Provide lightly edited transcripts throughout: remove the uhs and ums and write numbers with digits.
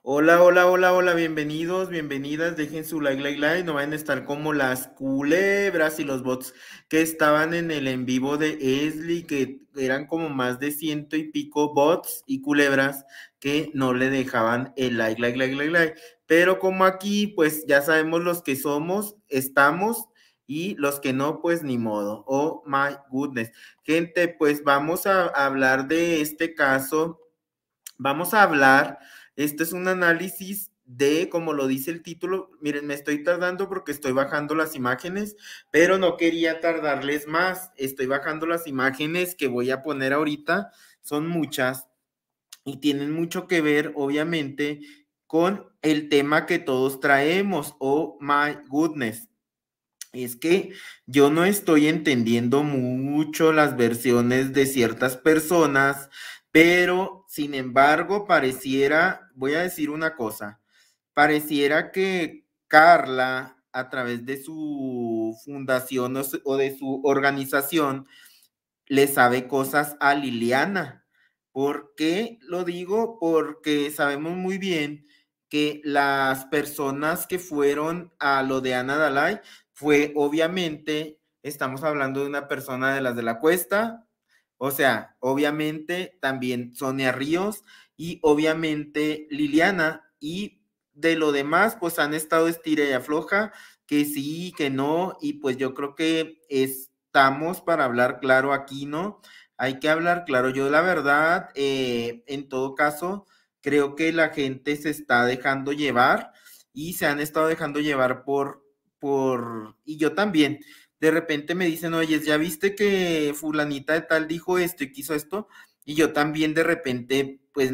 Hola, hola, hola, hola, bienvenidos, bienvenidas, dejen su like, no van a estar como las culebras y los bots que estaban en el en vivo de Esli, que eran como más de ciento y pico bots y culebras que no le dejaban el like, pero como aquí, pues ya sabemos los que somos, estamos, y los que no, pues ni modo, oh my goodness. Gente, pues vamos a hablar de este caso. Vamos a hablar, este es un análisis de, como lo dice el título, miren, me estoy tardando porque estoy bajando las imágenes, pero no quería tardarles más, estoy bajando las imágenes que voy a poner ahorita, son muchas y tienen mucho que ver, obviamente, con el tema que todos traemos, oh my goodness. Es que yo no estoy entendiendo mucho las versiones de ciertas personas, pero sin embargo pareciera, voy a decir una cosa, pareciera que Carla, a través de su fundación o de su organización, le sabe cosas a Liliana. ¿Por qué lo digo? Porque sabemos muy bien que las personas que fueron a lo de Ana Dalai fue obviamente, estamos hablando de una persona de las de la Cuesta, o sea, obviamente también Sonia Ríos y obviamente Liliana, y de lo demás pues han estado estira y afloja, que sí, que no, y pues yo creo que estamos para hablar claro aquí, ¿no? Hay que hablar claro. Yo la verdad, en todo caso, creo que la gente se está dejando llevar y se han estado dejando llevar y yo también. De repente me dicen, oye, ¿ya viste que fulanita de tal dijo esto y quiso esto? Y yo también de repente, pues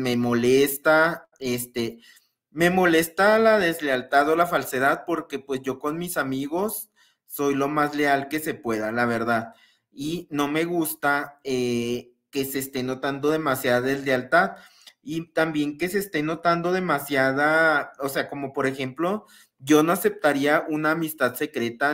me molesta la deslealtad o la falsedad porque pues yo con mis amigos soy lo más leal que se pueda, la verdad. Y no me gusta que se esté notando demasiada deslealtad y también que se esté notando demasiada, o sea, como por ejemplo, yo no aceptaría una amistad secreta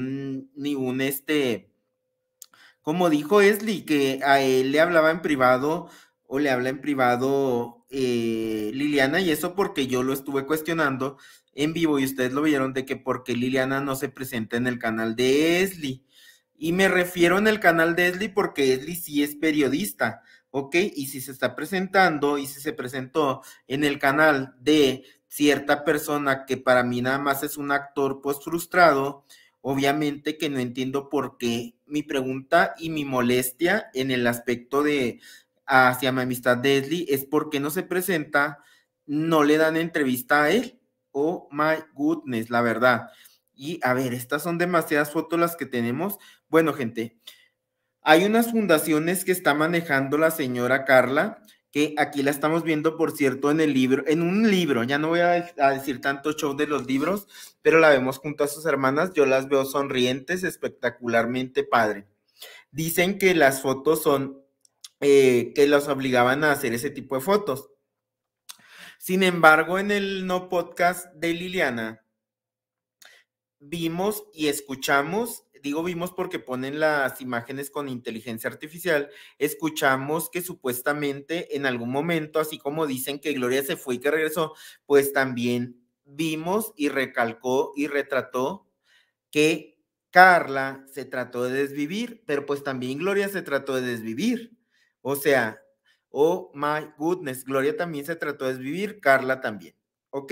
como dijo Esli, que a él le hablaba en privado o le habla en privado Liliana, y eso porque yo lo estuve cuestionando en vivo y ustedes lo vieron de que porque Liliana no se presenta en el canal de Esli. Y me refiero en el canal de Esli porque Esli sí es periodista, ¿ok? Y si se está presentando y si se presentó en el canal de cierta persona que para mí nada más es un actor pues frustrado, obviamente que no entiendo por qué mi pregunta y mi molestia en el aspecto de hacia mi amistad de Esli es por qué no se presenta, no le dan entrevista a él. Oh my goodness, la verdad. Y a ver, estas son demasiadas fotos las que tenemos. Bueno, gente, hay unas fundaciones que está manejando la señora Carla, que aquí la estamos viendo, por cierto, en el libro, en un libro, ya no voy a decir tanto show de los libros, pero la vemos junto a sus hermanas, yo las veo sonrientes, espectacularmente padre. Dicen que las fotos son, que los obligaban a hacer ese tipo de fotos. Sin embargo, en el no podcast de Liliana, vimos y escuchamos, digo vimos porque ponen las imágenes con inteligencia artificial, escuchamos que supuestamente en algún momento, así como dicen que Gloria se fue y que regresó, pues también vimos y recalcó y retrató que Carla se trató de desvivir, pero pues también Gloria se trató de desvivir. O sea, oh my goodness, Gloria también se trató de desvivir, Carla también, ¿ok?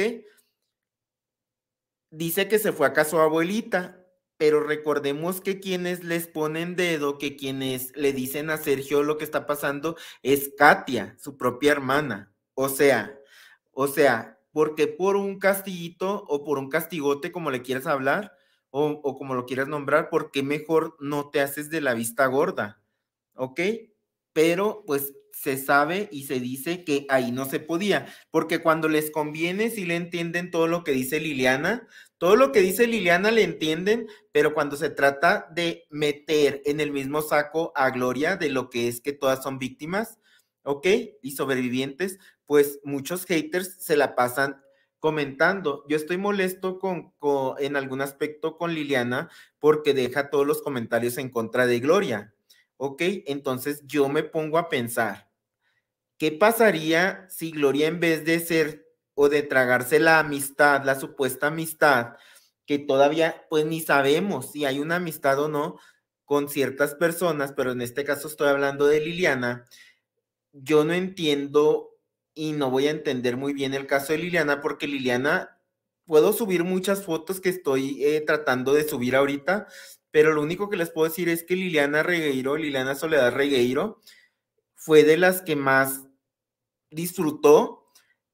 Dice que se fue a casa su abuelita, pero recordemos que quienes les ponen dedo, que quienes le dicen a Sergio lo que está pasando es Katia, su propia hermana. O sea, porque por un castillito o por un castigote, como le quieras hablar, o como lo quieras nombrar, ¿por qué mejor no te haces de la vista gorda? ¿Ok? Pero pues se sabe y se dice que ahí no se podía, porque cuando les conviene sí le entienden todo lo que dice Liliana, todo lo que dice Liliana le entienden, pero cuando se trata de meter en el mismo saco a Gloria de lo que es que todas son víctimas, ¿ok? Y sobrevivientes, pues muchos haters se la pasan comentando. Yo estoy molesto en algún aspecto con Liliana porque deja todos los comentarios en contra de Gloria. Ok, entonces yo me pongo a pensar, ¿qué pasaría si Gloria en vez de ser o de tragarse la amistad, la supuesta amistad, que todavía pues ni sabemos si hay una amistad o no con ciertas personas, pero en este caso estoy hablando de Liliana. Yo no entiendo y no voy a entender muy bien el caso de Liliana, porque Liliana, puedo subir muchas fotos que estoy tratando de subir ahorita, pero lo único que les puedo decir es que Liliana Regueiro, Liliana Soledad Regueiro, fue de las que más disfrutó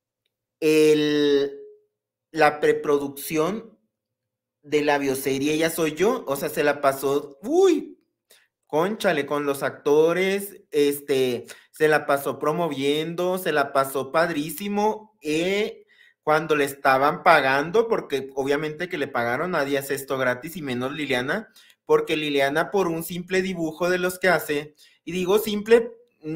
el, la preproducción de la bioserie Ella Soy Yo. O sea, se la pasó, uy, cónchale, con los actores, se la pasó promoviendo, se la pasó padrísimo, cuando le estaban pagando, porque obviamente que le pagaron, nadie hace esto gratis y menos Liliana, porque Liliana por un simple dibujo de los que hace, y digo simple,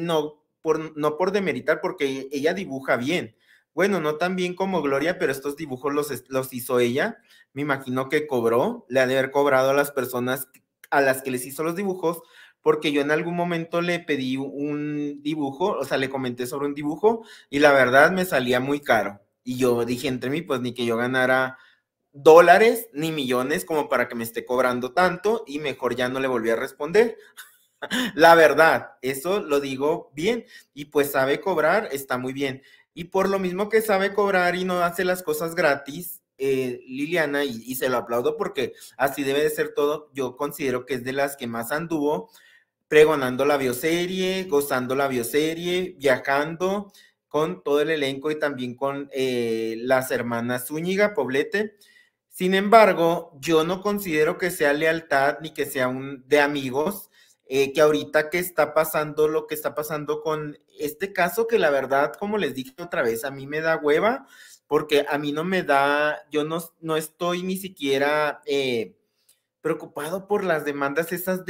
no por demeritar, porque ella dibuja bien. Bueno, no tan bien como Gloria, pero estos dibujos los hizo ella. Me imagino que cobró, le ha de haber cobrado a las personas a las que les hizo los dibujos, porque yo en algún momento le pedí un dibujo, o sea, le comenté sobre un dibujo y la verdad me salía muy caro. Y yo dije entre mí, pues ni que yo ganara dólares ni millones como para que me esté cobrando tanto, y mejor ya no le volví a responder. La verdad, eso lo digo bien, y pues sabe cobrar, está muy bien. Y por lo mismo que sabe cobrar y no hace las cosas gratis, Liliana, y se lo aplaudo porque así debe de ser todo, yo considero que es de las que más anduvo pregonando la bioserie, gozando la bioserie, viajando con todo el elenco y también con las hermanas Zúñiga, Poblete. Sin embargo, yo no considero que sea lealtad ni que sea un de amigos, que ahorita que está pasando lo que está pasando con este caso, que la verdad, como les dije otra vez, a mí me da hueva, porque a mí no me da, yo no estoy ni siquiera preocupado por las demandas esas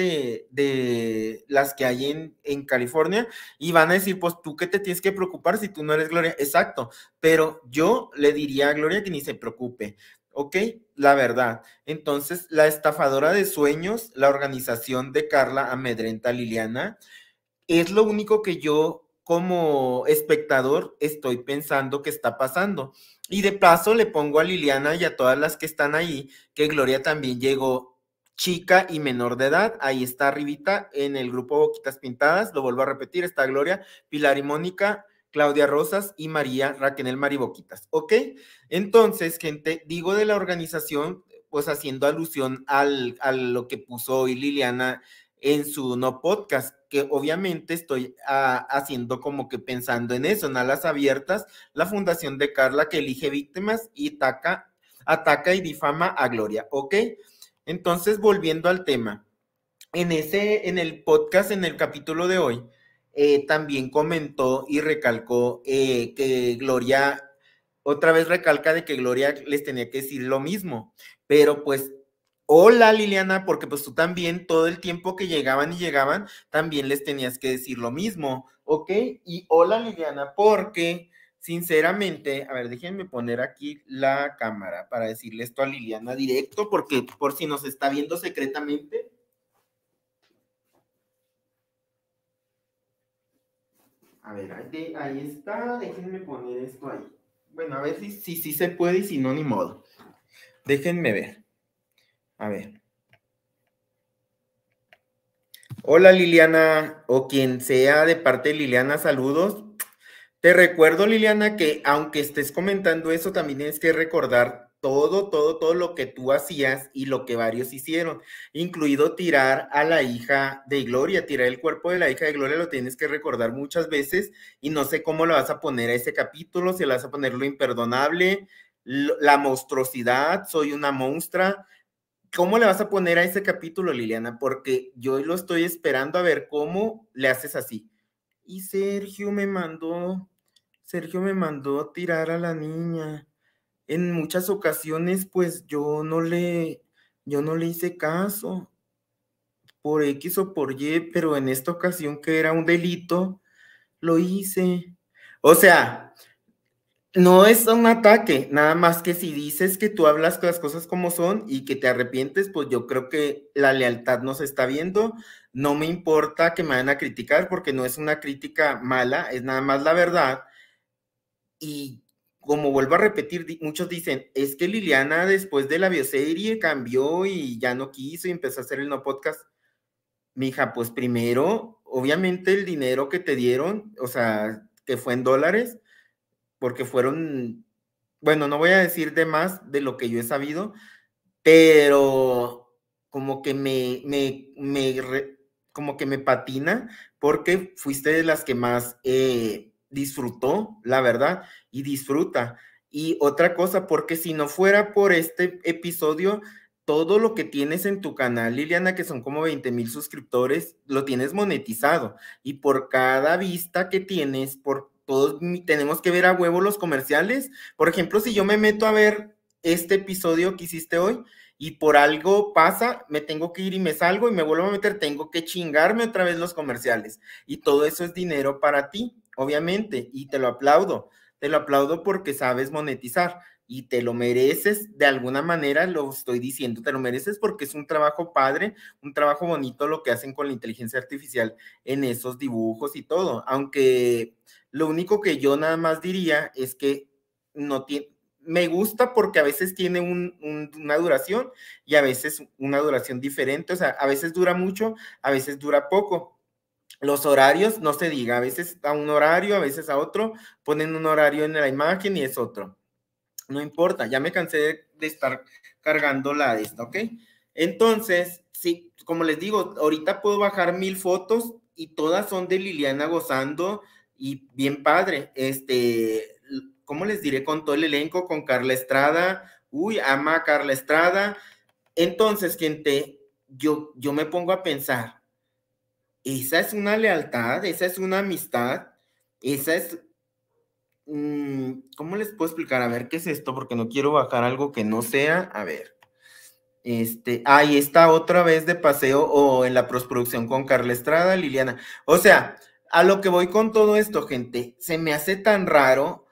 de las que hay en California, y van a decir, pues tú qué te tienes que preocupar si tú no eres Gloria. Exacto, pero yo le diría a Gloria que ni se preocupe, ¿ok? La verdad. Entonces, la estafadora de sueños, la organización de Carla amedrenta a Liliana, es lo único que yo como espectador estoy pensando que está pasando. Y de paso le pongo a Liliana y a todas las que están ahí que Gloria también llegó chica y menor de edad. Ahí está arribita en el grupo Boquitas Pintadas, lo vuelvo a repetir, está Gloria, Pilar y Mónica, Claudia Rosas y María Raquel Mariboquitas, ¿ok? Entonces, gente, digo de la organización, pues haciendo alusión a lo que puso hoy Liliana en su no podcast, que obviamente estoy haciendo como que pensando en eso, en alas abiertas, la fundación de Carla que elige víctimas y ataca y difama a Gloria, ¿ok? Entonces, volviendo al tema, en el podcast, en el capítulo de hoy, también comentó y recalcó que Gloria, otra vez recalca de que Gloria les tenía que decir lo mismo, pero pues, hola Liliana, porque pues tú también todo el tiempo que llegaban y llegaban, también les tenías que decir lo mismo, ¿ok? Y hola Liliana, porque sinceramente, a ver, déjenme poner aquí la cámara para decirle esto a Liliana directo, porque por si nos está viendo secretamente. A ver, ahí está, déjenme poner esto ahí. Bueno, a ver si se puede y si no, ni modo. Déjenme ver. A ver. Hola Liliana, o quien sea de parte de Liliana, saludos. Te recuerdo, Liliana, que aunque estés comentando eso, también tienes que recordar todo lo que tú hacías y lo que varios hicieron, incluido tirar a la hija de Gloria, tirar el cuerpo de la hija de Gloria, lo tienes que recordar muchas veces, y no sé cómo lo vas a poner a ese capítulo, si le vas a poner lo imperdonable, la monstruosidad, soy una monstrua. ¿Cómo le vas a poner a ese capítulo, Liliana? Porque yo lo estoy esperando a ver cómo le haces así. Y Sergio me mandó a tirar a la niña. En muchas ocasiones, pues yo no le hice caso por X o por Y, pero en esta ocasión que era un delito, lo hice. O sea, no es un ataque, nada más que si dices que tú hablas las cosas como son y que te arrepientes, pues yo creo que la lealtad no se está viendo. No me importa que me vayan a criticar porque no es una crítica mala, es nada más la verdad. Y como vuelvo a repetir, muchos dicen, es que Liliana después de la bioserie cambió y ya no quiso y empezó a hacer el no podcast. Mija, pues primero, obviamente el dinero que te dieron, o sea, que fue en dólares, porque fueron, bueno, no voy a decir de más de lo que yo he sabido, pero como que como que me patina porque fuiste de las que más disfrutó, la verdad, y disfruta. Y otra cosa, porque si no fuera por este episodio, todo lo que tienes en tu canal, Liliana, que son como 20,000 suscriptores, lo tienes monetizado. Y por cada vista que tienes, por todos, tenemos que ver a huevo los comerciales. Por ejemplo, si yo me meto a ver este episodio que hiciste hoy, y por algo pasa, me tengo que ir y me salgo y me vuelvo a meter, tengo que chingarme otra vez los comerciales. Y todo eso es dinero para ti, obviamente, y te lo aplaudo porque sabes monetizar y te lo mereces, de alguna manera lo estoy diciendo, te lo mereces porque es un trabajo padre, un trabajo bonito lo que hacen con la inteligencia artificial en esos dibujos y todo, aunque lo único que yo nada más diría es que no tiene, me gusta porque a veces tiene una duración y a veces una duración diferente, o sea, a veces dura mucho, a veces dura poco. Los horarios, no se diga, a veces a un horario, a veces a otro, ponen un horario en la imagen y es otro. No importa, ya me cansé de estar cargando la de esta, ¿ok? Entonces, sí, como les digo, ahorita puedo bajar 1,000 fotos y todas son de Liliana gozando y bien padre. ¿Cómo les diré? Con todo el elenco, con Carla Estrada. Uy, ama a Carla Estrada. Entonces, gente, yo me pongo a pensar, esa es una lealtad, esa es una amistad, esa es ¿cómo les puedo explicar? A ver, ¿qué es esto? Porque no quiero bajar algo que no sea. A ver. Ahí está otra vez de paseo o en la postproducción con Carla Estrada, Liliana. O sea, a lo que voy con todo esto, gente, se me hace tan raro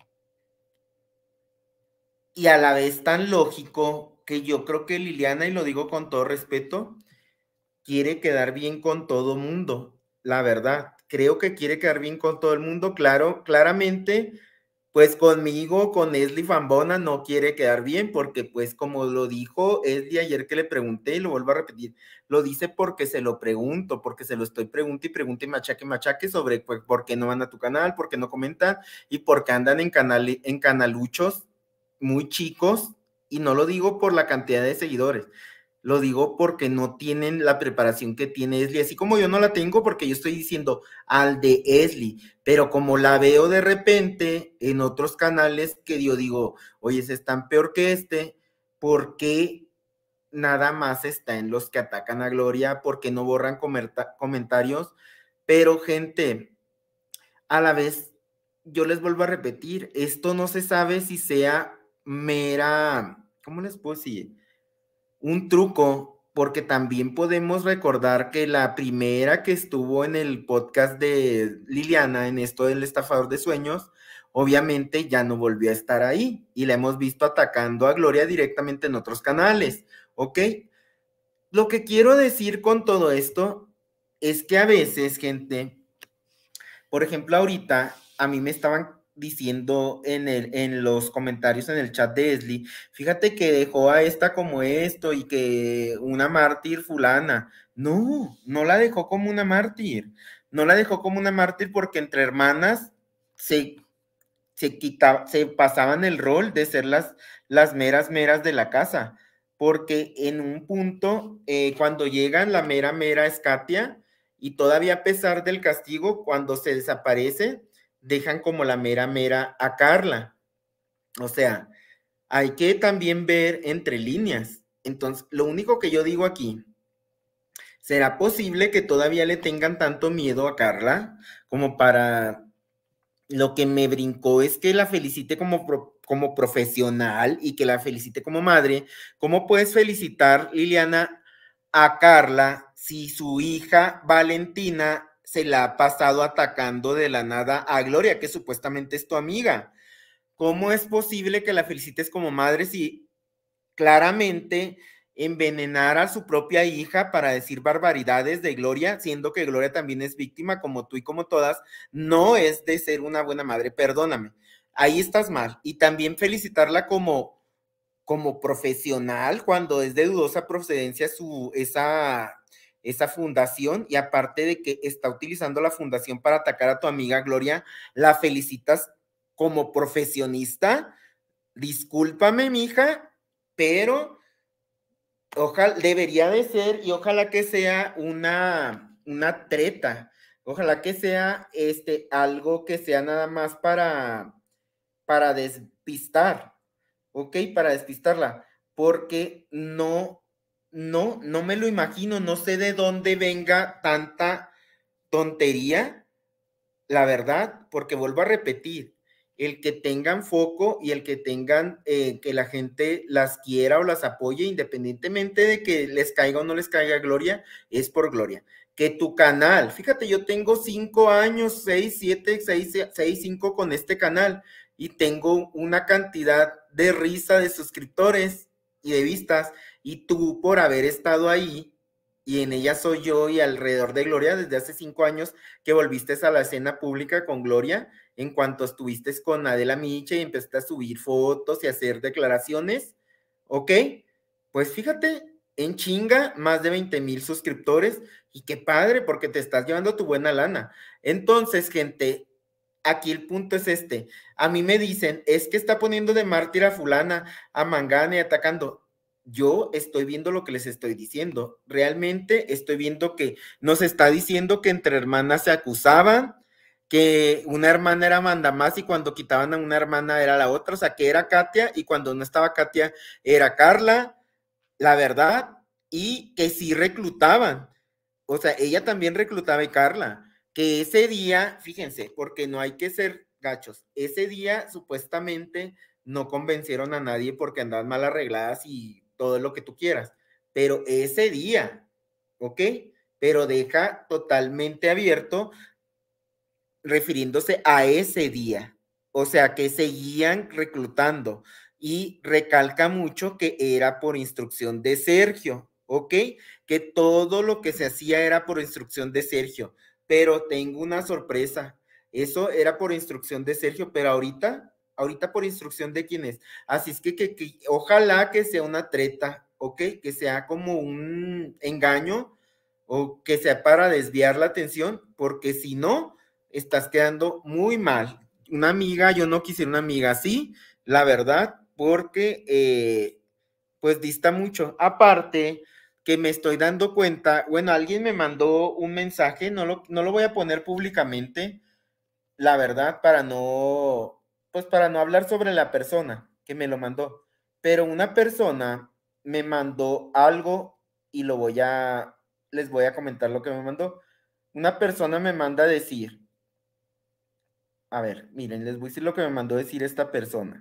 y a la vez tan lógico que yo creo que Liliana, y lo digo con todo respeto, quiere quedar bien con todo mundo, la verdad. Creo que quiere quedar bien con todo el mundo, claro, claramente. Pues conmigo, con Esli Fambona, no quiere quedar bien, porque pues como lo dijo Esli ayer que le pregunté, y lo vuelvo a repetir, lo dice porque se lo pregunto, porque se lo estoy pregunte y machaque sobre pues, por qué no van a tu canal, por qué no comentan, y por qué andan en canaluchos muy chicos, y no lo digo por la cantidad de seguidores, lo digo porque no tienen la preparación que tiene Esli, así como yo no la tengo porque yo estoy diciendo al de Esli, pero como la veo de repente en otros canales que yo digo, oye, es tan peor que ¿por qué nada más está en los que atacan a Gloria? ¿Por qué no borran comentarios? Pero gente, a la vez, yo les vuelvo a repetir, esto no se sabe si sea mera, ¿cómo les puedo decir? Un truco, porque también podemos recordar que la primera que estuvo en el podcast de Liliana, en esto del estafador de sueños, obviamente ya no volvió a estar ahí y la hemos visto atacando a Gloria directamente en otros canales, ¿ok? Lo que quiero decir con todo esto es que a veces, gente, por ejemplo, ahorita a mí me estaban diciendo en los comentarios en el chat de Esli, fíjate que dejó a esta como esto y que una mártir fulana. No, no la dejó como una mártir. No la dejó como una mártir porque entre hermanas se, se pasaban el rol de ser las meras de la casa. Porque en un punto, cuando llegan, la mera es Katia, y todavía a pesar del castigo, cuando se desaparece, dejan como la mera a Carla. O sea, hay que también ver entre líneas. Entonces, lo único que yo digo aquí, ¿será posible que todavía le tengan tanto miedo a Carla como para... Lo que me brincó es que la felicite como profesional y que la felicite como madre? ¿Cómo puedes felicitar, Liliana, a Carla si su hija Valentina se la ha pasado atacando de la nada a Gloria, que supuestamente es tu amiga? ¿Cómo es posible que la felicites como madre si claramente envenenar a su propia hija para decir barbaridades de Gloria, siendo que Gloria también es víctima como tú y como todas? No es de ser una buena madre, perdóname. ahí estás mal. Y también felicitarla como profesional cuando es de dudosa procedencia esa fundación, y aparte de que está utilizando la fundación para atacar a tu amiga Gloria, la felicitas como profesionista. Discúlpame, mija, pero ojalá, debería de ser, y ojalá que sea una treta, ojalá que sea algo que sea nada más para despistar, ¿ok? Para despistarla, porque no me lo imagino, no sé de dónde venga tanta tontería, la verdad, porque vuelvo a repetir, el que tengan foco y el que tengan, que la gente las quiera o las apoye, independientemente de que les caiga o no les caiga Gloria, es por Gloria. Que tu canal, fíjate, yo tengo 5 años, 6, 7, 6, 5 con este canal, y tengo una cantidad de risa de suscriptores y de vistas, y tú por haber estado ahí, y en ella soy yo y alrededor de Gloria desde hace 5 años, que volviste a la escena pública con Gloria, en cuanto estuviste con Adela Micha y empezaste a subir fotos y hacer declaraciones, ¿ok? Pues fíjate, en chinga, más de 20,000 suscriptores, y qué padre, porque te estás llevando tu buena lana. Entonces, gente, aquí el punto es a mí me dicen, es que está poniendo de mártir a fulana, a Mangana y atacando. Yo estoy viendo lo que les estoy diciendo. Realmente estoy viendo que nos está diciendo que entre hermanas se acusaban, que una hermana era mandamás y cuando quitaban a una hermana era la otra, o sea, que era Katia y cuando no estaba Katia era Carla, la verdad, y que sí reclutaban. O sea, ella también reclutaba a Carla, que ese día, fíjense, porque no hay que ser gachos, ese día supuestamente no convencieron a nadie porque andaban mal arregladas y todo lo que tú quieras, pero ese día, ¿ok? Pero deja totalmente abierto refiriéndose a ese día, o sea, que seguían reclutando, y recalca mucho que era por instrucción de Sergio, ¿ok? Que todo lo que se hacía era por instrucción de Sergio, pero tengo una sorpresa, eso era por instrucción de Sergio, pero ahorita por instrucción de quién es, así es que ojalá que sea una treta, ¿ok? Que sea como un engaño o que sea para desviar la atención, porque si no, estás quedando muy mal. Una amiga, yo no quisiera una amiga así, la verdad, porque pues dista mucho. Aparte, que me estoy dando cuenta, bueno, alguien me mandó un mensaje, no lo voy a poner públicamente, la verdad, pues para no hablar sobre la persona que me lo mandó, pero una persona me mandó algo y les voy a comentar lo que me mandó. Una persona me manda a decir, a ver, miren, les voy a decir lo que me mandó decir esta persona.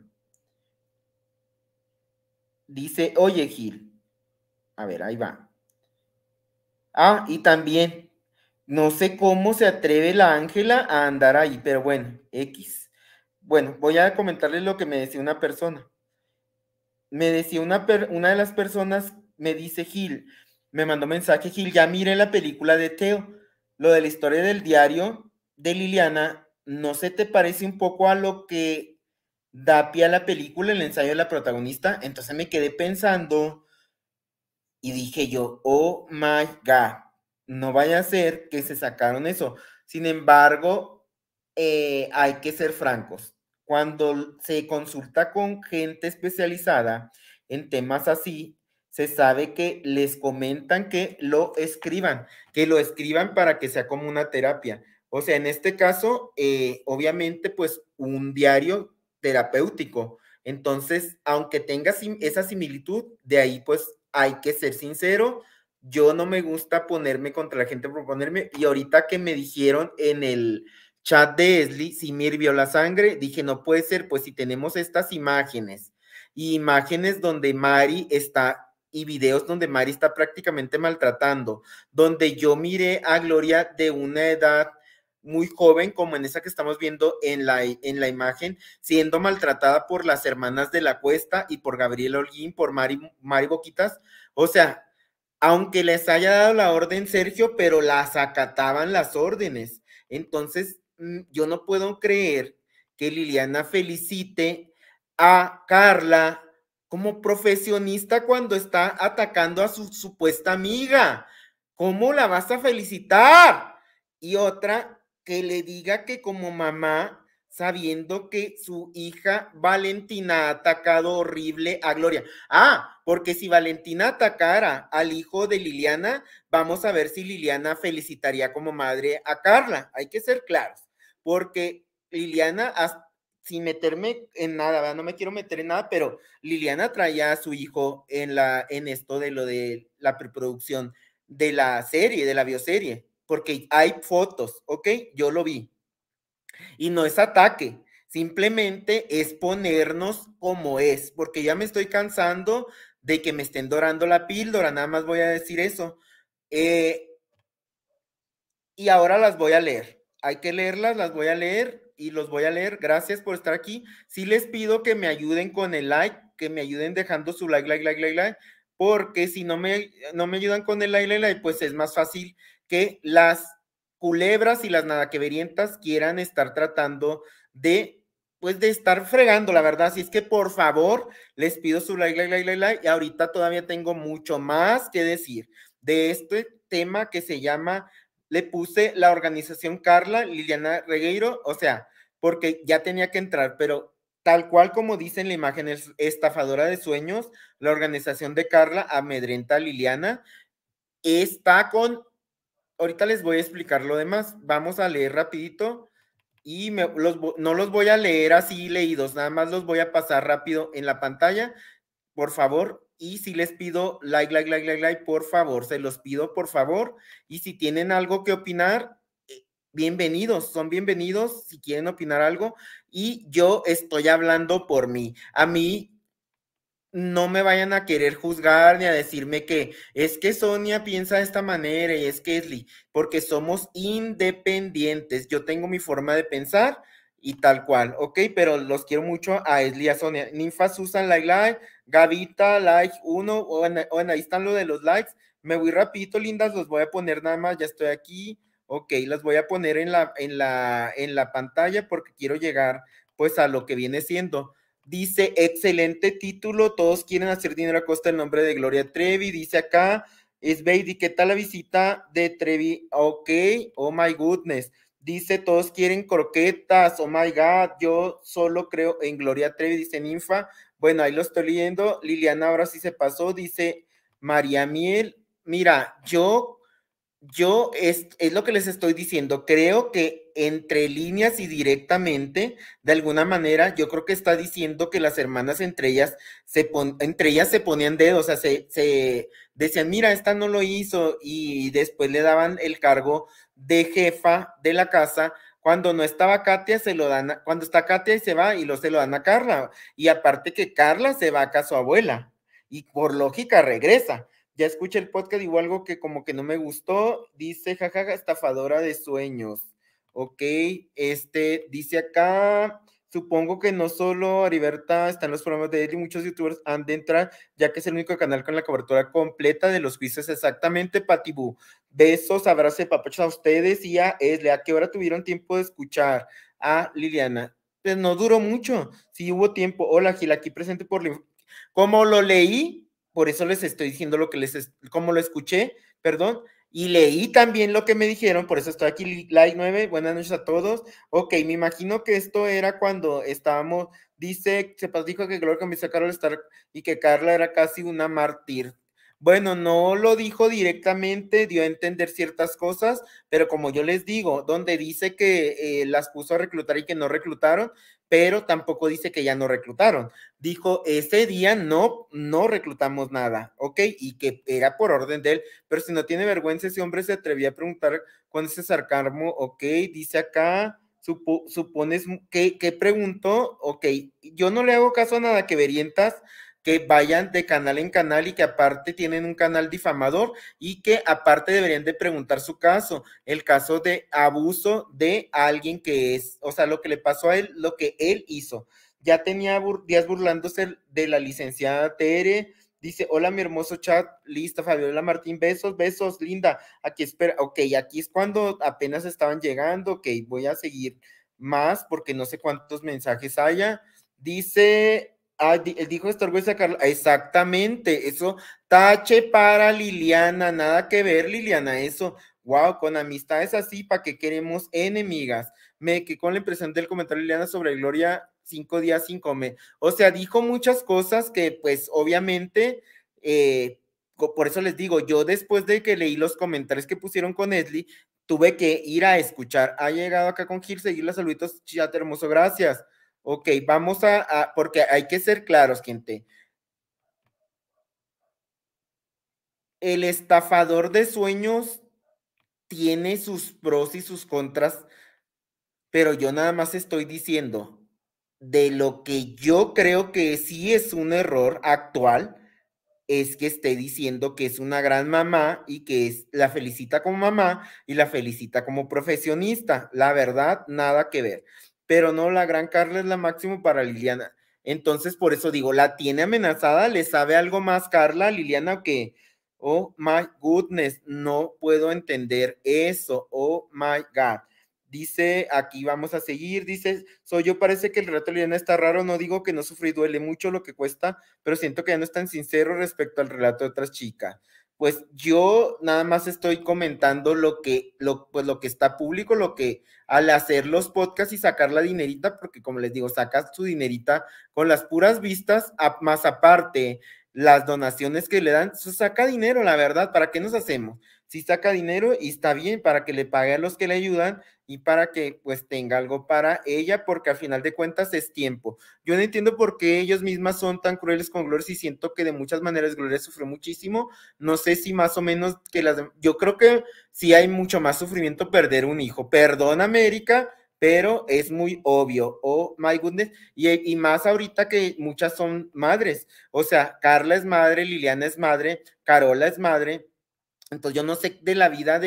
Dice, oye Gil, a ver, ahí va. Ah, y también, no sé cómo se atreve la Ángela a andar ahí, pero bueno, X. Bueno, voy a comentarles lo que me decía una persona. Me decía una de las personas, me dice Gil, me mandó mensaje, Gil, ya miré la película de Teo, lo de la historia del diario de Liliana, ¿no se te parece un poco a lo que da pie a la película, el ensayo de la protagonista? Entonces me quedé pensando y dije yo, oh my God, no vaya a ser que se sacaron eso. Sin embargo, hay que ser francos. Cuando se consulta con gente especializada en temas así, se sabe que les comentan que lo escriban para que sea como una terapia. O sea, en este caso, obviamente, pues un diario terapéutico. Entonces, aunque tenga esa similitud, de ahí pues hay que ser sincero. Yo no me gusta ponerme contra la gente por ponerme, y ahorita que me dijeron en el chat de Esli si me hirvió la sangre, dije, no puede ser, pues si tenemos estas imágenes, y imágenes donde Mari está, y videos donde Mari está prácticamente maltratando, donde yo miré a Gloria de una edad muy joven, como en esa que estamos viendo en la imagen, siendo maltratada por las hermanas de la Cuesta y por Gabriel Holguín, por Mari Boquitas. O sea, aunque les haya dado la orden Sergio, pero las acataban las órdenes. Entonces, yo no puedo creer que Liliana felicite a Carla como profesionista cuando está atacando a su supuesta amiga. ¿Cómo la vas a felicitar? Y otra, que le diga que como mamá, sabiendo que su hija Valentina ha atacado horrible a Gloria. Ah, porque si Valentina atacara al hijo de Liliana, vamos a ver si Liliana felicitaría como madre a Carla. Hay que ser claros, porque Liliana, sin meterme en nada, ¿verdad? No me quiero meter en nada, pero Liliana traía a su hijo en esto de lo de la preproducción de la serie, de la bioserie, porque hay fotos, ¿ok? Yo lo vi. Y no es ataque, simplemente es ponernos como es, porque ya me estoy cansando de que me estén dorando la píldora, nada más voy a decir eso. Eh, y ahora las voy a leer. Hay que leerlas, las voy a leer y los voy a leer. Gracias por estar aquí. Sí les pido que me ayuden con el like, que me ayuden dejando su like, porque si no me ayudan con el like, pues es más fácil que las culebras y las nadaqueverientas quieran estar tratando de, pues de estar fregando, la verdad. Así es que por favor, les pido su like, y ahorita todavía tengo mucho más que decir de este tema que se llama, le puse la organización Carla Liliana Regueiro, o sea, porque ya tenía que entrar, pero tal cual como dice en la imagen, es estafadora de sueños, la organización de Carla amedrenta a Liliana, está con, ahorita les voy a explicar lo demás, vamos a leer rapidito y no los voy a leer así leídos, nada más los voy a pasar rápido en la pantalla, por favor, y si les pido like, por favor, se los pido, por favor, y si tienen algo que opinar, bienvenidos, son bienvenidos si quieren opinar algo, y yo estoy hablando por mí. A mí no me vayan a querer juzgar ni a decirme que es que Sonia piensa de esta manera y es que Esli, porque somos independientes. Yo tengo mi forma de pensar y tal cual, ¿ok? Pero los quiero mucho a Esli y a Sonia. Ninfa, Susan, like, Gavita, like, uno, bueno, ahí están lo de los likes. Me voy rapidito, lindas, los voy a poner nada más, ya estoy aquí. Ok, las voy a poner en la pantalla porque quiero llegar pues a lo que viene siendo. Dice, excelente título, todos quieren hacer dinero a costa del nombre de Gloria Trevi. Dice acá, es Baby, ¿qué tal la visita de Trevi? Ok, oh my goodness. Dice, todos quieren croquetas, oh my God, yo solo creo en Gloria Trevi, dice Ninfa. Bueno, ahí lo estoy leyendo. Liliana ahora sí se pasó, dice María Miel. Mira, yo es lo que les estoy diciendo, creo que entre líneas y directamente, de alguna manera, yo creo que está diciendo que las hermanas entre ellas se ponían dedos, o sea, se decían, mira, esta no lo hizo, y después le daban el cargo de jefa de la casa. Cuando no estaba Katia, se lo dan, cuando está Katia y se va, y se lo dan a Carla, y aparte que Carla se va a su abuela, y por lógica regresa. Ya escuché el podcast, igual algo que como que no me gustó, dice, jajaja, estafadora de sueños. Ok, dice acá, supongo que no solo Ariberta están los programas de él y muchos youtubers han de entrar, ya que es el único canal con la cobertura completa de los juicios, exactamente, Patibú. Besos, abrazos de papachos a ustedes y a Esle. ¿A qué hora tuvieron tiempo de escuchar a Liliana? Pues no duró mucho, sí hubo tiempo. Hola, Gil, aquí presente como lo leí, por eso les estoy diciendo como lo escuché, perdón, y leí también lo que me dijeron, por eso estoy aquí, like 9, buenas noches a todos. Ok, me imagino que esto era cuando estábamos, dice, se dijo que Gloria comenzó a Carol Stark y que Carla era casi una mártir. Bueno, no lo dijo directamente, dio a entender ciertas cosas, pero como yo les digo, donde dice que las puso a reclutar y que no reclutaron, pero tampoco dice que ya no reclutaron. Dijo, ese día no reclutamos nada, ¿ok? Y que era por orden de él, pero si no tiene vergüenza, ese hombre se atrevía a preguntar con ese sarcasmo, ¿ok? Dice acá, supones, ¿qué preguntó? Ok, yo no le hago caso a nada que verientas que vayan de canal en canal y que aparte tienen un canal difamador y que aparte deberían de preguntar su caso, el caso de abuso de alguien que es, o sea, lo que le pasó a él, lo que él hizo. Ya tenía días burlándose de la licenciada Tere, dice, hola mi hermoso chat, lista, Fabiola Martín, besos, linda, aquí espera, ok, aquí es cuando apenas estaban llegando, ok, voy a seguir más, porque no sé cuántos mensajes haya. Dice, dijo Star Wars a Carla, exactamente, eso, tache para Liliana, nada que ver, Liliana, eso, wow, con amistades así, ¿para qué queremos enemigas? Me quedé con la impresión del comentario de Liliana sobre Gloria, 5 días sin comer. O sea, dijo muchas cosas que, pues, obviamente, por eso les digo, yo después de que leí los comentarios que pusieron con Esli, tuve que ir a escuchar. Ha llegado acá con Gil, seguir los saluditos, chat hermoso, gracias. Ok, vamos porque hay que ser claros, gente. El estafador de sueños tiene sus pros y sus contras, pero yo nada más estoy diciendo de lo que yo creo que sí es un error actual, es que esté diciendo que es una gran mamá y que la felicita como mamá y la felicita como profesionista. La verdad, nada que ver. Pero no, la gran Carla es la máxima para Liliana. Entonces, por eso digo, ¿la tiene amenazada? ¿Le sabe algo más Carla, Liliana o qué? Oh my goodness, no puedo entender eso. Oh my God. Dice, aquí vamos a seguir, dice, soy yo, parece que el relato de Liliana está raro, no digo que no sufrí, duele mucho lo que cuesta, pero siento que ya no es tan sincero respecto al relato de otras chicas. Pues yo nada más estoy comentando pues lo que está público, lo que al hacer los podcasts y sacar la dinerita, porque como les digo, sacas tu dinerita con las puras vistas, más aparte las donaciones que le dan, eso saca dinero, la verdad, ¿para qué nos hacemos? Si saca dinero y está bien para que le pague a los que le ayudan y para que pues tenga algo para ella, porque al final de cuentas es tiempo. Yo no entiendo por qué ellos mismas son tan crueles con Gloria y siento que de muchas maneras Gloria sufrió muchísimo. No sé si más o menos que yo creo que sí hay mucho más sufrimiento perder un hijo. Perdón, América, pero es muy obvio. Oh my goodness. Y más ahorita que muchas son madres. O sea, Carla es madre, Liliana es madre, Carola es madre. Entonces yo no sé de la vida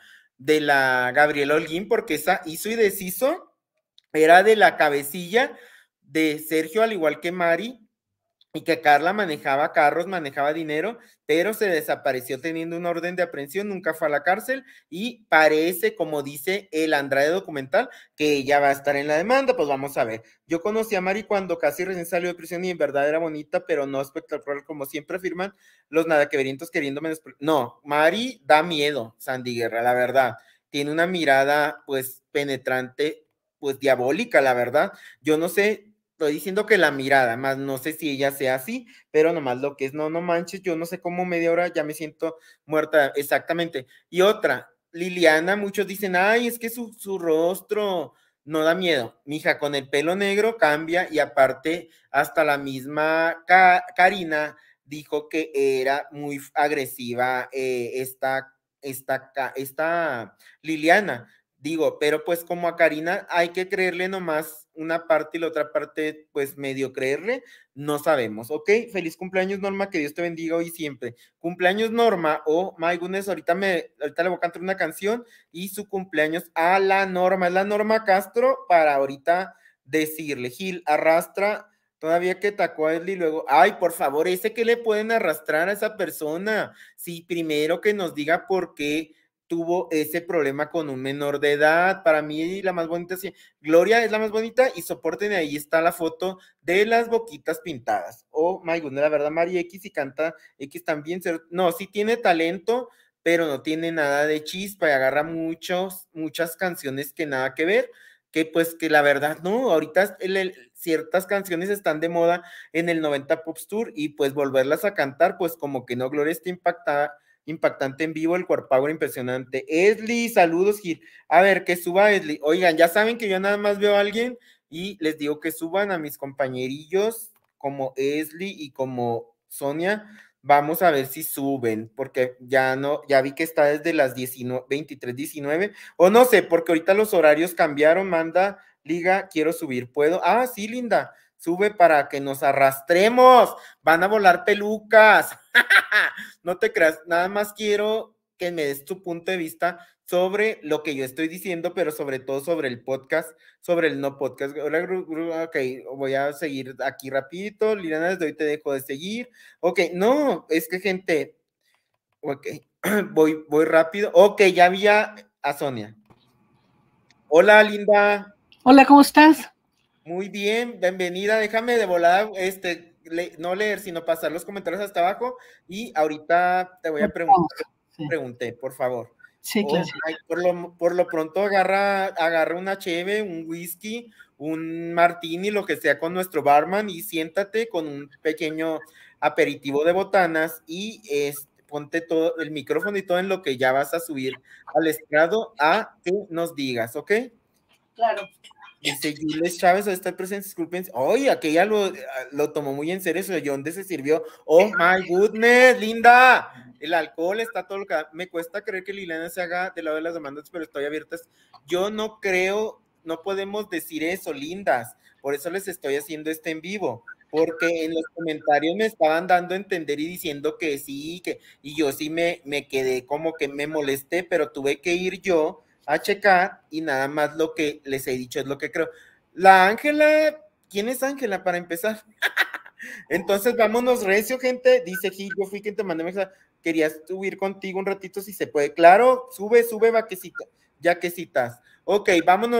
de la Gabriela Holguín, porque esa hizo y deshizo, era de la cabecilla de Sergio, al igual que Mari, y que Carla manejaba carros, manejaba dinero, pero se desapareció teniendo una orden de aprehensión, nunca fue a la cárcel y parece, como dice el Andrade documental, que ella va a estar en la demanda, pues vamos a ver. Yo conocí a Mari cuando casi recién salió de prisión y en verdad era bonita, pero no espectacular como siempre afirman los nadaqueverientos queriendo menos. No, Mari da miedo, Sandy Guerra, la verdad. Tiene una mirada pues penetrante, pues diabólica, la verdad. Yo no sé, estoy diciendo que la mirada, más no sé si ella sea así, pero nomás lo que es, no, no manches, yo no sé cómo media hora ya me siento muerta, exactamente. Y otra, Liliana, muchos dicen, ay, es que su rostro no da miedo. Mija, con el pelo negro cambia y aparte hasta la misma Karina dijo que era muy agresiva esta Liliana. Digo, pero pues como a Karina hay que creerle nomás una parte y la otra parte, pues medio creerle, no sabemos, ¿ok? Feliz cumpleaños, Norma, que Dios te bendiga hoy y siempre. Cumpleaños, Norma, oh my goodness, ahorita le voy a cantar una canción y su cumpleaños a la Norma, es la Norma Castro para ahorita decirle, Gil, arrastra, todavía que tacó a él y luego, ay, por favor, ese que le pueden arrastrar a esa persona, sí, primero que nos diga por qué tuvo ese problema con un menor de edad. Para mí la más bonita, sí, Gloria es la más bonita y soporten, ahí está la foto de las boquitas pintadas. Oh my god, la verdad, Mari X y canta X también, no, sí tiene talento, pero no tiene nada de chispa y agarra muchas canciones que nada que ver, que pues que la verdad no, ahorita ciertas canciones están de moda en el 90 Pop Tour y pues volverlas a cantar, pues como que no, Gloria está impactante en vivo, el Core Power impresionante. Esli, saludos, Gil. A ver, que suba Esli. Oigan, ya saben que yo nada más veo a alguien y les digo que suban a mis compañerillos como Esli y como Sonia. Vamos a ver si suben, porque ya no, ya vi que está desde las 23:19, o no sé, porque ahorita los horarios cambiaron, manda, Liga, quiero subir, ¿puedo? Ah, sí, Linda, sube para que nos arrastremos, van a volar pelucas. No te creas, nada más quiero que me des tu punto de vista sobre lo que yo estoy diciendo, pero sobre todo sobre el podcast, sobre el no podcast. Ok, voy a seguir aquí rapidito. Liliana, desde hoy te dejo de seguir. Ok, no, es que gente, ok, voy rápido. Ok, ya vi a Sonia. Hola, linda. Hola, ¿cómo estás? Muy bien, bienvenida. Déjame de volada, no leer, sino pasar los comentarios hasta abajo y ahorita te voy a preguntar Vamos. lo que Sí, pregunté, por favor. sí, Oh, claro. por lo pronto agarra una cheve, un whisky, un martini, lo que sea con nuestro barman y siéntate con un pequeño aperitivo de botanas y ponte todo el micrófono y todo en lo que ya vas a subir al estrado a que nos digas, ¿ok? Claro. Dice Jules Chávez, está presente, disculpen. Oye, aquella lo tomó muy en serio, ¿de dónde se sirvió? Oh my goodness, Linda. El alcohol está todo lo que me cuesta creer que Liliana se haga del lado de las demandas, pero estoy abierta. Yo no creo, no podemos decir eso, lindas. Por eso les estoy haciendo este en vivo, porque en los comentarios me estaban dando a entender y diciendo que sí, y yo sí me quedé como que me molesté, pero tuve que ir yo a checar y nada más lo que les he dicho es lo que creo. La Ángela, ¿quién es Ángela para empezar? Entonces vámonos recio, gente. Dice Gil, yo fui quien te mandé mensaje. Quería subir contigo un ratito si se puede. Claro, sube, vaquecita, yaquecitas. Ok, vámonos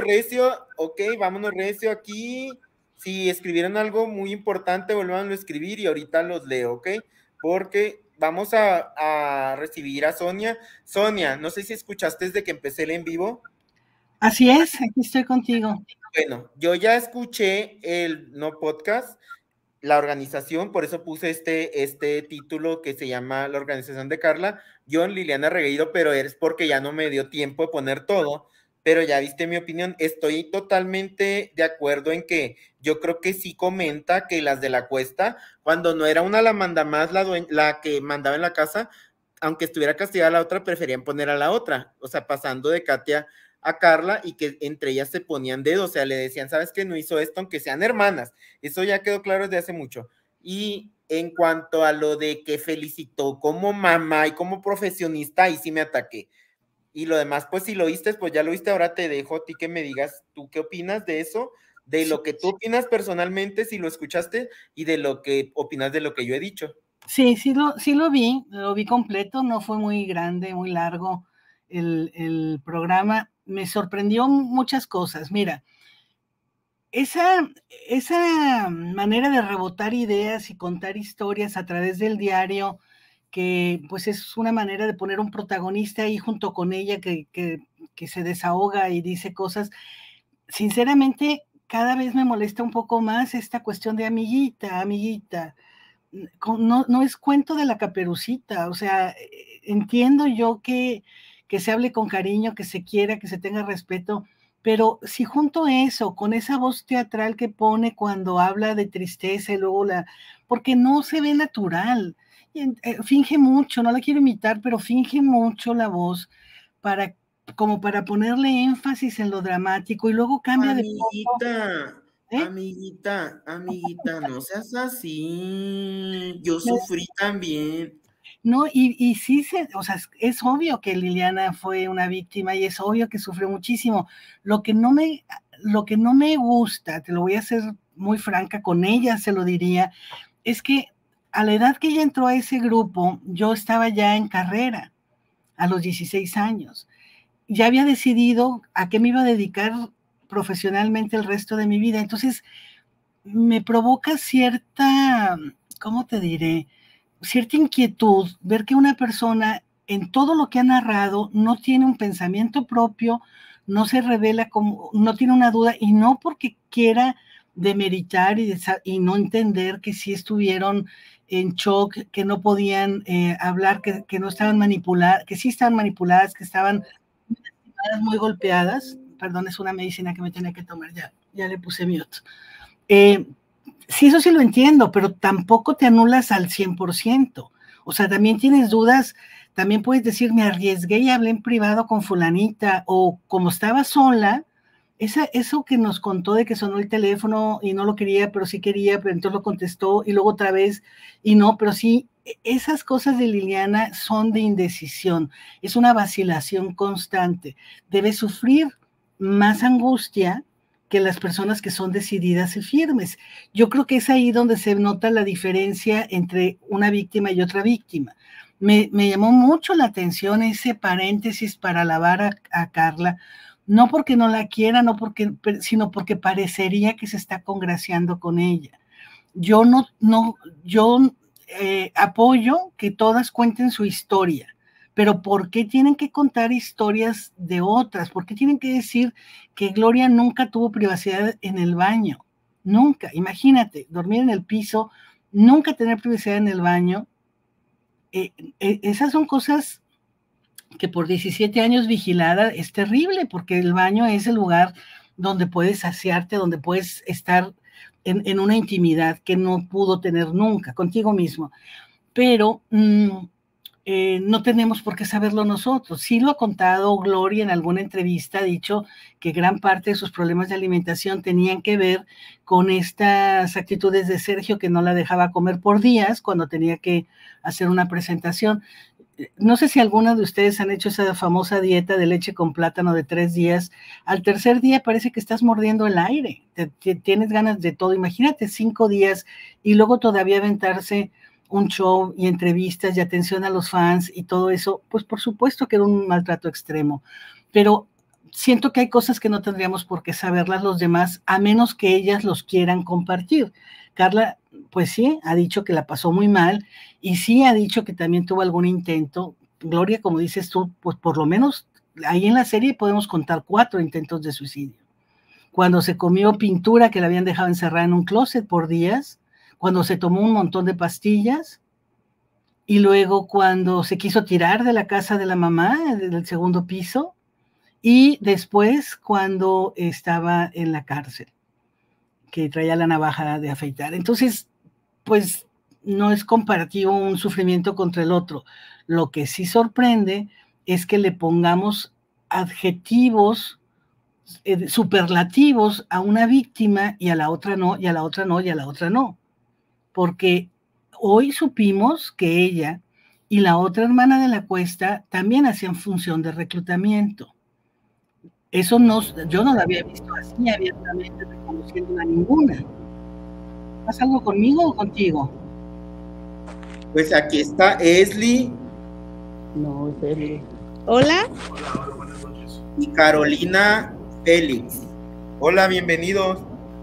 recio aquí. Si escribieron algo muy importante, volvan a escribir y ahorita los leo, ¿ok? Porque vamos a recibir a Sonia. Sonia, no sé si escuchaste desde que empecé el en vivo. Así es, aquí estoy contigo. Bueno, yo ya escuché el no podcast, la organización, por eso puse este título que se llama La Organización de Carla, John Liliana Regueiro, pero es porque ya no me dio tiempo de poner todo, pero ya viste mi opinión, estoy totalmente de acuerdo en que yo creo que sí comenta que las de la cuesta, cuando no era una la manda más, la que mandaba en la casa, aunque estuviera castigada la otra, preferían poner a la otra, o sea, pasando de Katia a Carla y que entre ellas se ponían dedos, o sea, le decían, ¿sabes qué? No hizo esto, aunque sean hermanas. Eso ya quedó claro desde hace mucho. Y en cuanto a lo de que felicitó como mamá y como profesionista, ahí sí me ataqué. Y lo demás, pues si lo viste, pues ya lo viste, ahora te dejo a ti que me digas tú qué opinas de eso, de Sí, lo que tú opinas personalmente, si lo escuchaste, y de lo que opinas de lo que yo he dicho. sí lo vi completo, no fue muy grande, muy largo el programa. Me sorprendió muchas cosas. Mira, esa, esa manera de rebotar ideas y contar historias a través del diario, que pues es una manera de poner un protagonista ahí junto con ella que se desahoga y dice cosas. Sinceramente, cada vez me molesta un poco más esta cuestión de amiguita, amiguita. No, no es cuento de la Caperucita, o sea, entiendo yo que se hable con cariño, que se quiera, que se tenga respeto, pero si junto eso, con esa voz teatral que pone cuando habla de tristeza y luego porque no se ve natural, finge mucho, no la quiero imitar, pero finge mucho la voz para, como para ponerle énfasis en lo dramático y luego cambia de pronto, Amiguita, ¿eh? amiguita, no seas así. Yo sufrí también. No, y sí, o sea, es obvio que Liliana fue una víctima y es obvio que sufrió muchísimo. Lo que no me, lo que no me gusta, te lo voy a hacer muy franca, con ella se lo diría, es que a la edad que ella entró a ese grupo, yo estaba ya en carrera, a los 16 años. Ya había decidido a qué me iba a dedicar profesionalmente el resto de mi vida. Entonces, me provoca cierta, ¿cómo te diré? Cierta inquietud ver que una persona en todo lo que ha narrado no tiene un pensamiento propio, no se revela como, no tiene una duda y no porque quiera demeritar y no entender que sí estuvieron en shock, que no podían hablar, que no estaban manipuladas, que sí estaban manipuladas, que estaban muy golpeadas. Perdón, es una medicina que me tenía que tomar, ya le puse mute. Eh, sí, eso sí lo entiendo, pero tampoco te anulas al 100%. O sea, también tienes dudas, también puedes decir, me arriesgué y hablé en privado con fulanita, o como estaba sola, eso que nos contó de que sonó el teléfono y no lo quería, pero sí quería, pero entonces lo contestó y luego otra vez y no, pero sí, esas cosas de Liliana son de indecisión, es una vacilación constante, debe sufrir más angustia que las personas que son decididas y firmes. Yo creo que es ahí donde se nota la diferencia entre una víctima y otra víctima. Me llamó mucho la atención ese paréntesis para alabar a Carla, no porque no la quiera, sino porque parecería que se está congraciando con ella. Yo apoyo que todas cuenten su historia, pero ¿por qué tienen que contar historias de otras? ¿Por qué tienen que decir que Gloria nunca tuvo privacidad en el baño? Nunca, imagínate, dormir en el piso, nunca tener privacidad en el baño. Esas son cosas que por 17 años vigilada es terrible, porque el baño es el lugar donde puedes saciarte, donde puedes estar en una intimidad que no pudo tener nunca contigo mismo. Pero no tenemos por qué saberlo nosotros. Sí lo ha contado Gloria en alguna entrevista, ha dicho que gran parte de sus problemas de alimentación tenían que ver con estas actitudes de Sergio, que no la dejaba comer por días cuando tenía que hacer una presentación. No sé si alguna de ustedes han hecho esa famosa dieta de leche con plátano de 3 días. Al tercer día parece que estás mordiendo el aire, tienes ganas de todo. Imagínate 5 días y luego todavía aventarse un show y entrevistas y atención a los fans y todo eso. Pues por supuesto que era un maltrato extremo, pero siento que hay cosas que no tendríamos por qué saberlas los demás, a menos que ellas los quieran compartir. Carla, pues sí, ha dicho que la pasó muy mal y sí ha dicho que también tuvo algún intento. Gloria, como dices tú, pues por lo menos ahí en la serie podemos contar 4 intentos de suicidio. Cuando se comió pintura que la habían dejado encerrada en un closet por días, cuando se tomó un montón de pastillas, y luego cuando se quiso tirar de la casa de la mamá, del segundo piso, y después cuando estaba en la cárcel, que traía la navaja de afeitar. Entonces, pues no es comparativo un sufrimiento contra el otro. Lo que sí sorprende es que le pongamos adjetivos superlativos a una víctima y a la otra no, y a la otra no, y a la otra no. Porque hoy supimos que ella y la otra hermana de la Cuesta también hacían función de reclutamiento. Eso yo no la había visto así abiertamente reconociendo a ninguna. ¿Pasa algo conmigo o contigo? Pues aquí está Esli. No, es Esli. Hola. Hola, buenas noches. Y Carolina Félix. Hola, bienvenidos.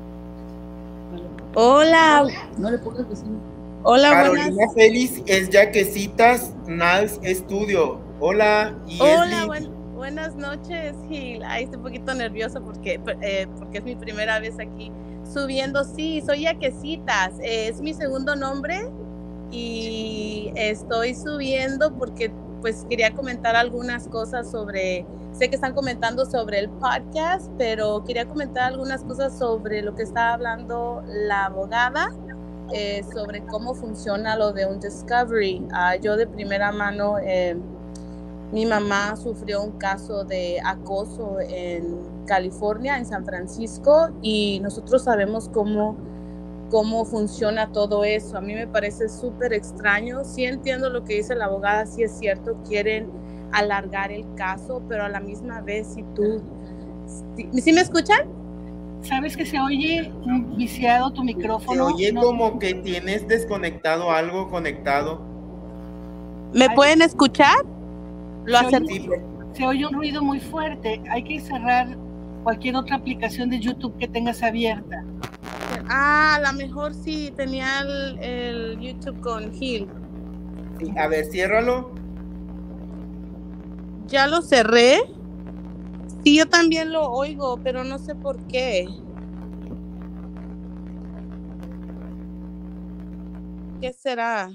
Hola. No le pongas vecino. Hola, Carolina buenas. Félix es Yaquecitas Nals Studio. Hola, y hola, buenas noches, Gil. Ay, estoy un poquito nerviosa porque es mi primera vez aquí subiendo. Sí, soy Yaquecitas, es mi segundo nombre y estoy subiendo porque pues quería comentar algunas cosas sé que están comentando sobre el podcast, pero quería comentar algunas cosas sobre lo que está hablando la abogada, sobre cómo funciona lo de un discovery. Yo de primera mano, mi mamá sufrió un caso de acoso en California, en San Francisco, y nosotros sabemos cómo funciona todo eso. A mí me parece súper extraño. Sí entiendo lo que dice la abogada, sí es cierto, quieren alargar el caso, pero a la misma vez, ¿sí me escuchan? ¿Sabes que se oye viciado tu micrófono? Se oye como que tienes desconectado algo conectado. ¿Me pueden escuchar? Se oye un ruido muy fuerte. Hay que cerrar cualquier otra aplicación de YouTube que tengas abierta. A lo mejor sí tenía el YouTube con Gil. Sí, a ver, ciérralo. Ya lo cerré. Sí, yo también lo oigo, pero no sé por qué. ¿Qué será?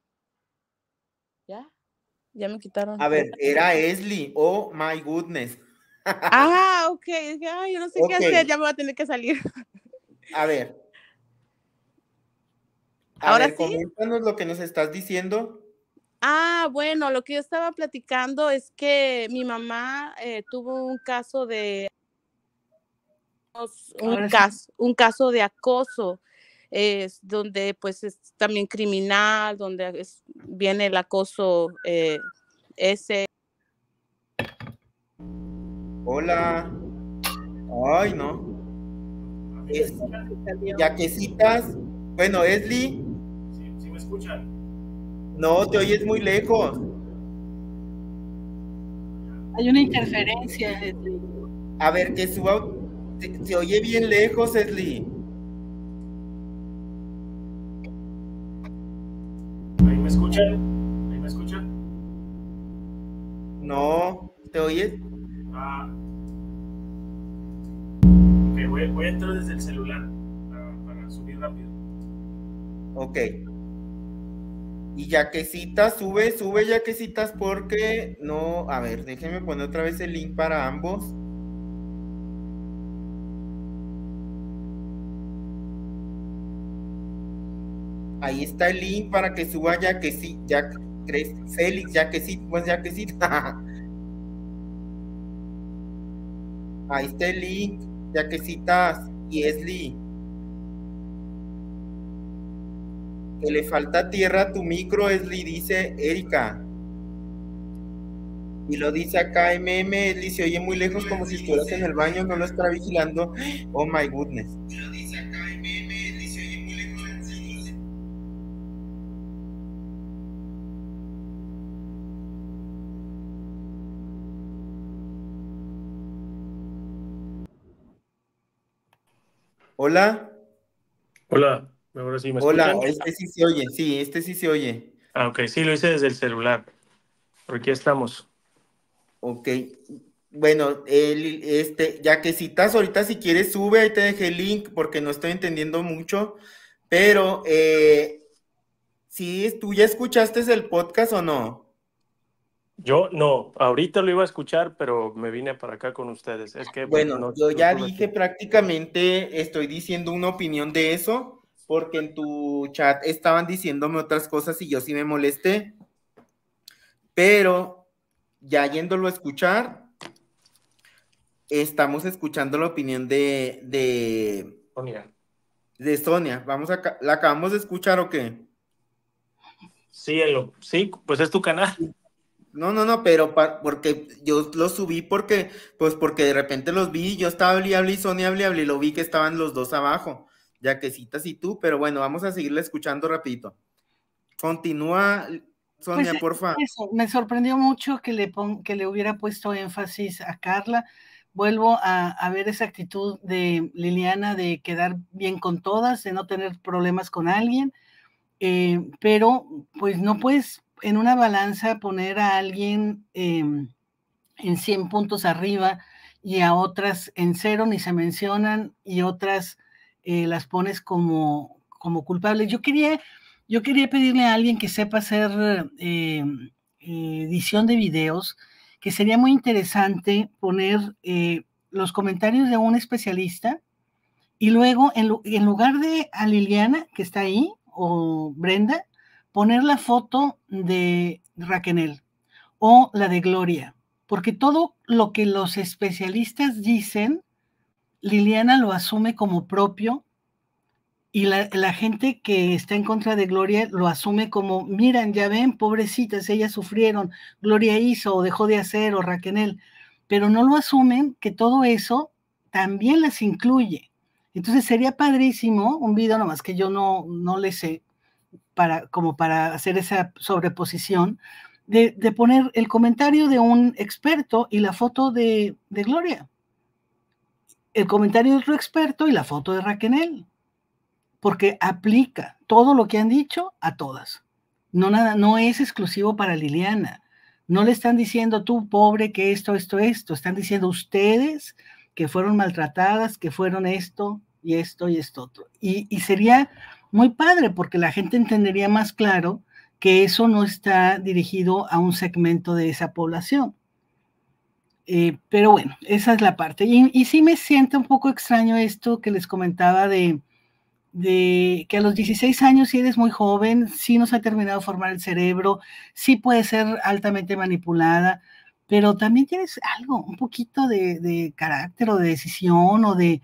Ya me quitaron. A ver, era Esli. Oh my goodness. Ok. Yo no sé qué hacer, ya me voy a tener que salir. A ver. ¿Ahora sí? Coméntanos lo que nos estás diciendo. Bueno, lo que yo estaba platicando es que mi mamá tuvo un caso de caso de acoso, donde pues es también criminal, donde viene el acoso ese. Hola. Ay, no. Yaquecitas. Bueno, Esli. ¿Sí me escuchan? No, te oyes muy lejos. Hay una interferencia. A ver, que suba. Se oye bien lejos, Esli. ¿Ahí me escuchan? ¿Ahí me escuchan? No, ¿te oyes? Ok, voy a entrar desde el celular para subir rápido. Ok. Y Yaquecita, sube Yaquecitas porque no. A ver, déjenme poner otra vez el link para ambos. Ahí está el link para que suba Yaquecita, Félix, Yaquecita, pues Yaquecita. Ahí está el link, Yaquecitas y Esli. Que le falta tierra a tu micro, Esli, dice Erika. Y lo dice acá MM, Esli, se oye muy lejos como si estuvieras en el baño, no lo estará vigilando. Oh my goodness. Hola. Hola, ahora sí me Hola, escuchan. este sí se oye, sí, este sí se oye. Ok, sí, lo hice desde el celular. Por aquí estamos. Ok. Bueno, Yaquecitas, ahorita si quieres sube, ahí te dejé el link porque no estoy entendiendo mucho, pero sí, ¿tú ya escuchaste el podcast o no? Yo no, ahorita lo iba a escuchar, pero me vine para acá con ustedes. Es que Bueno, yo no ya tuve dije tiempo. prácticamente, estoy diciendo una opinión de eso, porque en tu chat estaban diciéndome otras cosas y yo sí me molesté, pero ya yéndolo a escuchar, estamos escuchando la opinión Sonia. de Sonia. ¿La acabamos de escuchar o qué? Sí, sí, pues es tu canal. No, pero porque yo los subí porque de repente los vi, yo estaba hable y Sonia hable y lo vi que estaban los dos abajo, Yaquecitas y tú, pero bueno, vamos a seguirle escuchando rapidito. Continúa, Pues Sonia, porfa. eso, me sorprendió mucho que le hubiera puesto énfasis a Carla. Vuelvo a ver esa actitud de Liliana de quedar bien con todas, de no tener problemas con alguien, pero pues no puedes en una balanza poner a alguien en 100 puntos arriba y a otras en 0 ni se mencionan y otras las pones como culpables. Yo quería pedirle a alguien que sepa hacer edición de videos, que sería muy interesante poner los comentarios de un especialista y luego en lugar de a Liliana, que está ahí, o Brenda, poner la foto de Raquel o la de Gloria, porque todo lo que los especialistas dicen, Liliana lo asume como propio y la gente que está en contra de Gloria lo asume como, miran, ya ven, pobrecitas, ellas sufrieron, Gloria hizo o dejó de hacer o Raquel, pero no lo asumen que todo eso también las incluye. Entonces sería padrísimo un video, nomás que yo no le sé, como para hacer esa sobreposición, de poner el comentario de un experto y la foto de Gloria. El comentario de otro experto y la foto de Raquel. Porque aplica todo lo que han dicho a todas. No es exclusivo para Liliana. No le están diciendo tú, pobre, que esto. Están diciendo ustedes que fueron maltratadas, que fueron esto y esto y esto otro. Y sería muy padre porque la gente entendería más claro que eso no está dirigido a un segmento de esa población. Pero bueno, esa es la parte. Y sí me siente un poco extraño esto que les comentaba de que a los 16 años, si eres muy joven, sí nos ha terminado de formar el cerebro, sí puede ser altamente manipulada, pero también tienes algo, un poquito de carácter o de decisión o de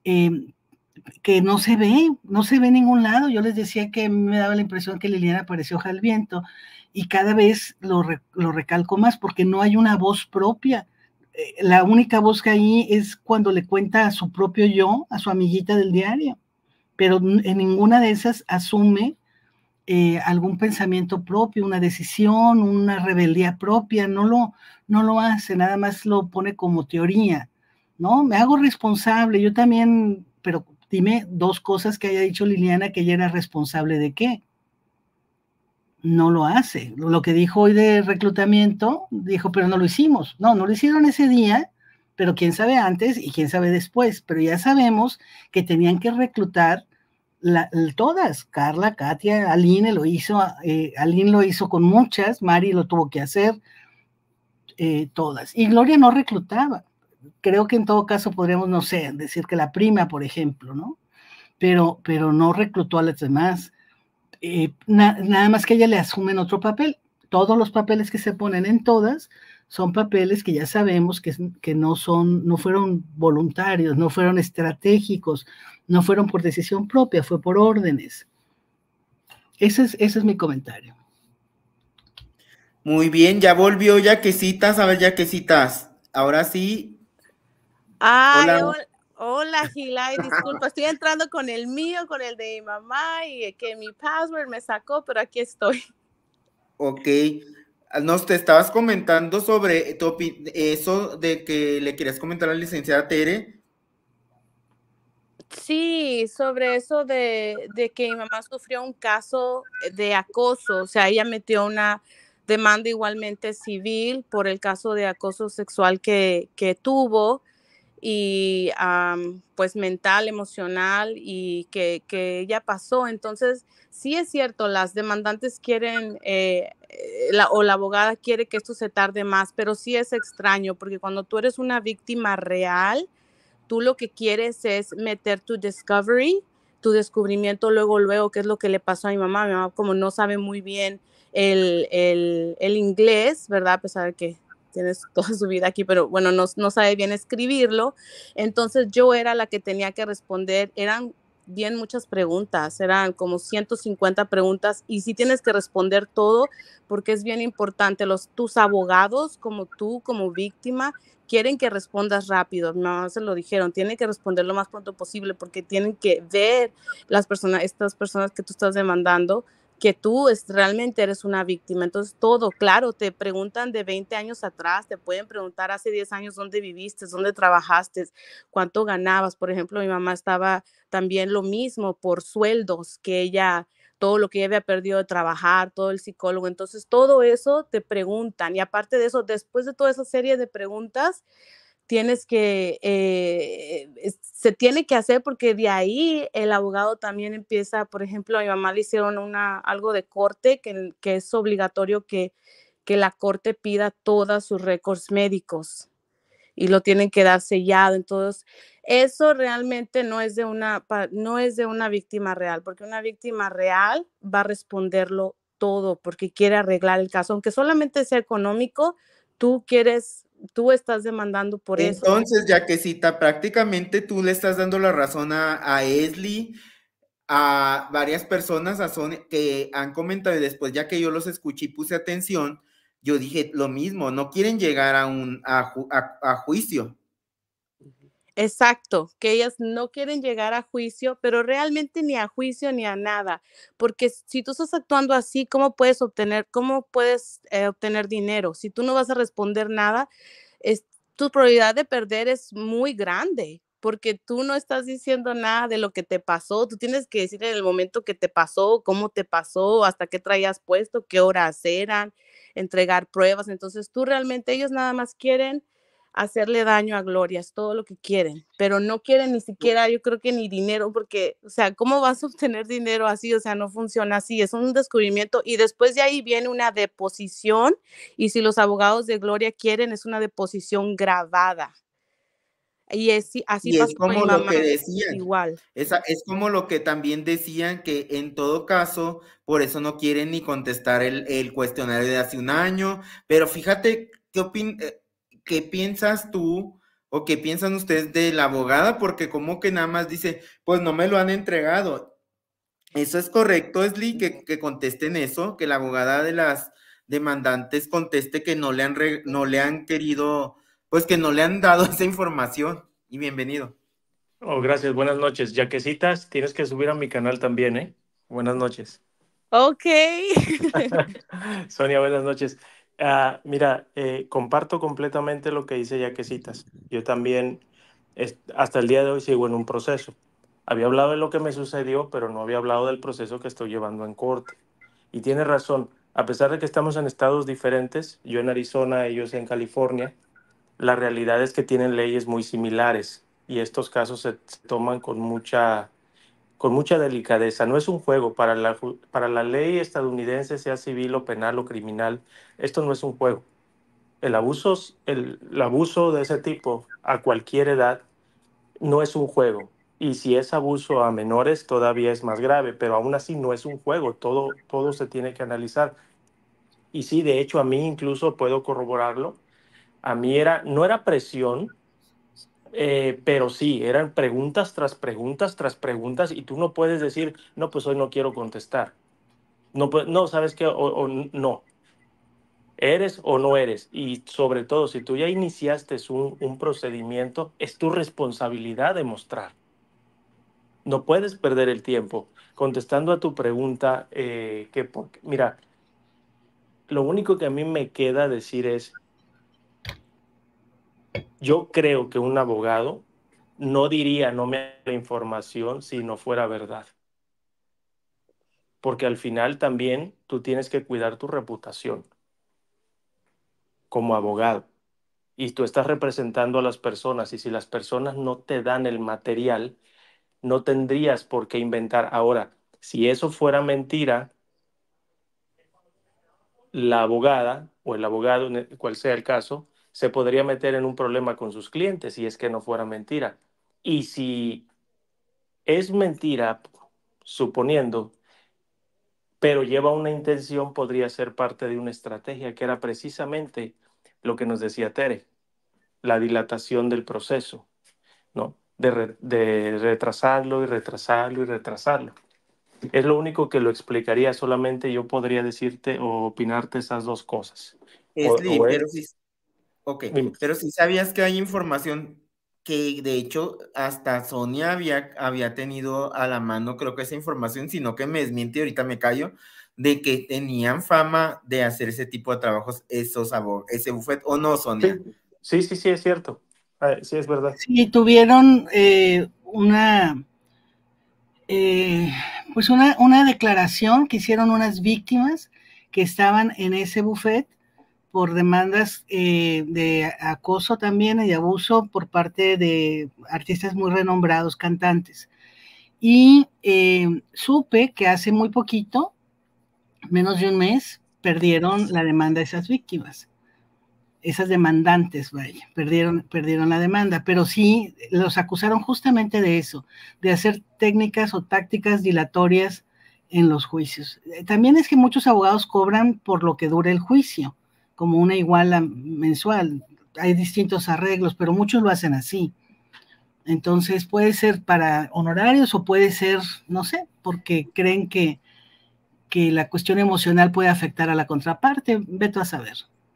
que no se ve en ningún lado. Yo les decía que me daba la impresión que Liliana parecía hoja al viento y cada vez lo recalco más porque no hay una voz propia. La única voz que hay es cuando le cuenta a su propio yo, a su amiguita del diario, pero en ninguna de esas asume algún pensamiento propio, una decisión, una rebeldía propia, no lo hace, nada más lo pone como teoría. ¿no? Me hago responsable, yo también, pero dime dos cosas que haya dicho Liliana que ella era responsable de qué. No lo hace. Lo que dijo hoy de reclutamiento, dijo, pero no lo hicimos. No, no lo hicieron ese día, pero quién sabe antes y quién sabe después. Pero ya sabemos que tenían que reclutar todas. Carla, Katia, Aline lo hizo con muchas, Mari lo tuvo que hacer, todas. Y Gloria no reclutaba. Creo que en todo caso podríamos, no sé, decir que la prima, por ejemplo, ¿no? Pero no reclutó a las demás. Nada más que ella le asumen otro papel. Todos los papeles que se ponen en todas son papeles que ya sabemos que no fueron voluntarios, no fueron estratégicos, no fueron por decisión propia, fue por órdenes. Ese es mi comentario. Muy bien, ya volvió Yaquecitas. A ver, Yaquecitas. Ahora sí. Ay, Hola. hola, Gilay, disculpa, estoy entrando con el mío, con el de mi mamá y que mi password me sacó, pero aquí estoy. Ok. Nos te estabas comentando sobre eso de que le querías comentar a la licenciada Tere. Sí, sobre eso de que mi mamá sufrió un caso de acoso, o sea, ella metió una demanda igualmente civil por el caso de acoso sexual que tuvo y pues mental, emocional y que ella pasó. Entonces, sí es cierto, las demandantes quieren, o la abogada quiere que esto se tarde más, pero sí es extraño porque cuando tú eres una víctima real, tú lo que quieres es meter tu discovery, tu descubrimiento luego, qué es lo que le pasó a mi mamá. Mi mamá como no sabe muy bien el inglés, ¿verdad? A pesar de que tienes toda su vida aquí, pero bueno, no sabe bien escribirlo. Entonces yo era la que tenía que responder. Eran bien muchas preguntas, eran como 150 preguntas y sí tienes que responder todo porque es bien importante. Tus abogados, como tú, como víctima, quieren que respondas rápido. Mi mamá se lo dijeron, tienen que responder lo más pronto posible porque tienen que ver estas personas que tú estás demandando, que tú realmente eres una víctima. Entonces, todo, claro, te preguntan de 20 años atrás, te pueden preguntar hace 10 años dónde viviste, dónde trabajaste, cuánto ganabas. Por ejemplo, mi mamá estaba también lo mismo por sueldos, que ella, todo lo que ella había perdido de trabajar, todo el psicólogo. Entonces, todo eso te preguntan. Y aparte de eso, después de toda esa serie de preguntas, se tiene que hacer porque de ahí el abogado también empieza. Por ejemplo, a mi mamá le hicieron algo de corte que es obligatorio que la corte pida todos sus récords médicos y lo tienen que dar sellado. Entonces, eso realmente no es de una víctima real, porque una víctima real va a responderlo todo porque quiere arreglar el caso, aunque solamente sea económico, tú estás demandando por eso. Entonces, Yaquecita, prácticamente tú le estás dando la razón a Esli, a varias personas que han comentado, y después ya que yo los escuché y puse atención, yo dije lo mismo, no quieren llegar a juicio. Exacto, que ellas no quieren llegar a juicio, pero realmente ni a juicio ni a nada, porque si tú estás actuando así, ¿cómo puedes obtener dinero? Si tú no vas a responder nada, tu probabilidad de perder es muy grande, porque tú no estás diciendo nada de lo que te pasó. Tú tienes que decir en el momento que te pasó, cómo te pasó, hasta qué traías puesto, qué horas eran, entregar pruebas. Entonces ellos nada más quieren hacerle daño a Gloria, es todo lo que quieren, pero no quieren ni siquiera, yo creo que ni dinero, porque, o sea, ¿cómo vas a obtener dinero así? O sea, no funciona así, es un descubrimiento y después de ahí viene una deposición y si los abogados de Gloria quieren, es una deposición grabada. Y así Y es pasó con mi como lo mamá, que decían, igual. es como lo que también decían que en todo caso, por eso no quieren ni contestar el cuestionario de hace un año, pero fíjate, ¿qué piensas tú o qué piensan ustedes de la abogada? Porque como que nada más dice, pues no me lo han entregado. ¿Eso es correcto, Esli, que contesten eso, que la abogada de las demandantes conteste que no le han querido, pues que no le han dado esa información? Y bienvenido. Oh, gracias, buenas noches. Yaquecitas, tienes que subir a mi canal también, ¿eh? Buenas noches. Ok. Sonia, buenas noches. Mira, comparto completamente lo que dice Yaquecitas. Yo también Hasta el día de hoy sigo en un proceso. Había hablado de lo que me sucedió, pero no había hablado del proceso que estoy llevando en corte. Y tiene razón, a pesar de que estamos en estados diferentes, yo en Arizona, ellos en California, la realidad es que tienen leyes muy similares y estos casos se toman con mucha delicadeza. No es un juego para la ley estadounidense, sea civil o penal o criminal. Esto no es un juego. El abuso de ese tipo a cualquier edad no es un juego. Y si es abuso a menores, todavía es más grave, pero aún así no es un juego. Todo se tiene que analizar. Y sí, de hecho, a mí incluso puedo corroborarlo. A mí no era presión, pero sí, eran preguntas tras preguntas tras preguntas y tú no puedes decir, no, pues hoy no quiero contestar. No, no, ¿sabes qué? O no. ¿Eres o no eres? Y sobre todo, si tú ya iniciaste un procedimiento, es tu responsabilidad demostrar. No puedes perder el tiempo. Contestando a tu pregunta, mira, lo único que a mí me queda decir es, yo creo que un abogado no diría no me da la información si no fuera verdad. Porque al final también tú tienes que cuidar tu reputación como abogado. Y tú estás representando a las personas y si las personas no te dan el material, no tendrías por qué inventar. Ahora, si eso fuera mentira, la abogada o el abogado, cual sea el caso, se podría meter en un problema con sus clientes si es que no fuera mentira. Y si es mentira, suponiendo, pero lleva una intención, podría ser parte de una estrategia que era precisamente lo que nos decía Tere, la dilatación del proceso, ¿no? De retrasarlo y retrasarlo y retrasarlo. Es lo único que lo explicaría, solamente yo podría decirte o opinarte esas dos cosas. Esli, Es, pero sí, ok, pero sí sabías que hay información que de hecho hasta Sonia había tenido a la mano, creo que esa información, sino que me desmiente, ahorita me callo, de que tenían fama de hacer ese tipo de trabajos, ese buffet, ¿o no, Sonia? sí, es cierto. Sí, es verdad. Sí, tuvieron pues una declaración que hicieron unas víctimas que estaban en ese buffet por demandas de acoso también y de abuso por parte de artistas muy renombrados, cantantes. Y supe que hace muy poquito, menos de un mes, perdieron la demanda de esas víctimas. Esas demandantes, vaya, perdieron la demanda, pero sí los acusaron justamente de eso, de hacer técnicas o tácticas dilatorias en los juicios. También es que muchos abogados cobran por lo que dure el juicio, como una iguala mensual. Hay distintos arreglos, pero muchos lo hacen así. Entonces puede ser para honorarios o puede ser, no sé, porque creen que la cuestión emocional puede afectar a la contraparte. Vete a saber.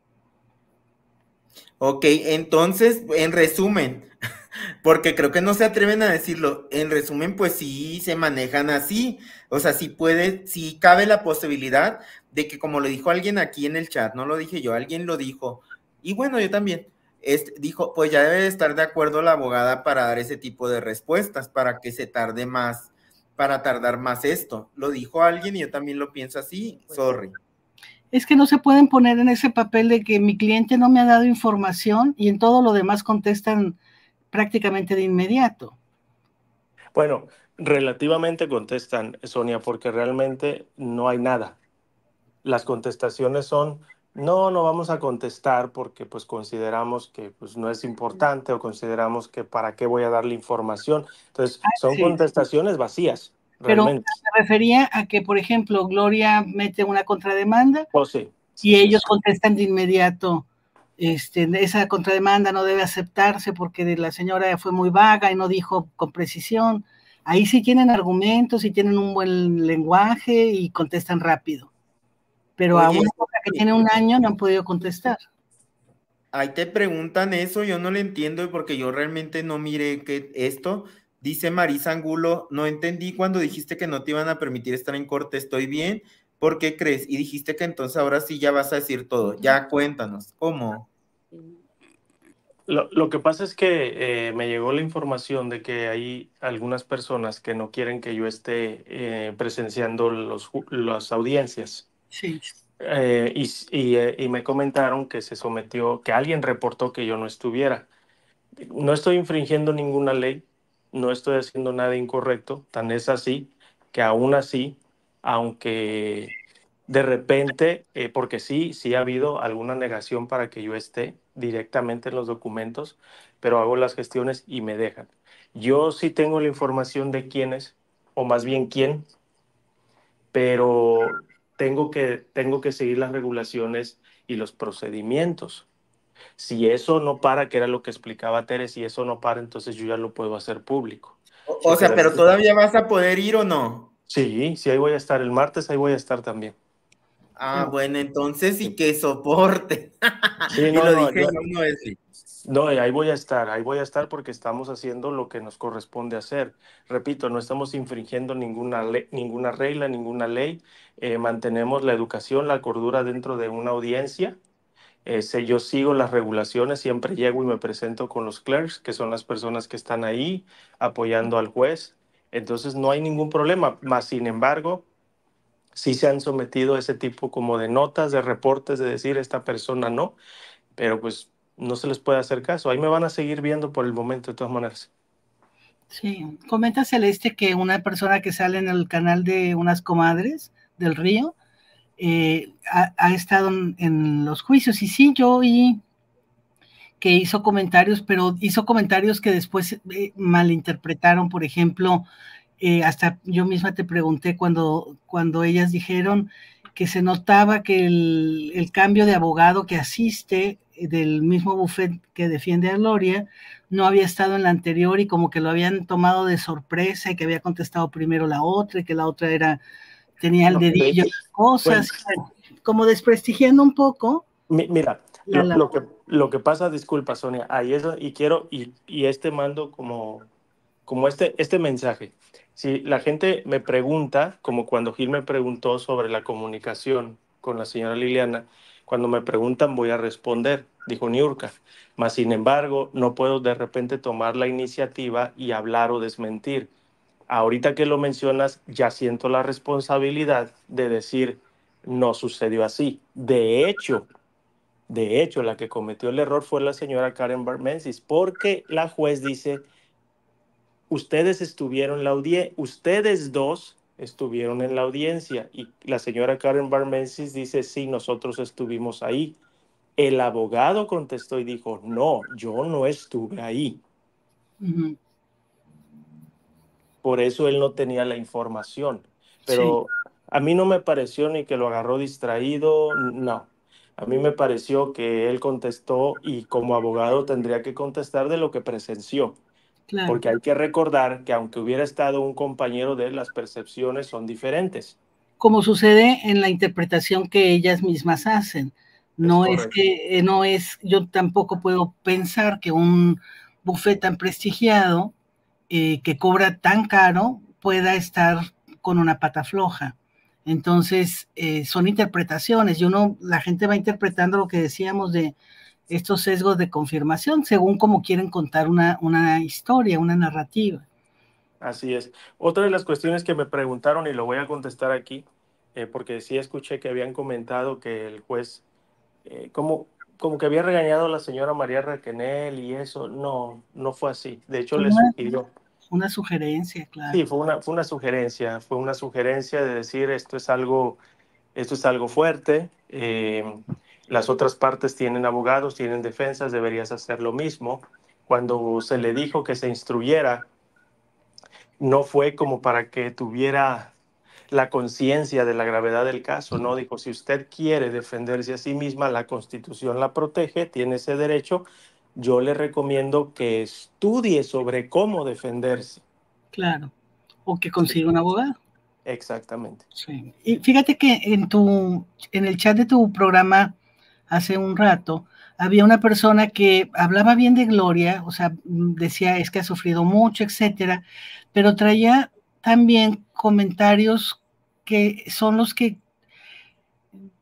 Ok, entonces, en resumen, porque creo que no se atreven a decirlo, en resumen, pues sí se manejan así, o sea, sí cabe la posibilidad de que como lo dijo alguien aquí en el chat, no lo dije yo, alguien lo dijo, y bueno, yo también, dijo, pues ya debe de estar de acuerdo la abogada para dar ese tipo de respuestas, para que se tarde más, para tardar más esto, lo dijo alguien y yo también lo pienso así, sorry. Es que no se pueden poner en ese papel de que mi cliente no me ha dado información y en todo lo demás contestan prácticamente de inmediato. Bueno, relativamente contestan, Sonia, porque realmente no hay nada. Las contestaciones son, no, no vamos a contestar porque pues consideramos que pues, no es importante o consideramos que para qué voy a darle información. Entonces, son Sí, contestaciones vacías, pero realmente. me refería a que, por ejemplo, Gloria mete una contrademanda Oh, sí. y ellos contestan de inmediato, esa contrademanda no debe aceptarse porque la señora fue muy vaga y no dijo con precisión. Ahí sí tienen argumentos y tienen un buen lenguaje y contestan rápido. Pero a Oye, una cosa que tiene un año no han podido contestar. ahí te preguntan eso, yo no le entiendo porque yo realmente no miré que esto, dice Marisa Angulo, no entendí cuando dijiste que no te iban a permitir estar en corte, estoy bien, ¿por qué crees? Y dijiste que entonces ahora sí ya vas a decir todo, ya cuéntanos, ¿cómo? Lo que pasa es que me llegó la información de que hay algunas personas que no quieren que yo esté presenciando las audiencias. Sí, Y me comentaron que se sometió, que alguien reportó que yo no estuviera. No estoy infringiendo ninguna ley, no estoy haciendo nada incorrecto, tan es así que aún así, aunque de repente, porque sí ha habido alguna negación para que yo esté directamente en los documentos, pero hago las gestiones y me dejan. Yo sí tengo la información de quiénes, o más bien quién, pero tengo que seguir las regulaciones y los procedimientos. Si eso no para, que era lo que explicaba Tere, si eso no para, entonces yo ya lo puedo hacer público. O sea, pero todavía vas a poder ir o no. Sí, sí, ahí voy a estar. El martes ahí voy a estar también. Ah, bueno, entonces sí que soporte. Sí, Y no, lo no, dije yo, no es. no, ahí voy a estar porque estamos haciendo lo que nos corresponde hacer. Repito, no estamos infringiendo ninguna regla, ninguna ley. Mantenemos la educación, la cordura dentro de una audiencia. Yo sigo las regulaciones, siempre llego y me presento con los clerks, que son las personas que están ahí apoyando al juez. Entonces no hay ningún problema, más sin embargo, sí se han sometido a ese tipo como de notas, de reportes, de decir esta persona no, pero pues no se les puede hacer caso. Ahí me van a seguir viendo por el momento de todas maneras. sí. Comenta Celeste que una persona que sale en el canal de unas comadres del río ha estado en los juicios. Y sí, yo oí que hizo comentarios, pero hizo comentarios que después malinterpretaron. Por ejemplo, hasta yo misma te pregunté cuando ellas dijeron que se notaba que el cambio de abogado que asiste del mismo bufete que defiende a Gloria no había estado en la anterior y como que lo habían tomado de sorpresa y que había contestado primero la otra y que la otra tenía el No, de dedillo hecho, en las cosas, bueno, como desprestigiando un poco mira, la labor. lo que pasa, disculpa, Sonia, ahí es, y quiero, y este mando como este mensaje. Si la gente me pregunta, como cuando Gil me preguntó sobre la comunicación con la señora Liliana, cuando me preguntan voy a responder, dijo Niurka. Mas, sin embargo, no puedo de repente tomar la iniciativa y hablar o desmentir. Ahorita que lo mencionas, ya siento la responsabilidad de decir, no sucedió así. De hecho, la que cometió el error fue la señora Karen Barmensis, porque la juez dice ustedes dos estuvieron en la audiencia y la señora Karen Barmensis dice, sí, nosotros estuvimos ahí. El abogado contestó y dijo, no, yo no estuve ahí. Uh-huh. Por eso él no tenía la información. Sí, Pero a mí no me pareció ni que lo agarró distraído, no. A mí me pareció que él contestó y como abogado tendría que contestar de lo que presenció. claro. Porque hay que recordar que aunque hubiera estado un compañero de él, las percepciones son diferentes. Como sucede en la interpretación que ellas mismas hacen. Es No es correcto. que, no es, yo tampoco puedo pensar que un buffet tan prestigiado, que cobra tan caro, pueda estar con una pata floja. Entonces, son interpretaciones y la gente va interpretando lo que decíamos de estos sesgos de confirmación, según como quieren contar una historia, una narrativa. Así es. Otra de las cuestiones que me preguntaron, y lo voy a contestar aquí, porque sí escuché que habían comentado que el juez, como que había regañado a la señora María Raquenel y eso, no, no fue así. De hecho, Fue le sugirió. una sugerencia, claro. Sí, fue una sugerencia de decir esto es algo fuerte, las otras partes tienen abogados, tienen defensas, deberías hacer lo mismo. Cuando se le dijo que se instruyera, no fue como para que tuviera la conciencia de la gravedad del caso, ¿no? Dijo, si usted quiere defenderse a sí misma, la Constitución la protege, tiene ese derecho, yo le recomiendo que estudie sobre cómo defenderse. Claro. O que Sí, consiga un abogado. exactamente. Sí. Y fíjate que en el chat de tu programa hace un rato había una persona que hablaba bien de Gloria, o sea, decía es que ha sufrido mucho, etcétera, pero traía también comentarios que son los que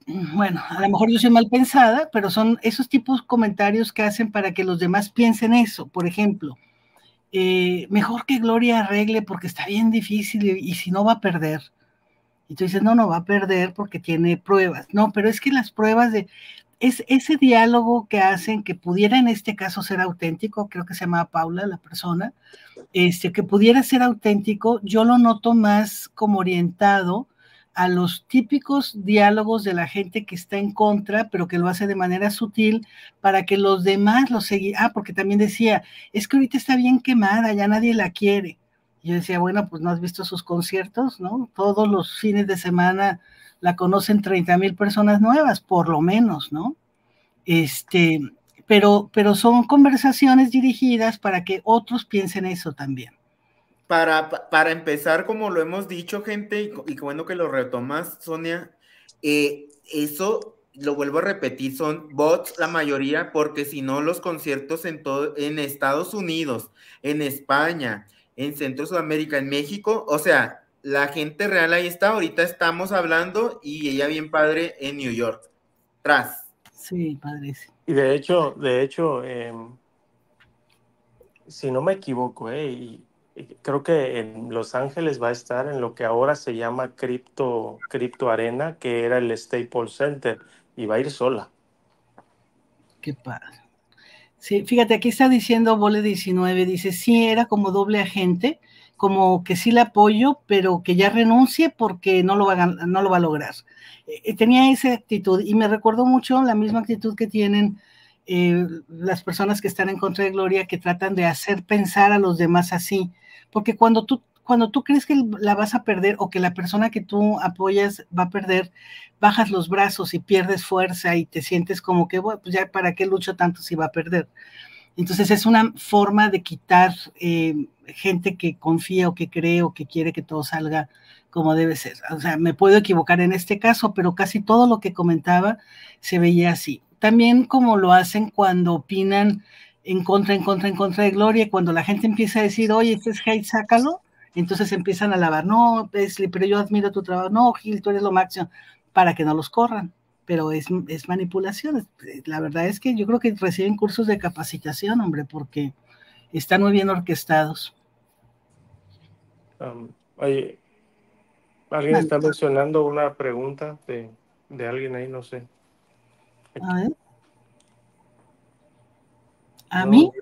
bueno, a lo mejor yo soy mal pensada, pero son esos tipos de comentarios que hacen para que los demás piensen eso. Por ejemplo, mejor que Gloria arregle porque está bien difícil y si no va a perder. Y tú dices, no, no va a perder porque tiene pruebas. No, pero es que las pruebas es ese diálogo que hacen que pudiera en este caso ser auténtico, creo que se llama Paula la persona, que pudiera ser auténtico, yo lo noto más como orientado a los típicos diálogos de la gente que está en contra, pero que lo hace de manera sutil para que los demás lo sigan. Porque también decía, es que ahorita está bien quemada, ya nadie la quiere. Y yo decía, bueno, pues no has visto sus conciertos, ¿no? Todos los fines de semana la conocen 30,000 personas nuevas, por lo menos, ¿no? Pero son conversaciones dirigidas para que otros piensen eso también. Para empezar, como lo hemos dicho, gente, y qué bueno que lo retomas, Sonia, eso, lo vuelvo a repetir, son bots la mayoría, porque si no los conciertos en Estados Unidos, en España, en Centro Sudamérica, en México, o sea, la gente real ahí está, ahorita estamos hablando y ella bien padre en New York, tras. Sí, padre. Y de hecho, si no me equivoco, y creo que en Los Ángeles va a estar en lo que ahora se llama Crypto Arena, que era el Staples Center, y va a ir sola. Qué padre. Sí, fíjate, aquí está diciendo Vole 19, dice, sí, era como doble agente, como que sí le apoyo, pero que ya renuncie porque no lo va a lograr. Tenía esa actitud y me recordó mucho la misma actitud que tienen las personas que están en contra de Gloria, que tratan de hacer pensar a los demás así, porque cuando tú crees que la vas a perder o que la persona que tú apoyas va a perder, bajas los brazos y pierdes fuerza y te sientes como que, bueno, pues ya para qué lucho tanto si va a perder. Entonces es una forma de quitar gente que confía o que cree o que quiere que todo salga como debe ser. O sea, me puedo equivocar en este caso, pero casi todo lo que comentaba se veía así. También como lo hacen cuando opinan en contra de Gloria, cuando la gente empieza a decir, oye, este es hate, sácalo, entonces empiezan a alabar, no, Leslie, pero yo admiro tu trabajo, no, Gil, tú eres lo máximo, para que no los corran. Pero es manipulación. La verdad es que yo creo que reciben cursos de capacitación, hombre, porque están muy bien orquestados. Oye, alguien está mencionando una pregunta de alguien ahí, no sé. A ver. ¿A No. mí?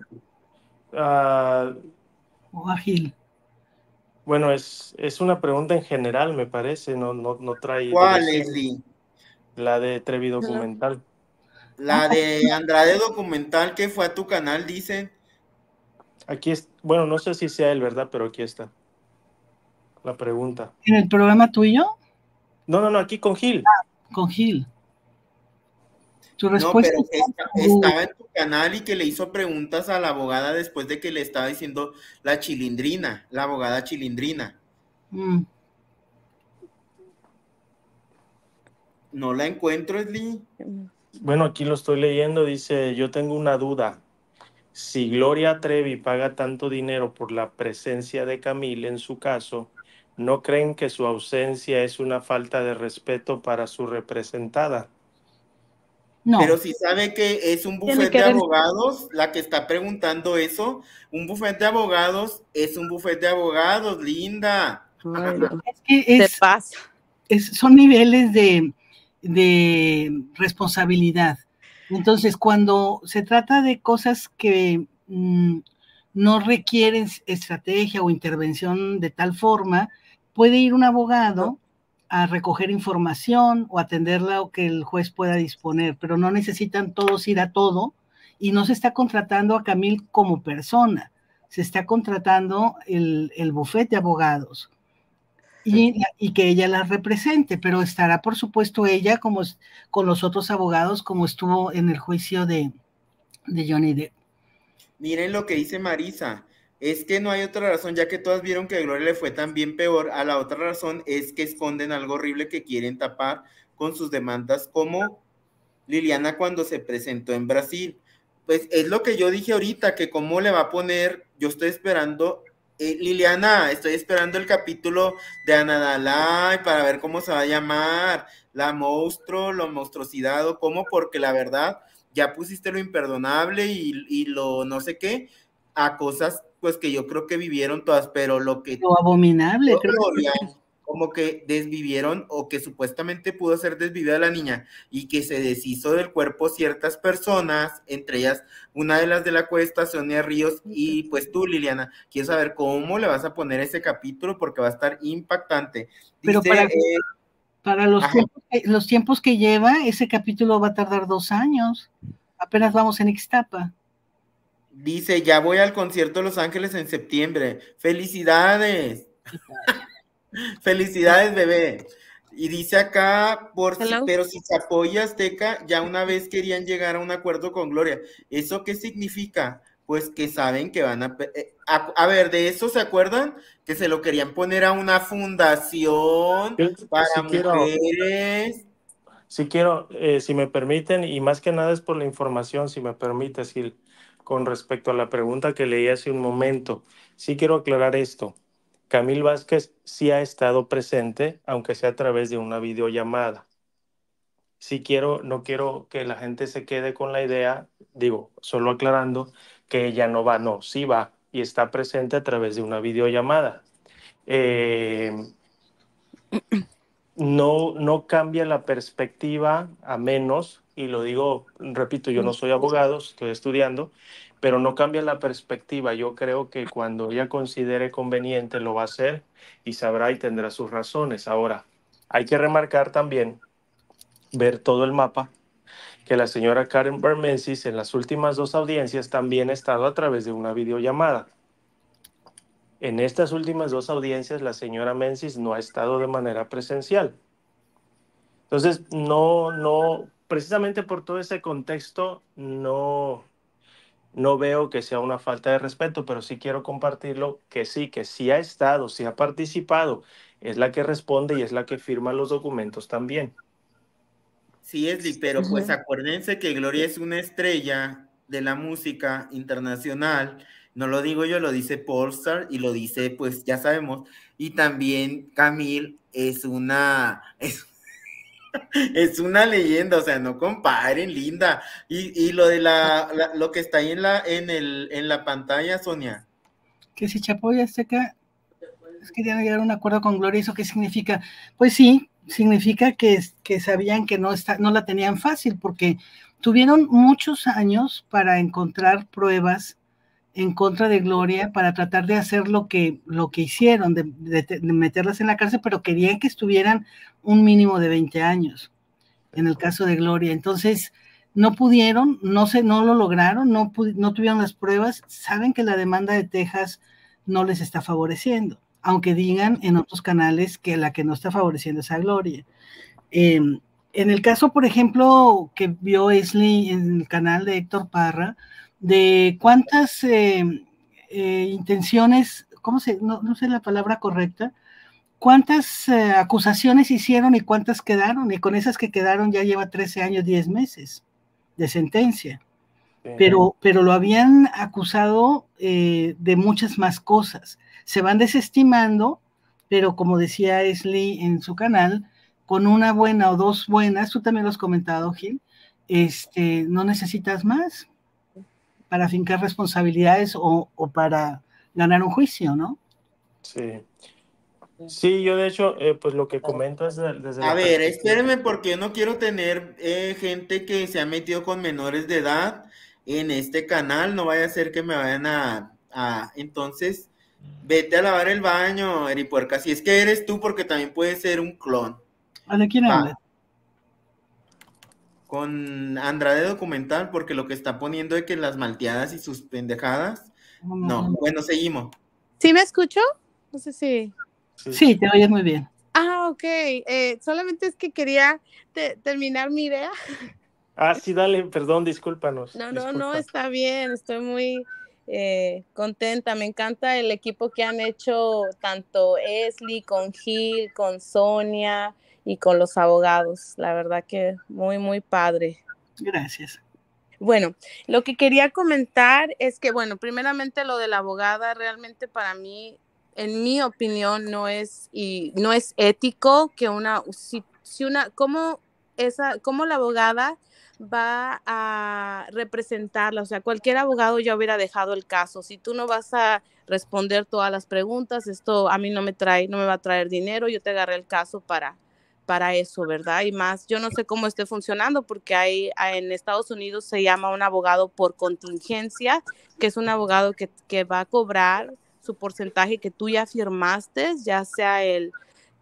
¿O a Gil? Bueno, es una pregunta en general, me parece, no trae ¿Cuál, dirección. Leslie? La de Trevi Documental. La de Andrade Documental que fue a tu canal, dice. Aquí es, bueno, no sé si sea él, ¿verdad? Pero aquí está la pregunta. ¿En el programa tuyo? No, aquí con Gil. Con Gil. Tu No, respuesta pero estaba en tu canal y que le hizo preguntas a la abogada después de que le estaba diciendo la Chilindrina, la abogada Chilindrina. No la encuentro, Esli. Bueno, aquí lo estoy leyendo, dice, yo tengo una duda. Si Gloria Trevi paga tanto dinero por la presencia de Camille en su caso, ¿no creen que su ausencia es una falta de respeto para su representada? No. Pero si sabe que es un bufete de abogados, la que está preguntando eso, un bufete de abogados es un bufete de abogados, linda. Es que pasa. Son niveles de responsabilidad. Entonces, cuando se trata de cosas que no requieren estrategia o intervención de tal forma, puede ir un abogado a recoger información o atenderla o que el juez pueda disponer, pero no necesitan todos ir a todo y no se está contratando a Camille como persona, se está contratando el bufete de abogados. Y que ella la represente, pero estará por supuesto ella como con los otros abogados como estuvo en el juicio de Johnny Depp. Miren lo que dice Marisa, es que no hay otra razón, ya que todas vieron que a Gloria le fue también peor, a la otra razón es que esconden algo horrible que quieren tapar con sus demandas, como Liliana cuando se presentó en Brasil. Pues es lo que yo dije ahorita, que cómo le va a poner, yo estoy esperando Liliana, estoy esperando el capítulo de Anadalai para ver cómo se va a llamar, la monstruo, la monstruosidad o cómo, porque la verdad, ya pusiste lo imperdonable y lo no sé qué, a cosas pues que yo creo que vivieron todas, pero lo que Lo abominable, creo Gloria, como que desvivieron o que supuestamente pudo ser desvivida la niña y que se deshizo del cuerpo ciertas personas, entre ellas una de las de la cuesta, Sonia Ríos, y pues tú, Liliana, quiero saber cómo le vas a poner ese capítulo porque va a estar impactante. pero Dice, para los tiempos que lleva, ese capítulo va a tardar 2 años. Apenas vamos en Ixtapa. dice, ya voy al concierto de Los Ángeles en septiembre. ¡Felicidades! Felicidades, bebé. Y dice acá, Hello. pero si se apoya Azteca, ya una vez querían llegar a un acuerdo con Gloria. ¿Eso qué significa? Pues que saben que van a ver, de eso se acuerdan, que se lo querían poner a una fundación para Sí quiero, mujeres. si me permiten, y más que nada es por la información, si me permites, Gil, con respecto a la pregunta que leí hace un momento, sí quiero aclarar esto. Camil Vázquez sí ha estado presente, aunque sea a través de una videollamada. Sí quiero, no quiero que la gente se quede con la idea, digo, solo aclarando, que ella no va, no, sí va y está presente a través de una videollamada. Eh, no cambia la perspectiva a menos, y lo digo, repito, yo no soy abogado, estoy estudiando, pero no cambia la perspectiva. Yo creo que cuando ella considere conveniente lo va a hacer y sabrá y tendrá sus razones. Ahora, hay que remarcar también, ver todo el mapa, que la señora Karen Bermensis en las últimas 2 audiencias también ha estado a través de una videollamada. En estas últimas 2 audiencias la señora Menzies no ha estado de manera presencial. Entonces, precisamente por todo ese contexto, no veo que sea una falta de respeto, pero sí quiero compartirlo, que sí ha estado, sí ha participado, es la que responde y es la que firma los documentos también. Sí, Esli, pero pues acuérdense que Gloria es una estrella de la música internacional, no lo digo yo, lo dice Polestar y lo dice, pues ya sabemos, y también Camille es una leyenda, o sea, no comparen, linda. Y lo de lo que está ahí en la pantalla, Sonia. Que si Chapoy Azteca querían llegar a un acuerdo con Gloria, ¿eso qué significa? Pues sí, significa que sabían que no la tenían fácil, porque tuvieron muchos años para encontrar pruebas en contra de Gloria para tratar de hacer lo que hicieron, de meterlas en la cárcel, pero querían que estuvieran un mínimo de 20 años, en el caso de Gloria. Entonces, no pudieron, no lo lograron, no tuvieron las pruebas, saben que la demanda de Texas no les está favoreciendo, aunque digan en otros canales que la que no está favoreciendo es a Gloria. En el caso, por ejemplo, que vio Esli en el canal de Héctor Parra, de cuántas intenciones, no sé la palabra correcta, cuántas acusaciones hicieron y cuántas quedaron, y con esas que quedaron ya lleva 13 años, 10 meses de sentencia. Sí. Pero lo habían acusado de muchas más cosas. Se van desestimando, pero como decía Esli en su canal, con una buena o 2 buenas, tú también lo has comentado, Gil, no necesitas más para fincar responsabilidades o para ganar un juicio, ¿no? Sí. Sí, yo de hecho, pues lo que comento es desde A ver, espérenme porque yo no quiero tener gente que se ha metido con menores de edad en este canal, no vaya a ser que me vayan entonces, vete a lavar el baño, Eripuerca, si es que eres tú, porque también puede ser un clon. ¿De quién hablas? Con Andrade Documental, porque lo que está poniendo es que las malteadas y sus pendejadas, no. Bueno, seguimos. ¿Sí me escucho? No sé si... Sí, te oyes muy bien. Ok. Solamente es que quería terminar mi idea. Sí, dale, perdón, discúlpanos. No, está bien, estoy muy contenta. Me encanta el equipo que han hecho tanto Esli, con Gil, con Sonia y con los abogados. La verdad que muy, muy padre. Gracias. Bueno, lo que quería comentar es que, bueno, primeramente lo de la abogada realmente para mí, en mi opinión, no es ético que cómo la abogada va a representarla. O sea, cualquier abogado ya hubiera dejado el caso. Si tú no vas a responder todas las preguntas, esto a mí no me va a traer dinero, yo te agarré el caso para eso, ¿verdad? Y más, yo no sé cómo esté funcionando porque en Estados Unidos se llama un abogado por contingencia, que es un abogado que va a cobrar su porcentaje que tú ya firmaste, ya sea el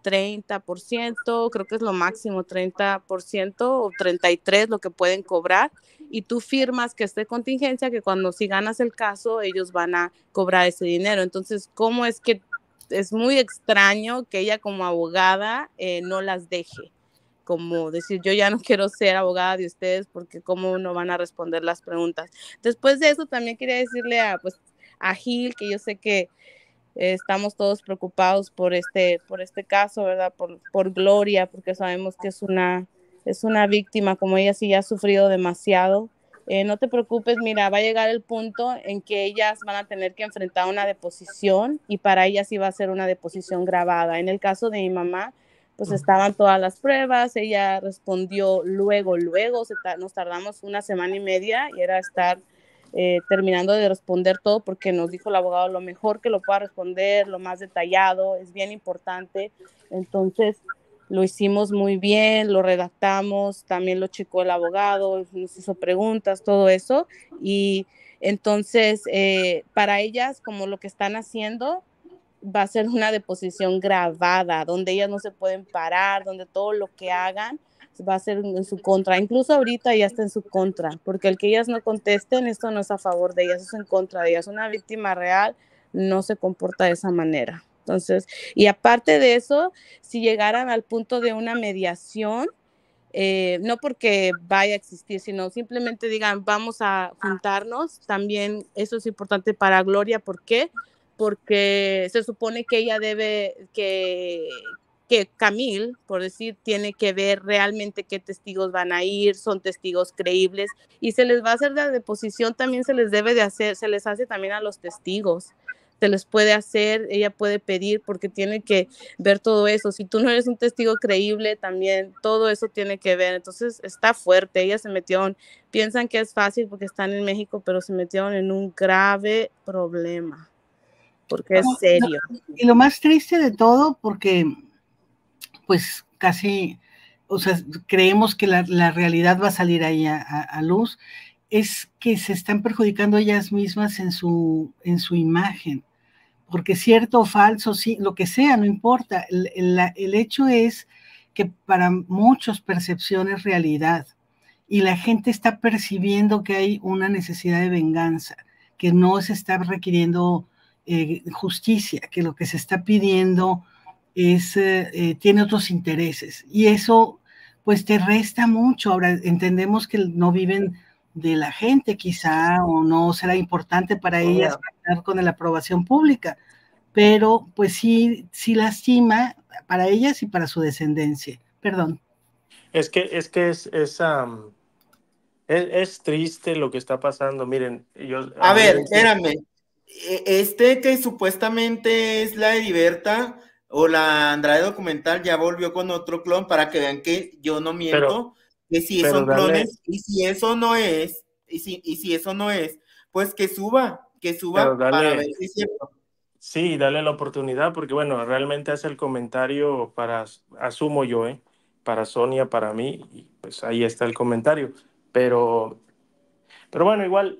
30%, creo que es lo máximo, 30% o 33% lo que pueden cobrar, y tú firmas que esté contingencia, que cuando si ganas el caso, ellos van a cobrar ese dinero. Entonces, ¿cómo es que es muy extraño que ella como abogada no las deje? Como decir, yo ya no quiero ser abogada de ustedes porque cómo no van a responder las preguntas. Después de eso, también quería decirle a Gil, que yo sé que estamos todos preocupados por este caso, ¿verdad? Por Gloria, porque sabemos que es una víctima, como ella sí ya ha sufrido demasiado. No te preocupes, mira, va a llegar el punto en que ellas van a tener que enfrentar una deposición y para ellas sí va a ser una deposición grabada. En el caso de mi mamá, pues estaban todas las pruebas, ella respondió luego, nos tardamos una semana y media y era estar terminando de responder todo porque nos dijo el abogado lo mejor que lo pueda responder, lo más detallado, es bien importante. Entonces lo hicimos muy bien, lo redactamos, también lo checó el abogado, nos hizo preguntas, todo eso. Y entonces para ellas, como lo que están haciendo, va a ser una deposición grabada, donde ellas no se pueden parar, donde todo lo que hagan va a ser en su contra. Incluso ahorita ya está en su contra, porque el que ellas no contesten, esto no es a favor de ellas, es en contra de ellas. Una víctima real no se comporta de esa manera. Entonces, y aparte de eso, si llegaran al punto de una mediación, no porque vaya a existir, sino simplemente digan, vamos a juntarnos, también eso es importante para Gloria. ¿Por qué? Porque se supone que ella que Camille, por decir, tiene que ver realmente qué testigos van a ir, son testigos creíbles, y se les va a hacer la deposición, también se les debe de hacer, se les hace también a los testigos, se les puede hacer, ella puede pedir porque tiene que ver todo eso. Si tú no eres un testigo creíble, también todo eso tiene que ver. Entonces está fuerte. Ellas se metieron, piensan que es fácil porque están en México, pero se metieron en un grave problema porque es serio. Y lo más triste de todo, porque pues casi, o sea, creemos que la realidad va a salir ahí a luz, es que se están perjudicando ellas mismas en su imagen, porque cierto o falso, sí, lo que sea, no importa, el hecho es que para muchos percepción es realidad, y la gente está percibiendo que hay una necesidad de venganza, que no se está requiriendo justicia, que lo que se está pidiendo tiene otros intereses, y eso pues te resta mucho. Ahora entendemos que no viven de la gente quizá, o no será importante para ellas contar con la aprobación pública, pero pues sí, sí lastima para ellas y para su descendencia. Perdón. Es triste lo que está pasando. Miren, a ver, espérame. Este que supuestamente es la Heriberta o la Andrade documental ya volvió con otro clon para que vean que yo no miento, que si son clones, y si eso no es, y si eso no es, pues que suba para ver si es cierto. Sí, dale la oportunidad, porque bueno, realmente hace el comentario asumo yo, para Sonia, para mí, y pues ahí está el comentario. Pero bueno, igual,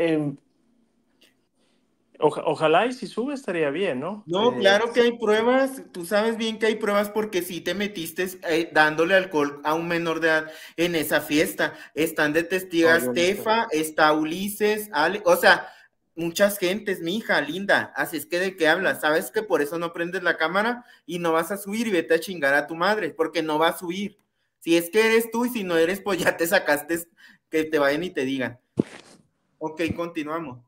ojalá y si sube estaría bien, ¿no? No, claro que hay pruebas, tú sabes bien que hay pruebas porque si te metiste dándole alcohol a un menor de edad en esa fiesta. Están de testigas Tefa, está Ulises, Ale, o sea, muchas gentes, mi hija linda, así es que de qué hablas, sabes que por eso no prendes la cámara y no vas a subir y vete a chingar a tu madre, porque no va a subir. Si es que eres tú y si no eres, pues ya te sacaste, que te vayan y te digan. Ok, continuamos.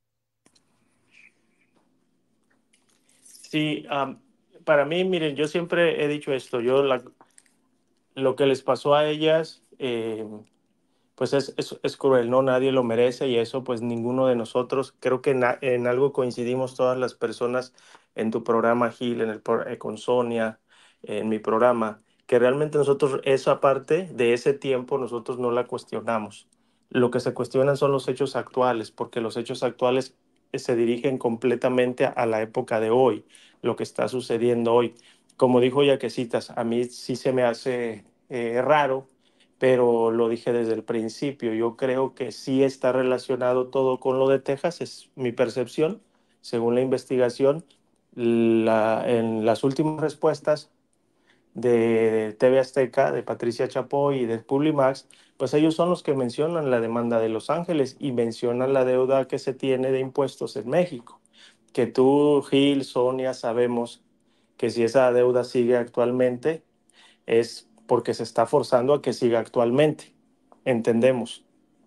Sí, para mí, miren, yo siempre he dicho esto, lo que les pasó a ellas, pues es cruel, ¿no? Nadie lo merece y eso pues ninguno de nosotros, creo que en algo coincidimos todas las personas en tu programa, Gil, con Sonia, en mi programa, que realmente nosotros esa parte de ese tiempo nosotros no la cuestionamos. Lo que se cuestionan son los hechos actuales, porque los hechos actuales se dirigen completamente a la época de hoy, lo que está sucediendo hoy. Como dijo Yaquecitas, a mí sí se me hace raro, pero lo dije desde el principio. Yo creo que sí está relacionado todo con lo de Texas, es mi percepción. Según la investigación, en las últimas respuestas de TV Azteca, de Patricia Chapoy y de Publimax, pues ellos son los que mencionan la demanda de Los Ángeles y mencionan la deuda que se tiene de impuestos en México. Que tú, Gil, Sonia, sabemos que si esa deuda sigue actualmente es porque se está forzando a que siga actualmente. Entendemos.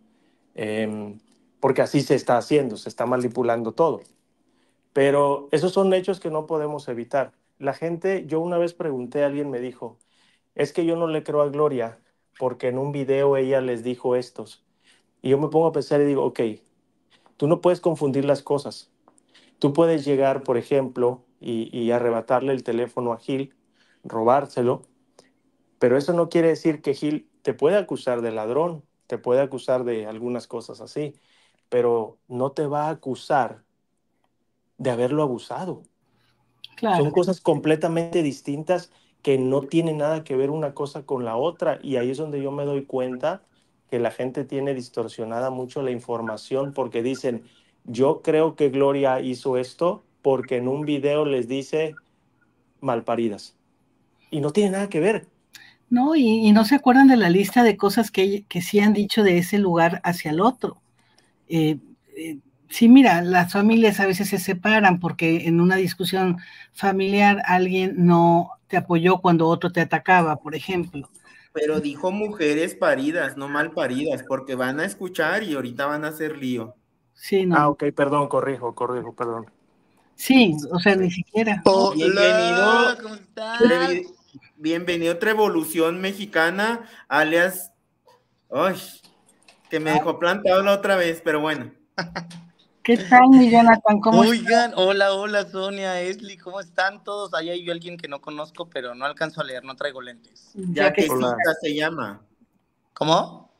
Eh, Porque así se está haciendo, se está manipulando todo. Pero esos son hechos que no podemos evitar. La gente, yo una vez pregunté, a alguien me dijo, es que yo no le creo a Gloria porque en un video ella les dijo estos. Y yo me pongo a pensar y digo, ok, tú no puedes confundir las cosas. Tú puedes llegar, por ejemplo, y arrebatarle el teléfono a Gil, robárselo, pero eso no quiere decir que Gil te puede acusar de ladrón, te puede acusar de algunas cosas así, pero no te va a acusar de haberlo abusado. Claro. Son cosas completamente distintas que no tienen nada que ver una cosa con la otra. Y ahí es donde yo me doy cuenta que la gente tiene distorsionada mucho la información porque dicen, yo creo que Gloria hizo esto porque en un video les dice malparidas. Y no tiene nada que ver. No, y no se acuerdan de la lista de cosas que sí han dicho de ese lugar hacia el otro. Eh, sí, mira, las familias a veces se separan porque en una discusión familiar alguien no te apoyó cuando otro te atacaba, por ejemplo. Pero dijo mujeres paridas, no mal paridas, porque van a escuchar y ahorita van a hacer lío. Sí, no. Ok, perdón, corrijo, perdón. Sí, o sea, ni siquiera. Hola, Bienvenido, ¿cómo estás? bienvenido a Revolución Mexicana, alias, ay, que me dejó plantado la otra vez, pero bueno. ¿Qué tal, mi Jonathan? ¿Cómo estás? Oigan, hola Sonia, Esli, ¿cómo están todos? Ahí hay alguien que no conozco, pero no alcanzo a leer, no traigo lentes. Yaquecitas se llama. ¿Cómo?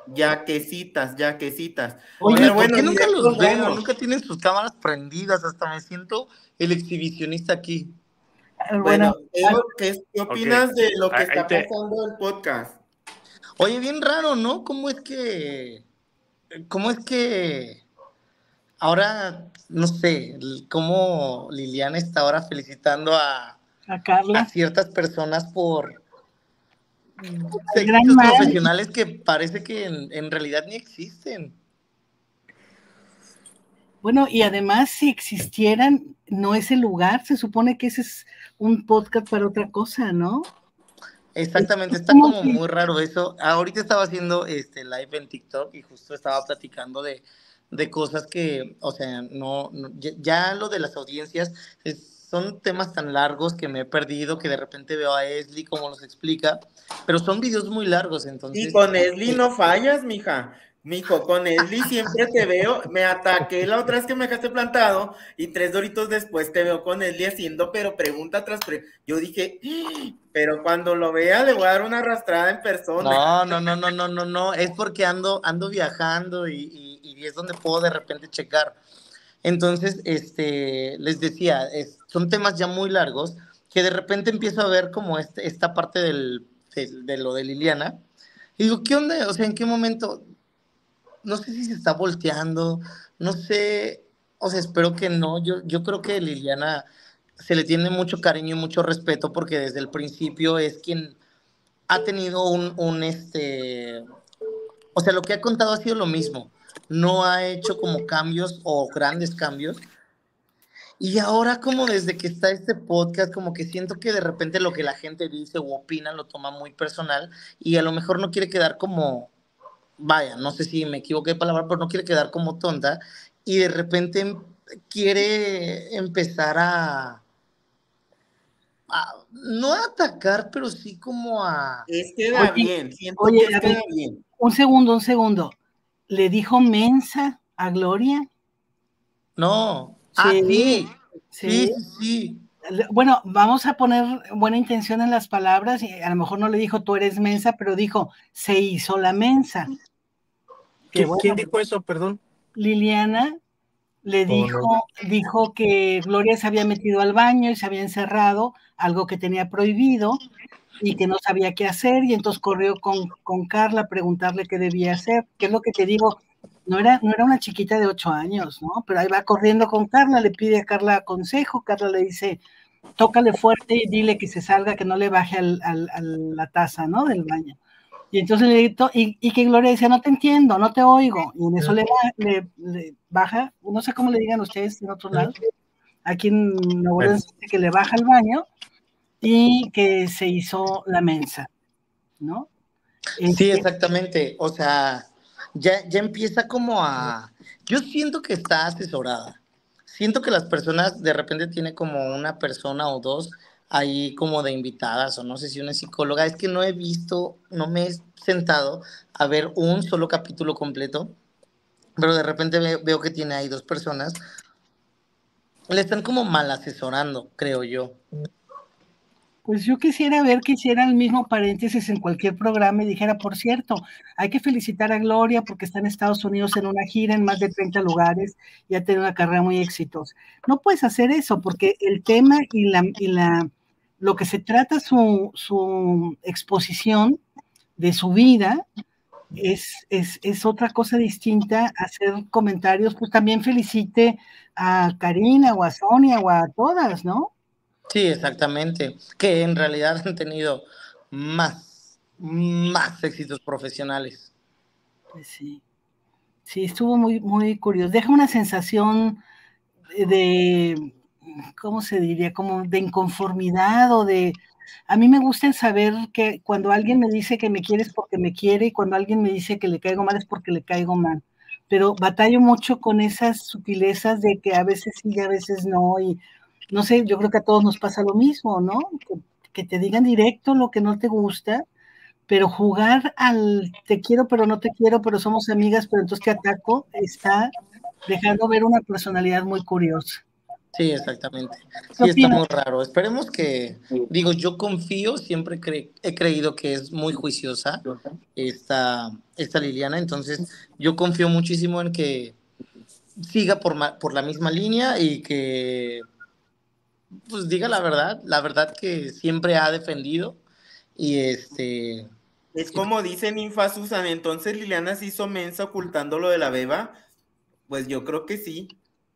Yaquecitas. Oye, Pero ¿por bueno, qué nunca los directos veo? vamos. Nunca tienen sus cámaras prendidas, hasta me siento el exhibicionista aquí. Bueno, Bueno, ¿qué opinas de lo que está Ahí te, pasando en el podcast? Oye, bien raro, ¿no? Cómo es que ahora, no sé, cómo Liliana está ahora felicitando a a Carla, ciertas personas por el gran éxitos mal. profesionales que parece que en realidad ni existen. Bueno, y además, si existieran, no es el lugar, se supone que ese es un podcast para otra cosa, ¿no? Exactamente, Es está como como que, muy raro eso. Ahorita estaba haciendo live en TikTok y justo estaba platicando de cosas que, o sea, ya lo de las audiencias son temas tan largos que me he perdido, que de repente veo a Esli como los explica, pero son videos muy largos, Y entonces, con Esli no fallas, mija. Mijo, con Esli siempre te veo. Me ataqué la otra vez que me dejaste plantado y 3 doritos después te veo con Esli haciendo, pero pregunta tras pregunta. Yo dije, pero cuando lo vea le voy a dar una arrastrada en persona. no, es porque ando viajando y es donde puedo de repente checar. Entonces, les decía, son temas ya muy largos que de repente empiezo a ver como esta parte de lo de Liliana. Y digo, ¿qué onda? O sea, ¿en qué momento? No sé si se está volteando, no sé, o sea, espero que no. Yo creo que Liliana se le tiene mucho cariño y mucho respeto porque desde el principio es quien ha tenido o sea, lo que ha contado ha sido lo mismo. No ha hecho como cambios o grandes cambios. Y ahora como desde que está este podcast, como que siento que de repente lo que la gente dice o opina lo toma muy personal y a lo mejor no quiere quedar como, vaya, no sé si me equivoqué de palabra, pero no quiere quedar como tonta y de repente quiere empezar no a atacar, pero sí como a... Queda Oye, bien, siento oye, que a ver, queda bien. un segundo. ¿Le dijo mensa a Gloria? No, Sí, sí, sí, sí. sí, sí. Bueno, vamos a poner buena intención en las palabras y a lo mejor no le dijo tú eres mensa, pero dijo se hizo la mensa. Que ¿Quién bueno, dijo eso, perdón? Liliana le Oh, no. dijo que Gloria se había metido al baño y se había encerrado, algo que tenía prohibido y que no sabía qué hacer, y entonces corrió con Carla a preguntarle qué debía hacer, que es lo que te digo, no era una chiquita de 8 años, ¿no? Pero ahí va corriendo con Carla, le pide a Carla consejo, Carla le dice, tócale fuerte y dile que se salga, que no le baje a la taza, ¿no? Del baño. Y entonces le gritó, y que Gloria decía, no te entiendo, no te oigo. Y en eso le baja, no sé cómo le digan ustedes en otros lados, aquí en Nuevo León que le baja al baño y que se hizo la mensa, ¿no? Sí, Este, exactamente. O sea, ya empieza como a... Yo siento que está asesorada. Siento que las personas de repente tienen como una persona o dos ahí como de invitadas, o no sé si una psicóloga. Es que no he visto, no me he sentado a ver un solo capítulo completo, pero de repente veo que tiene ahí dos personas. Le están como mal asesorando, creo yo. pues yo quisiera ver que hiciera el mismo paréntesis en cualquier programa y dijera, por cierto, hay que felicitar a Gloria porque está en Estados Unidos en una gira en más de 30 lugares y ha tenido una carrera muy exitosa. No puedes hacer eso porque el tema lo que se trata su exposición de su vida es otra cosa distinta a hacer comentarios, pues también felicite a Karina o a Sonia o a todas, ¿no? Sí, exactamente. Que en realidad han tenido más éxitos profesionales. Pues sí, sí, estuvo muy curioso. Deja una sensación de, ¿cómo se diría? Como de inconformidad o de... A mí me gusta el saber que cuando alguien me dice que me quiere es porque me quiere y cuando alguien me dice que le caigo mal es porque le caigo mal. Pero batallo mucho con esas sutilezas de que a veces sí y a veces no. Y no sé, yo creo que a todos nos pasa lo mismo, ¿no? Que te digan directo lo que no te gusta, pero jugar al te quiero pero no te quiero, pero somos amigas, pero entonces te ataco, está dejando ver una personalidad muy curiosa. Sí, exactamente. ¿Qué Sí, está opinas? muy raro. Esperemos que, digo, yo confío, siempre he creído que es muy juiciosa esta Liliana, entonces yo confío muchísimo en que siga por la misma línea y que pues diga la verdad que siempre ha defendido y Es como dice Ninfa Susan, entonces Liliana se hizo mensa ocultando lo de la beba. Pues yo creo que sí.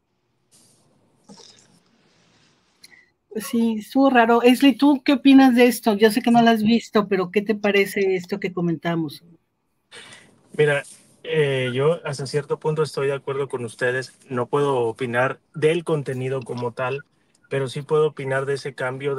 Pues sí, estuvo raro. Esli, ¿tú qué opinas de esto? Yo sé que no lo has visto, pero ¿qué te parece esto que comentamos? Mira, yo hasta cierto punto estoy de acuerdo con ustedes. No puedo opinar del contenido como tal, pero sí puedo opinar de ese cambio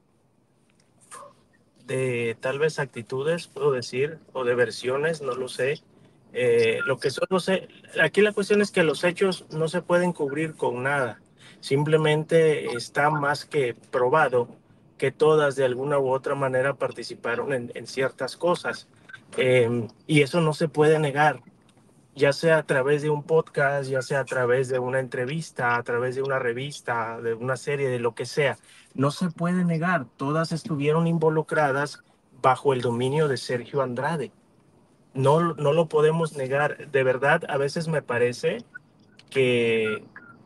de tal vez actitudes, puedo decir, o de versiones, no lo sé. Lo que solo sé, aquí la cuestión es que los hechos no se pueden cubrir con nada. Simplemente está más que probado que todas de alguna u otra manera participaron en ciertas cosas. Y eso no se puede negar, ya sea a través de un podcast, ya sea a través de una entrevista, a través de una revista, de una serie, de lo que sea. No se puede negar, todas estuvieron involucradas bajo el dominio de Sergio Andrade. No lo podemos negar. De verdad, a veces me parece que,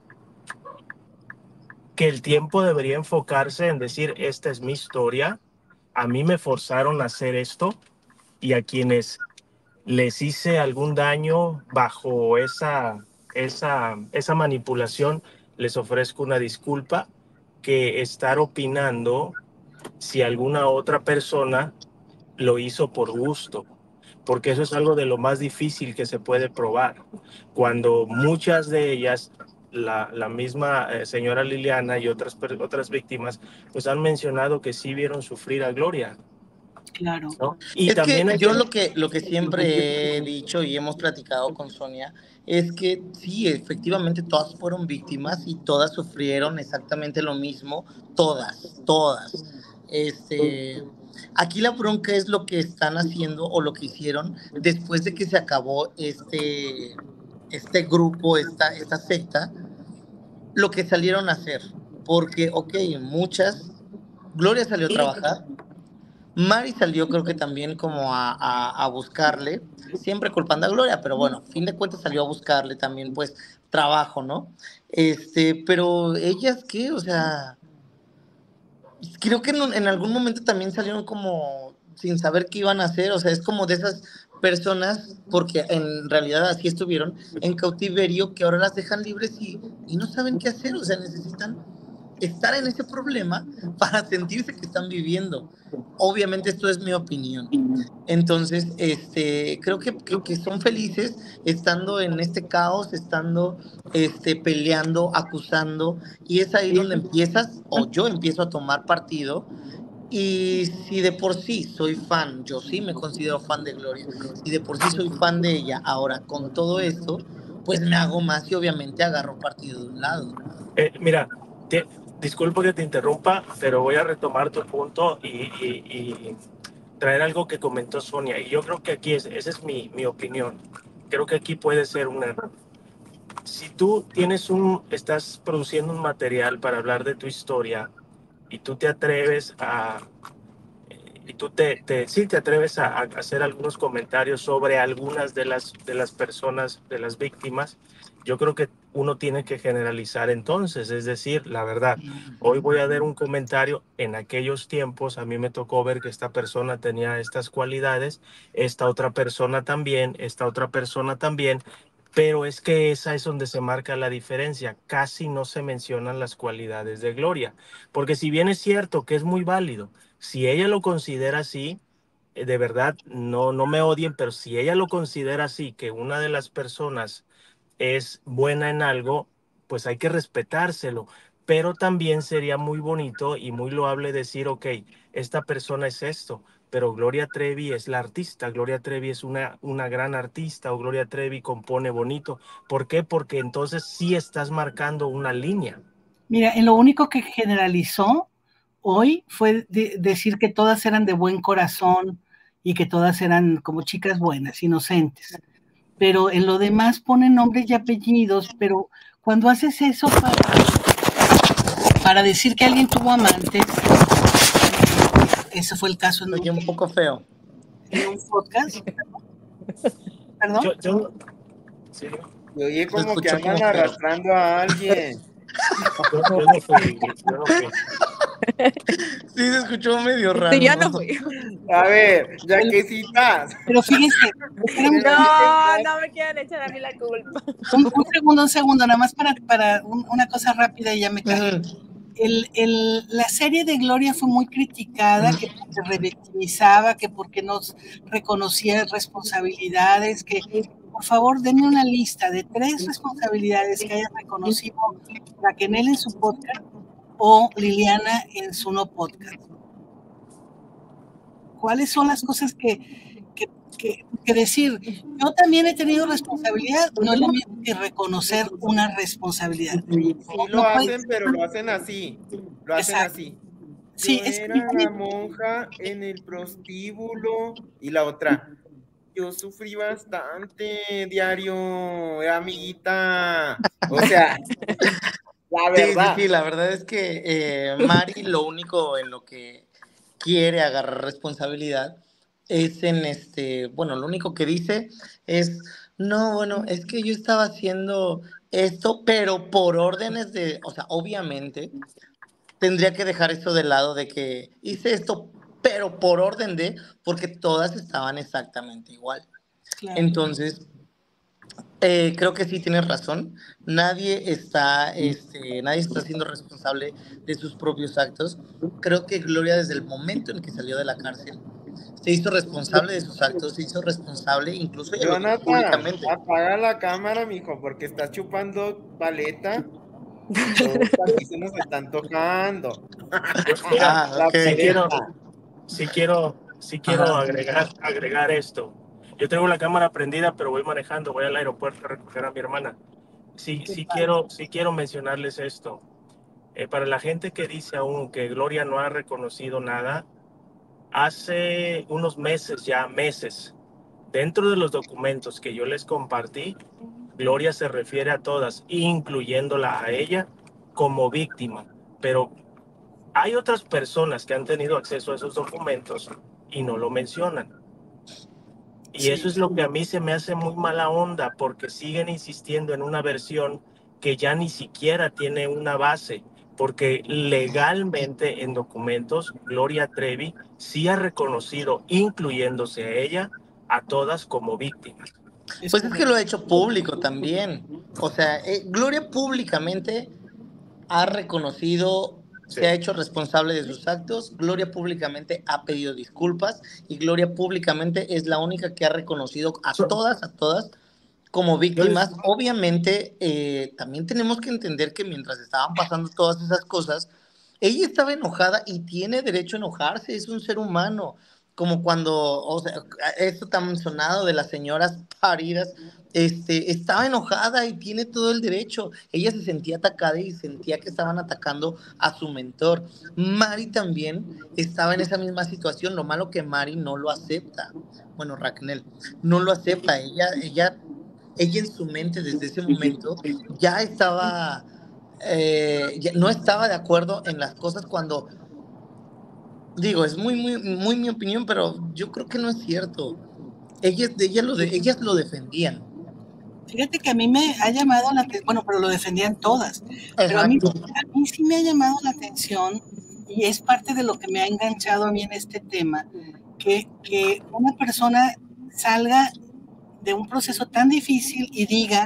que el tiempo debería enfocarse en decir, esta es mi historia, a mí me forzaron a hacer esto y a quienes les hice algún daño bajo esa manipulación, les ofrezco una disculpa, que estar opinando si alguna otra persona lo hizo por gusto, porque eso es algo de lo más difícil que se puede probar. Cuando muchas de ellas, la misma señora Liliana y otras víctimas, pues han mencionado que sí vieron sufrir a Gloria. Claro. ¿no? Y Es también que hay yo lo que siempre he dicho y hemos platicado con Sonia es que sí, efectivamente todas fueron víctimas y todas sufrieron exactamente lo mismo, todas. Aquí la bronca es lo que están haciendo o lo que hicieron después de que se acabó este grupo, esta secta, lo que salieron a hacer. Porque, ok, Gloria salió a trabajar, Mari salió creo que también como a buscarle, siempre culpando a Gloria, pero bueno, a fin de cuentas salió a buscarle también pues trabajo, ¿no? Pero ellas qué, o sea, creo que en algún momento también salieron como sin saber qué iban a hacer, o sea, es como de esas personas, porque en realidad así estuvieron, en cautiverio, que ahora las dejan libres y no saben qué hacer, o sea, necesitan estar en ese problema para sentirse que están viviendo. Obviamente esto es mi opinión. Entonces, creo que son felices estando en este caos, estando peleando, acusando, y es ahí donde empiezas, o yo empiezo a tomar partido. Y si de por sí soy fan, yo sí me considero fan de Gloria, si de por sí soy fan de ella, ahora con todo esto, pues me hago más y obviamente agarro partido de un lado. Mira, disculpo que te interrumpa, pero voy a retomar tu punto y traer algo que comentó Sonia. Y yo creo que aquí esa es mi opinión. Creo que aquí puede ser un error. Si tú estás produciendo un material para hablar de tu historia y tú te atreves y tú sí te atreves a hacer algunos comentarios sobre algunas de las personas, de las víctimas, yo creo que uno tiene que generalizar entonces, es decir, la verdad. Hoy voy a dar un comentario. En aquellos tiempos a mí me tocó ver que esta persona tenía estas cualidades, esta otra persona también, pero es que esa es donde se marca la diferencia. Casi no se mencionan las cualidades de Gloria, porque si bien es cierto que es muy válido, si ella lo considera así, de verdad, no me odien, pero si ella lo considera así, que una de las personas es buena en algo, pues hay que respetárselo. Pero también sería muy bonito y muy loable decir, ok, esta persona es esto, pero Gloria Trevi es la artista, Gloria Trevi es una gran artista, o Gloria Trevi compone bonito. ¿Por qué? Porque entonces sí estás marcando una línea. Mira, en lo único que generalizó hoy fue decir que todas eran de buen corazón y que todas eran como chicas buenas, inocentes. Pero en lo demás ponen nombres y apellidos, pero cuando haces eso para decir que alguien tuvo amantes, ese fue el caso en Oye, un poco feo. En un podcast. ¿Perdón? Sí. Y oye, como que andan arrastrando a alguien. Yo no fui. Sí, se escuchó medio raro. Sí, yo no fui. A ver, ya que citas. Pero fíjense. No me quieran echar a mí la culpa. Un segundo, nada más para una cosa rápida y ya me callo. La serie de Gloria fue muy criticada, que porque revictimizaba, que porque no reconocía responsabilidades, que por favor denme una lista de 3 responsabilidades que haya reconocido Raquel en su podcast o Liliana en su no podcast. ¿Cuáles son las cosas que decir? Yo también he tenido responsabilidad, no es lo mismo que reconocer una responsabilidad. Sí lo hacen, pero lo hacen así. Lo hacen así. Sí, yo era la monja en el prostíbulo y la otra. Yo sufrí bastante diario, amiguita. O sea, la verdad. Sí, la verdad es que Mari lo único en lo que quiere agarrar responsabilidad es bueno, lo único que dice es, no, bueno, es que yo estaba haciendo esto, pero por órdenes o sea, obviamente tendría que dejar eso de lado de que hice esto, pero por orden porque todas estaban exactamente igual. Claro. Entonces, creo que sí tienes razón. Nadie está siendo responsable de sus propios actos. Creo que Gloria, desde el momento en que salió de la cárcel, se hizo responsable de sus actos, se hizo responsable incluso públicamente. Apaga la cámara, mijo, porque estás chupando paleta. Aquí se nos están tocando. Sí sí quiero Ajá. agregar esto. Yo tengo la cámara prendida, pero voy manejando, voy al aeropuerto a recoger a mi hermana. Sí quiero mencionarles esto. Para la gente que dice aún que Gloria no ha reconocido nada, hace unos meses, ya meses, dentro de los documentos que yo les compartí, Gloria se refiere a todas, incluyéndola a ella, como víctima. Pero hay otras personas que han tenido acceso a esos documentos y no lo mencionan. Y eso es lo que a mí se me hace muy mala onda, porque siguen insistiendo en una versión que ya ni siquiera tiene una base, porque legalmente en documentos Gloria Trevi sí ha reconocido, incluyéndose a ella, a todas como víctimas. Pues es que lo ha hecho público también. O sea, Gloria públicamente ha reconocido, Sí. se ha hecho responsable de sus actos, Gloria públicamente ha pedido disculpas y Gloria públicamente es la única que ha reconocido a todas como víctimas. Obviamente, también tenemos que entender que mientras estaban pasando todas esas cosas, ella estaba enojada y tiene derecho a enojarse, es un ser humano. Como cuando, o sea, esto tan sonado de las señoras paridas, estaba enojada y tiene todo el derecho. Ella se sentía atacada y sentía que estaban atacando a su mentor. Mari también estaba en esa misma situación, lo malo que Mari no lo acepta. Bueno, Raquel no lo acepta. Ella en su mente desde ese momento ya estaba, ya no estaba de acuerdo en las cosas cuando, digo, es muy mi opinión, pero yo creo que no es cierto. Ellas lo defendían. Fíjate que a mí me ha llamado la atención, bueno, pero lo defendían todas, pero Exacto. a mí sí me ha llamado la atención y es parte de lo que me ha enganchado a mí en este tema, que una persona salga de un proceso tan difícil y diga,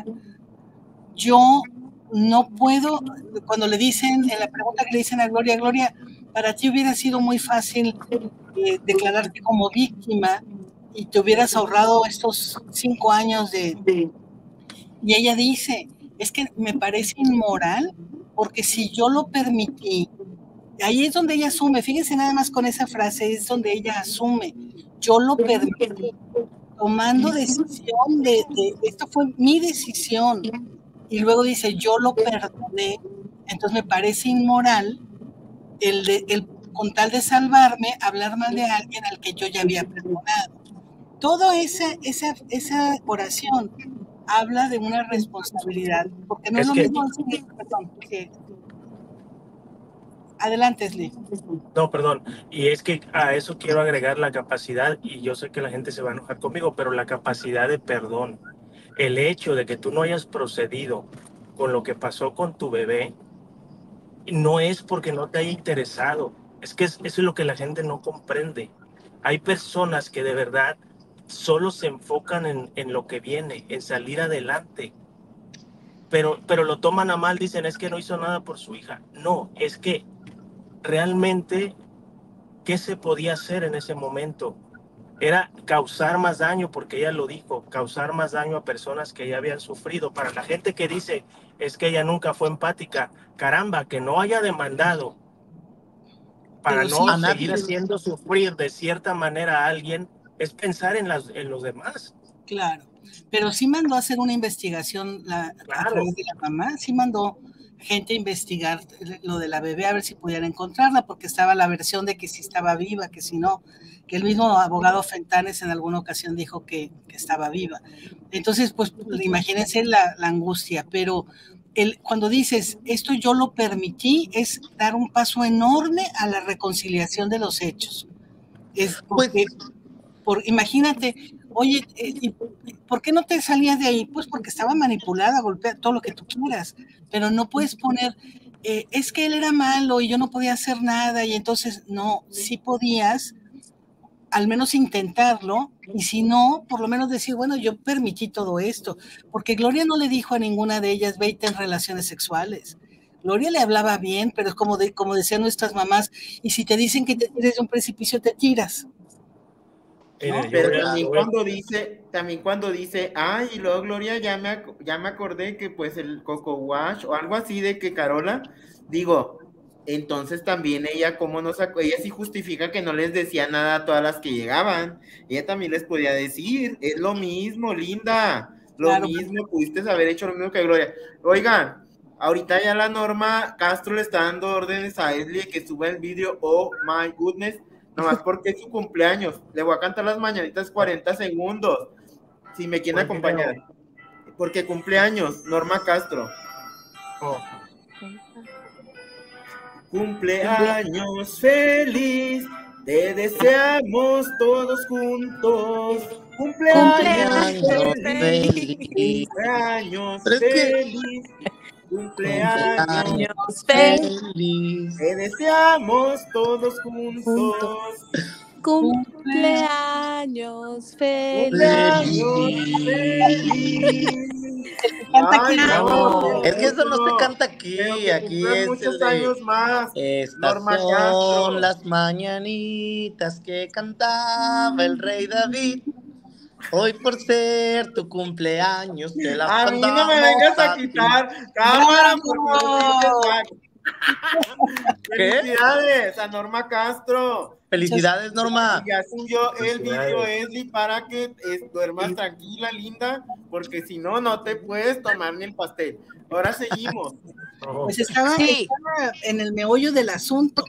yo no puedo, cuando le dicen, en la pregunta que le dicen a Gloria, Gloria, para ti hubiera sido muy fácil declararte como víctima y te hubieras ahorrado estos 5 años de... Y ella dice, es que me parece inmoral, porque si yo lo permití, ahí es donde ella asume, fíjense nada más con esa frase, es donde ella asume, yo lo permití, tomando decisión esto fue mi decisión, y luego dice, yo lo perdoné, entonces me parece inmoral con tal de salvarme, hablar mal de alguien al que yo ya había perdonado. Toda esa oración habla de una responsabilidad, porque no es lo mismo decir, perdón, que... Adelante, Sli. No, perdón. Y es que a eso quiero agregar la capacidad, y yo sé que la gente se va a enojar conmigo, pero la capacidad de perdón. El hecho de que tú no hayas procedido con lo que pasó con tu bebé no es porque no te haya interesado. Es que eso es lo que la gente no comprende. Hay personas que de verdad solo se enfocan en lo que viene, en salir adelante. Pero lo toman a mal, dicen, es que no hizo nada por su hija. No, es que realmente, ¿qué se podía hacer en ese momento? Era causar más daño, porque ella lo dijo, causar más daño a personas que ya habían sufrido. Para la gente que dice, es que ella nunca fue empática, caramba, que no haya demandado para Pero no sí, seguir haciendo sufrir de cierta manera a alguien, es pensar en los demás. claro, pero sí mandó a hacer una investigación a Claro. través de la mamá, sí mandó gente a investigar lo de la bebé, a ver si pudieran encontrarla, porque estaba la versión de que si estaba viva, que si no, que el mismo abogado Fentanes en alguna ocasión dijo que estaba viva. Entonces, pues imagínense la angustia, pero cuando dices, esto yo lo permití, es dar un paso enorme a la reconciliación de los hechos. Es porque, imagínate, oye, ¿por qué no te salías de ahí? Pues porque estaba manipulada, golpeada, todo lo que tú quieras, pero no puedes poner, es que él era malo y yo no podía hacer nada, y entonces, no, sí podías al menos intentarlo, y si no, por lo menos decir, bueno, yo permití todo esto, porque Gloria no le dijo a ninguna de ellas, ve y ten relaciones sexuales. Gloria le hablaba bien, pero es como decían nuestras mamás, y si te dicen que te tires de un precipicio, te tiras. ¿No? Pero también cuando dice, ay, y luego Gloria ya me acordé que pues el Coco Wash o algo así de que Carola, digo, Entonces también ella, ¿cómo no sacó? Ella sí justifica que no les decía nada a todas las que llegaban. Ella también les podía decir, es lo mismo, Linda, lo Claro. mismo, pudiste haber hecho lo mismo que Gloria. Oigan, ahorita ya la Norma Castro le está dando órdenes a Esli que suba el vídeo, oh my goodness, nomás porque es su cumpleaños. Le voy a cantar las mañanitas 40 segundos, si me quieren acompañar. Porque cumpleaños, Norma Castro. Oh. Cumpleaños feliz, te deseamos todos juntos. Cumpleaños feliz, cumpleaños feliz, cumpleaños feliz, te deseamos todos juntos. Cumpleaños feliz. Cumpleaños feliz. Ay, no, es que eso no se canta aquí, aquí es muchos años más. Estas Norma son Castro. las mañanitas que cantaba el rey David. Hoy por ser tu cumpleaños te las A mí no me cantamos vengas a ti. quitar cámara porque ¿Qué? Felicidades a Norma Castro. Felicidades, Norma. Ya subió el video Esli para que duermas tranquila, linda, porque si no, no te puedes tomar ni el pastel. Ahora seguimos. Pues estaba en el meollo del asunto.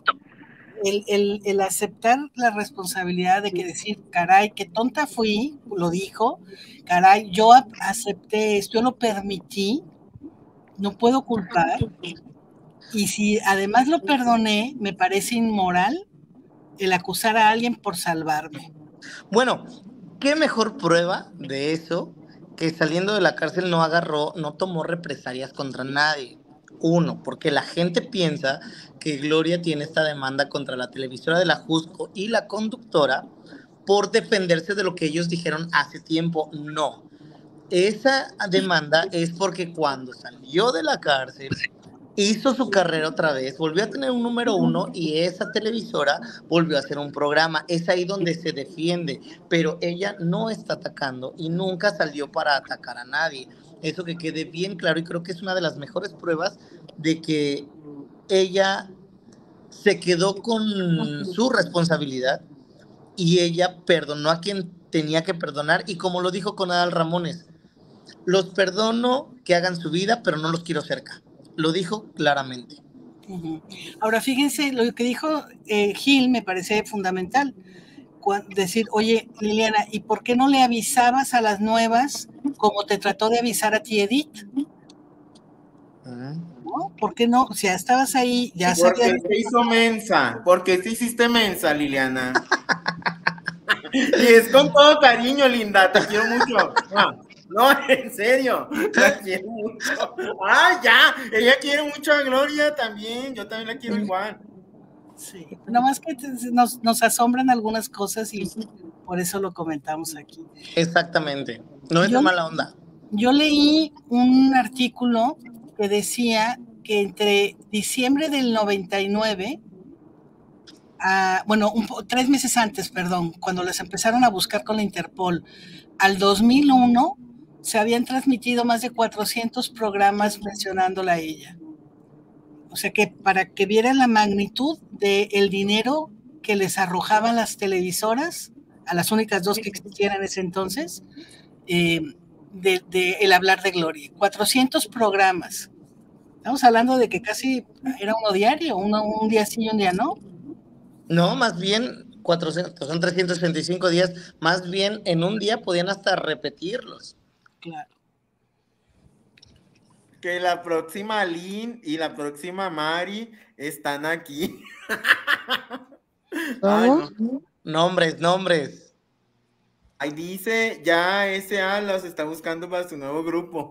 El aceptar la responsabilidad de que decir, caray, qué tonta fui, lo dijo, caray, yo acepté esto, yo lo permití, no puedo culpar, y si además lo perdoné, me parece inmoral el acusar a alguien por salvarme. Bueno, qué mejor prueba de eso que saliendo de la cárcel no tomó represalias contra nadie. Uno, porque la gente piensa que Gloria tiene esta demanda contra la televisora de la Jusco y la conductora por defenderse de lo que ellos dijeron hace tiempo. No, esa demanda es porque cuando salió de la cárcel hizo su carrera otra vez, volvió a tener un número 1 y esa televisora volvió a hacer un programa. Es ahí donde se defiende, pero ella no está atacando y nunca salió para atacar a nadie. Eso que quede bien claro, y creo que es una de las mejores pruebas de que ella se quedó con su responsabilidad y ella perdonó a quien tenía que perdonar, y como lo dijo con Adal Ramones, los perdono que hagan su vida, pero no los quiero cerca. Lo dijo claramente. Ahora, fíjense, lo que dijo Gil me parece fundamental. Decir, oye, Liliana, ¿y por qué no le avisabas a las nuevas como te trató de avisar a ti Edith? ¿No? ¿Por qué no? O sea, estabas ahí, ya porque sabías. se hizo mensa, porque te hiciste mensa, Liliana. Y es con todo cariño, linda, te quiero mucho. No, en serio, la quiero mucho. Ya, ella quiere mucho a Gloria también, yo también la quiero igual. Sí, nomás que nos asombran algunas cosas y por eso lo comentamos aquí. Exactamente, no es de mala onda. Yo leí un artículo que decía que entre diciembre del 99, 3 meses antes, perdón, cuando las empezaron a buscar con la Interpol, al 2001 se habían transmitido más de 400 programas mencionándola a ella. O sea que para que vieran la magnitud del dinero que les arrojaban las televisoras, a las únicas dos que existían en ese entonces, de el hablar de Gloria. 400 programas. Estamos hablando de que casi era uno diario, un día sí y un día no. No, más bien 400, son 365 días, más bien en un día podían hasta repetirlos. Claro. Que la próxima Lynn y la próxima Mari están aquí. Ay, no. Nombres. Ahí dice, ya S.A. los está buscando para su nuevo grupo.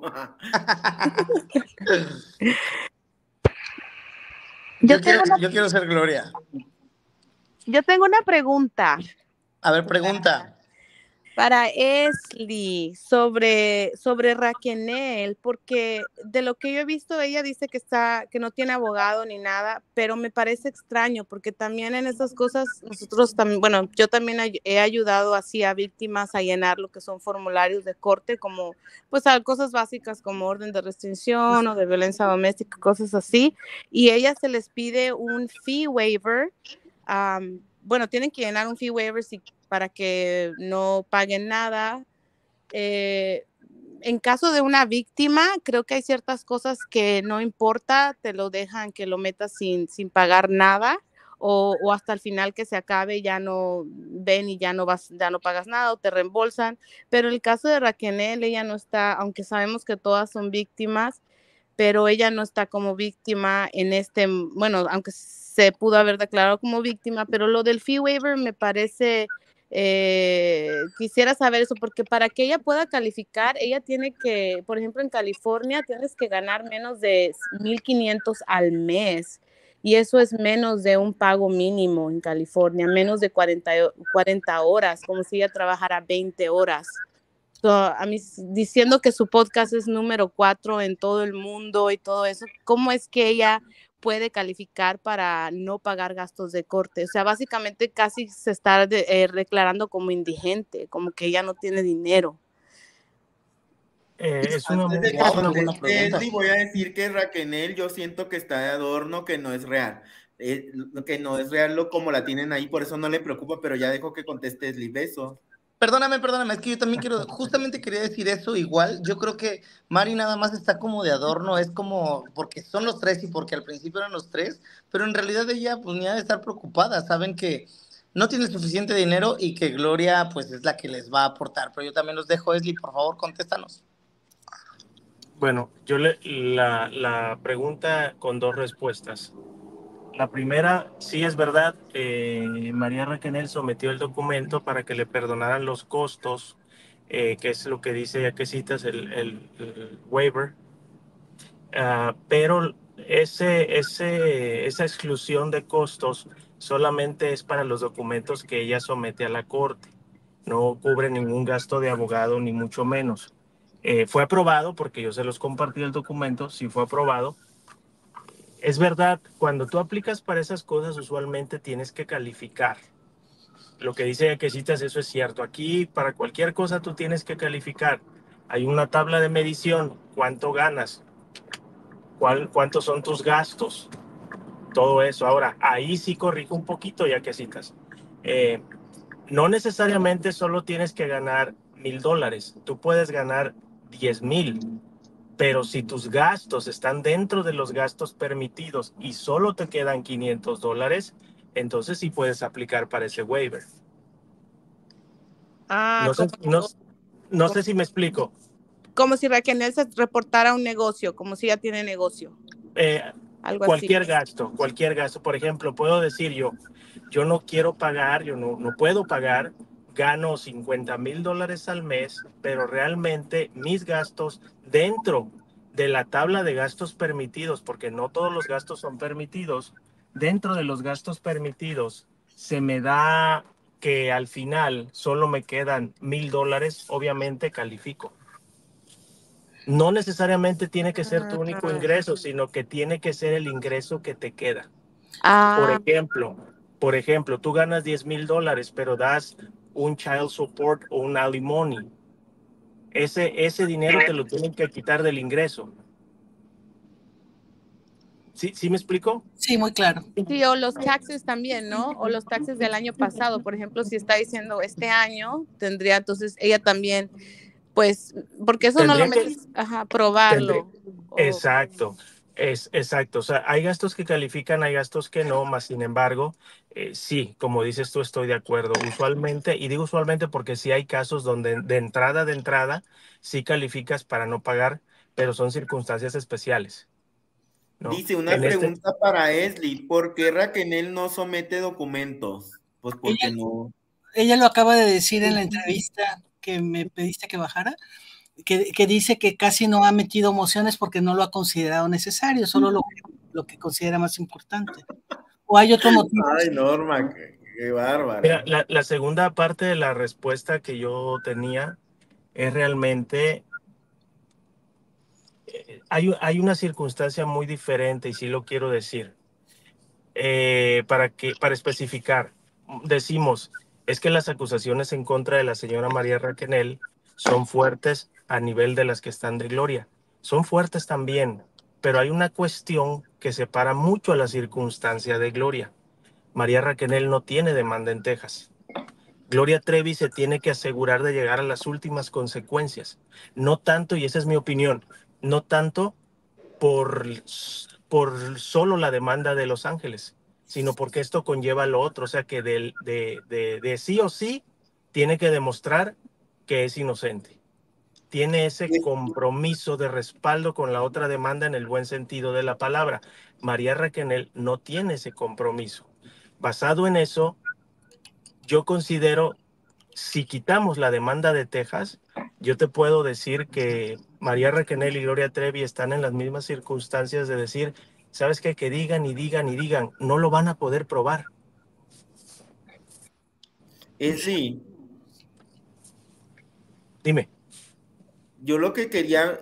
Yo quiero ser Gloria. Yo tengo una pregunta. A ver, pregunta. Para Esli, sobre Raquel, porque de lo que yo he visto, ella dice que no tiene abogado ni nada, pero me parece extraño, porque también en esas cosas, nosotros también, bueno, yo también he ayudado así a víctimas a llenar lo que son formularios de corte, como pues a cosas básicas como orden de restricción o de violencia doméstica, cosas así, y ella se les pide un fee waiver. Bueno, tienen que llenar un fee waiver para que no paguen nada. En caso de una víctima, creo que hay ciertas cosas que no importa, te lo dejan que lo metas sin pagar nada, o hasta el final que se acabe ya no ven y ya no pagas nada o te reembolsan. Pero en el caso de Raquel, ella no está, aunque sabemos que todas son víctimas, pero ella no está como víctima bueno, aunque se pudo haber declarado como víctima, pero lo del fee waiver me parece, quisiera saber eso, porque para que ella pueda calificar, ella tiene que, por ejemplo, en California tienes que ganar menos de 1,500 al mes, y eso es menos de un pago mínimo en California, menos de 40 horas, como si ella trabajara 20 horas. A mí, diciendo que su podcast es número 4 en todo el mundo y todo eso, ¿cómo es que ella puede calificar para no pagar gastos de corte? O sea, básicamente casi se está declarando como indigente, como que ella no tiene dinero. Es una Antes de que buena conteste pregunta. Esli, voy a decir que Raquel, yo siento que está de adorno, que no es real. Que no es real como la tienen ahí, por eso no le preocupa, pero ya dejo que conteste Esli. Beso. Perdóname, es que yo también justamente quería decir eso igual. Yo creo que Mari nada más está como de adorno, es como porque son los tres y porque al principio eran los tres, pero en realidad ella pues ni ha de estar preocupada, saben que no tiene suficiente dinero y que Gloria pues es la que les va a aportar. Pero yo también los dejo, Esli, por favor, contéstanos. Bueno, la pregunta con 2 respuestas. La primera, sí es verdad, María Raquel sometió el documento para que le perdonaran los costos, que es lo que dice, ya que citas el waiver, pero esa exclusión de costos solamente es para los documentos que ella somete a la corte. No cubre ningún gasto de abogado, ni mucho menos. Fue aprobado, porque yo se los compartí el documento, sí fue aprobado. Es verdad, cuando tú aplicas para esas cosas, usualmente tienes que calificar. Lo que dice Yaquecitas, eso es cierto. Aquí, para cualquier cosa, tú tienes que calificar. Hay una tabla de medición, cuánto ganas, cuántos son tus gastos, todo eso. Ahora, ahí sí corrijo un poquito, Yaquecitas. No necesariamente solo tienes que ganar $1,000. Tú puedes ganar 10,000. Pero si tus gastos están dentro de los gastos permitidos y solo te quedan $500, entonces sí puedes aplicar para ese waiver. No sé si me explico. Como si Raquel se reportara un negocio, como si ya tiene negocio. Algo Cualquier así. cualquier gasto. Por ejemplo, puedo decir yo no quiero pagar, yo no puedo pagar, gano $50,000 al mes, pero realmente mis gastos dentro de la tabla de gastos permitidos, porque no todos los gastos son permitidos, dentro de los gastos permitidos se me da que al final solo me quedan $1,000, obviamente califico. No necesariamente tiene que ser tu único ingreso, sino que tiene que ser el ingreso que te queda. Por ejemplo, tú ganas $10,000, pero das un child support o un alimony. Ese dinero te lo tienen que quitar del ingreso. ¿Sí me explico? Sí, muy claro. Sí, o los taxes también, ¿no? O los taxes del año pasado. Por ejemplo, si está diciendo este año, tendría entonces ella también, pues, porque eso Tendría no lo metes, probarlo. Exacto. Exacto, o sea, hay gastos que califican, hay gastos que no, más sin embargo, sí, como dices tú, estoy de acuerdo. Usualmente, y digo usualmente porque sí hay casos donde de entrada, sí calificas para no pagar, pero son circunstancias especiales, ¿no? Dice una pregunta para Esli, ¿por qué Raquel no somete documentos? Pues porque no. Ella lo acaba de decir en la entrevista que me pediste que bajara, que dice que casi no ha metido mociones porque no lo ha considerado necesario, solo lo que considera más importante. ¿O hay otro motivo? Ay, Norma, Qué bárbaro. Mira, la segunda parte de la respuesta que yo tenía es realmente, hay una circunstancia muy diferente y sí lo quiero decir. Para especificar, decimos, es que las acusaciones en contra de la señora María Raquenel son fuertes a nivel de las que están de Gloria. Son fuertes también, pero hay una cuestión que separa mucho a la circunstancia de Gloria. María Raquenel no tiene demanda en Texas. Gloria Trevi se tiene que asegurar de llegar a las últimas consecuencias. No tanto, y esa es mi opinión, no tanto por, por solo la demanda de Los Ángeles, sino porque esto conlleva lo otro, o sea que de sí o sí tiene que demostrar que es inocente. Tiene ese compromiso de respaldo con la otra demanda en el buen sentido de la palabra. María Raquenel no tiene ese compromiso. Basado en eso, yo considero, si quitamos la demanda de Texas, yo te puedo decir que María Raquenel y Gloria Trevi están en las mismas circunstancias de decir, ¿sabes qué? Que digan y digan y digan, no lo van a poder probar. Esli, Dime. yo lo que quería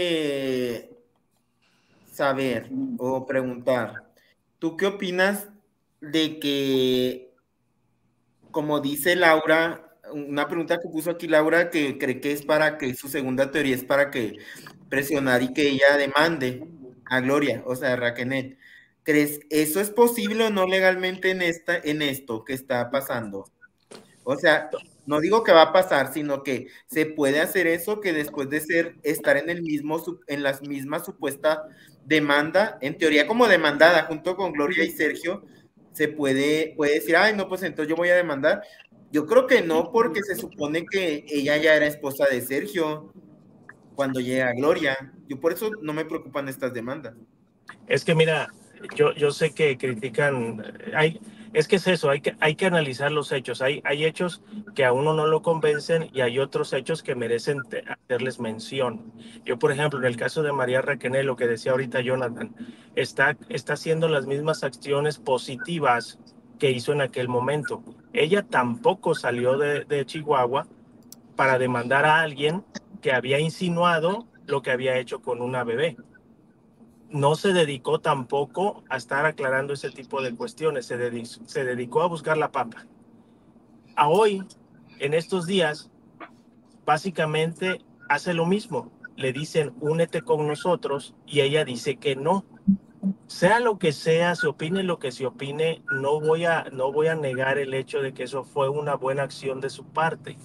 saber o preguntar, ¿tú qué opinas de que, como dice Laura, una pregunta que puso aquí Laura, que cree que es para que su segunda teoría es para que presionar y que ella demande a Gloria, o sea, a Raquel? ¿Crees eso es posible o no legalmente en esto que está pasando? O sea, no digo que va a pasar, sino que se puede hacer eso, que después de estar en el mismo, en la misma supuesta demanda, en teoría como demandada, junto con Gloria y Sergio, se puede decir, ay, no, pues entonces yo voy a demandar. Yo creo que no, porque se supone que ella ya era esposa de Sergio cuando llega Gloria. Yo por eso no me preocupan estas demandas. Es que mira, yo sé que critican, es que es eso, hay que analizar los hechos. Hay hechos que a uno no lo convencen y hay otros hechos que merecen hacerles mención. Por ejemplo, en el caso de María Raquenel, lo que decía ahorita Jonathan, está haciendo las mismas acciones positivas que hizo en aquel momento. Ella tampoco salió de Chihuahua para demandar a alguien que había insinuado lo que había hecho con una bebé. No se dedicó tampoco a estar aclarando ese tipo de cuestiones, se dedicó a buscar la papa. A hoy, en estos días, básicamente hace lo mismo. Le dicen, únete con nosotros, y ella dice que no. Sea lo que sea, se opine lo que se opine, no voy a negar el hecho de que eso fue una buena acción de su parte.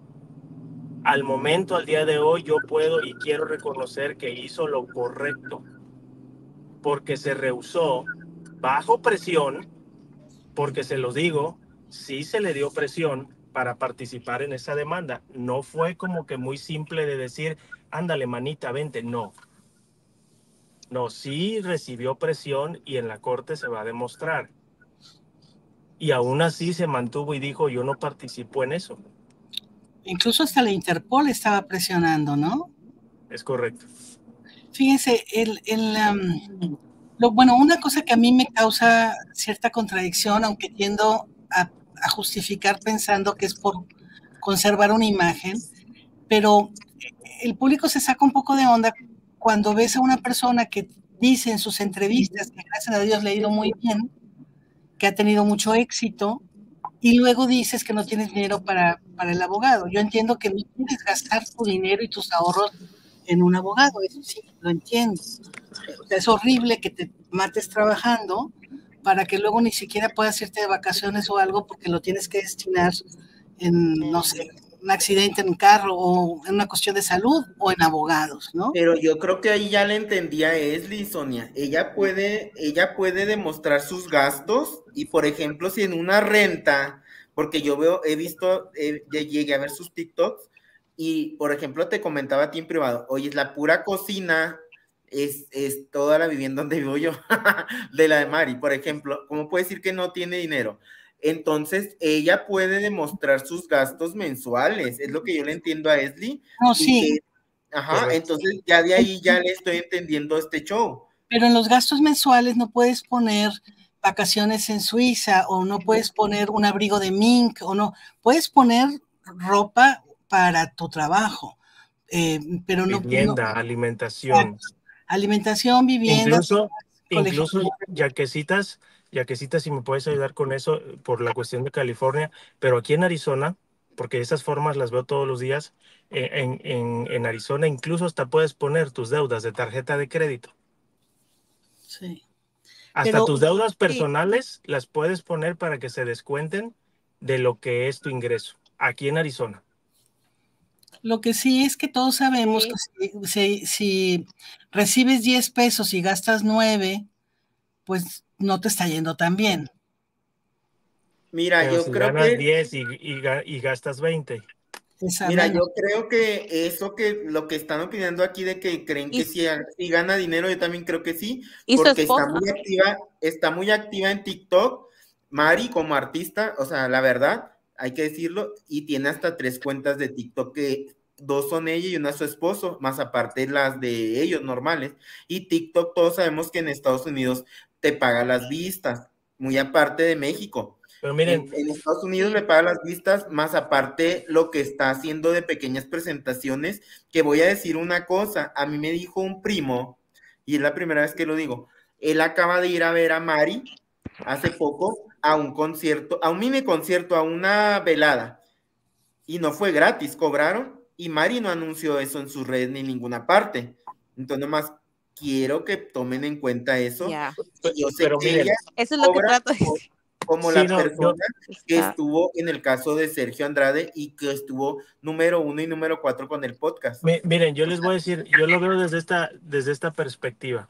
Al momento, al día de hoy, yo puedo y quiero reconocer que hizo lo correcto, porque se rehusó bajo presión, porque se los digo, sí se le dio presión para participar en esa demanda. No fue como que muy simple de decir, ándale, manita, vente. No. No, sí recibió presión y en la corte se va a demostrar. Y aún así se mantuvo y dijo, yo no participo en eso. Incluso hasta la Interpol estaba presionando, ¿no? Es correcto. Fíjense, bueno, una cosa que a mí me causa cierta contradicción, aunque tiendo a justificar pensando que es por conservar una imagen, pero el público se saca un poco de onda cuando ves a una persona que dice en sus entrevistas que gracias a Dios le ha ido muy bien, que ha tenido mucho éxito, y luego dices que no tienes dinero para el abogado. Yo entiendo que no puedes gastar tu dinero y tus ahorros en un abogado, eso sí, lo entiendo. O sea, es horrible que te mates trabajando para que luego ni siquiera puedas irte de vacaciones o algo porque lo tienes que destinar en, no sé, un accidente en un carro o en una cuestión de salud o en abogados, ¿no? Pero yo creo que ahí ya le entendía a Esli, Sonia. Ella puede demostrar sus gastos y, por ejemplo, si en una renta, porque yo llegué a ver sus TikToks y, por ejemplo, te comentaba a ti en privado, oye, es la pura cocina, es toda la vivienda donde vivo yo, de la de Mari, por ejemplo. ¿Cómo puede decir que no tiene dinero? Entonces, ella puede demostrar sus gastos mensuales, es lo que yo le entiendo a Esli. No, sí. Ajá, entonces ya de ahí ya le estoy entendiendo este show. Pero en los gastos mensuales no puedes poner vacaciones en Suiza, o no puedes poner un abrigo de mink, o no, puedes poner ropa para tu trabajo, pero no, Vivienda, alimentación. alimentación, vivienda, Incluso yaquecitas, si me puedes ayudar con eso por la cuestión de California, pero aquí en Arizona, porque esas formas las veo todos los días, en Arizona incluso hasta puedes poner tus deudas de tarjeta de crédito. Sí. Hasta tus deudas personales las puedes poner para que se descuenten de lo que es tu ingreso, aquí en Arizona. Lo que sí es que todos sabemos que si recibes 10 pesos y gastas 9, pues no te está yendo tan bien. Mira, pero yo si creo ganas que 10 y gastas 20. Mira, yo creo que eso que lo que están opinando aquí de que creen que si gana dinero, yo también creo que sí, Y su porque esposa. está muy activa en TikTok, Mari como artista, o sea, la verdad, hay que decirlo, y tiene hasta 3 cuentas de TikTok que 2 son ella y una su esposo, más aparte las de ellos normales. Y TikTok, todos sabemos que en Estados Unidos te paga las vistas, muy aparte de México. Pero miren, En Estados Unidos le paga las vistas, más aparte lo que está haciendo de pequeñas presentaciones, que voy a decir una cosa, a mí me dijo un primo, y es la primera vez que lo digo, él acaba de ir a ver a Mari hace poco a un concierto, a un mini concierto, a una velada, y no fue gratis, cobraron, y Mari no anunció eso en sus redes ni en ninguna parte. Entonces, nomás quiero que tomen en cuenta eso. Y yo sé pero que miren, ella eso es lo que cobra trato de decir. como Sí, la no, persona que estuvo en el caso de Sergio Andrade y que estuvo número 1 y número 4 con el podcast. Miren, yo les voy a decir, yo lo veo desde esta perspectiva.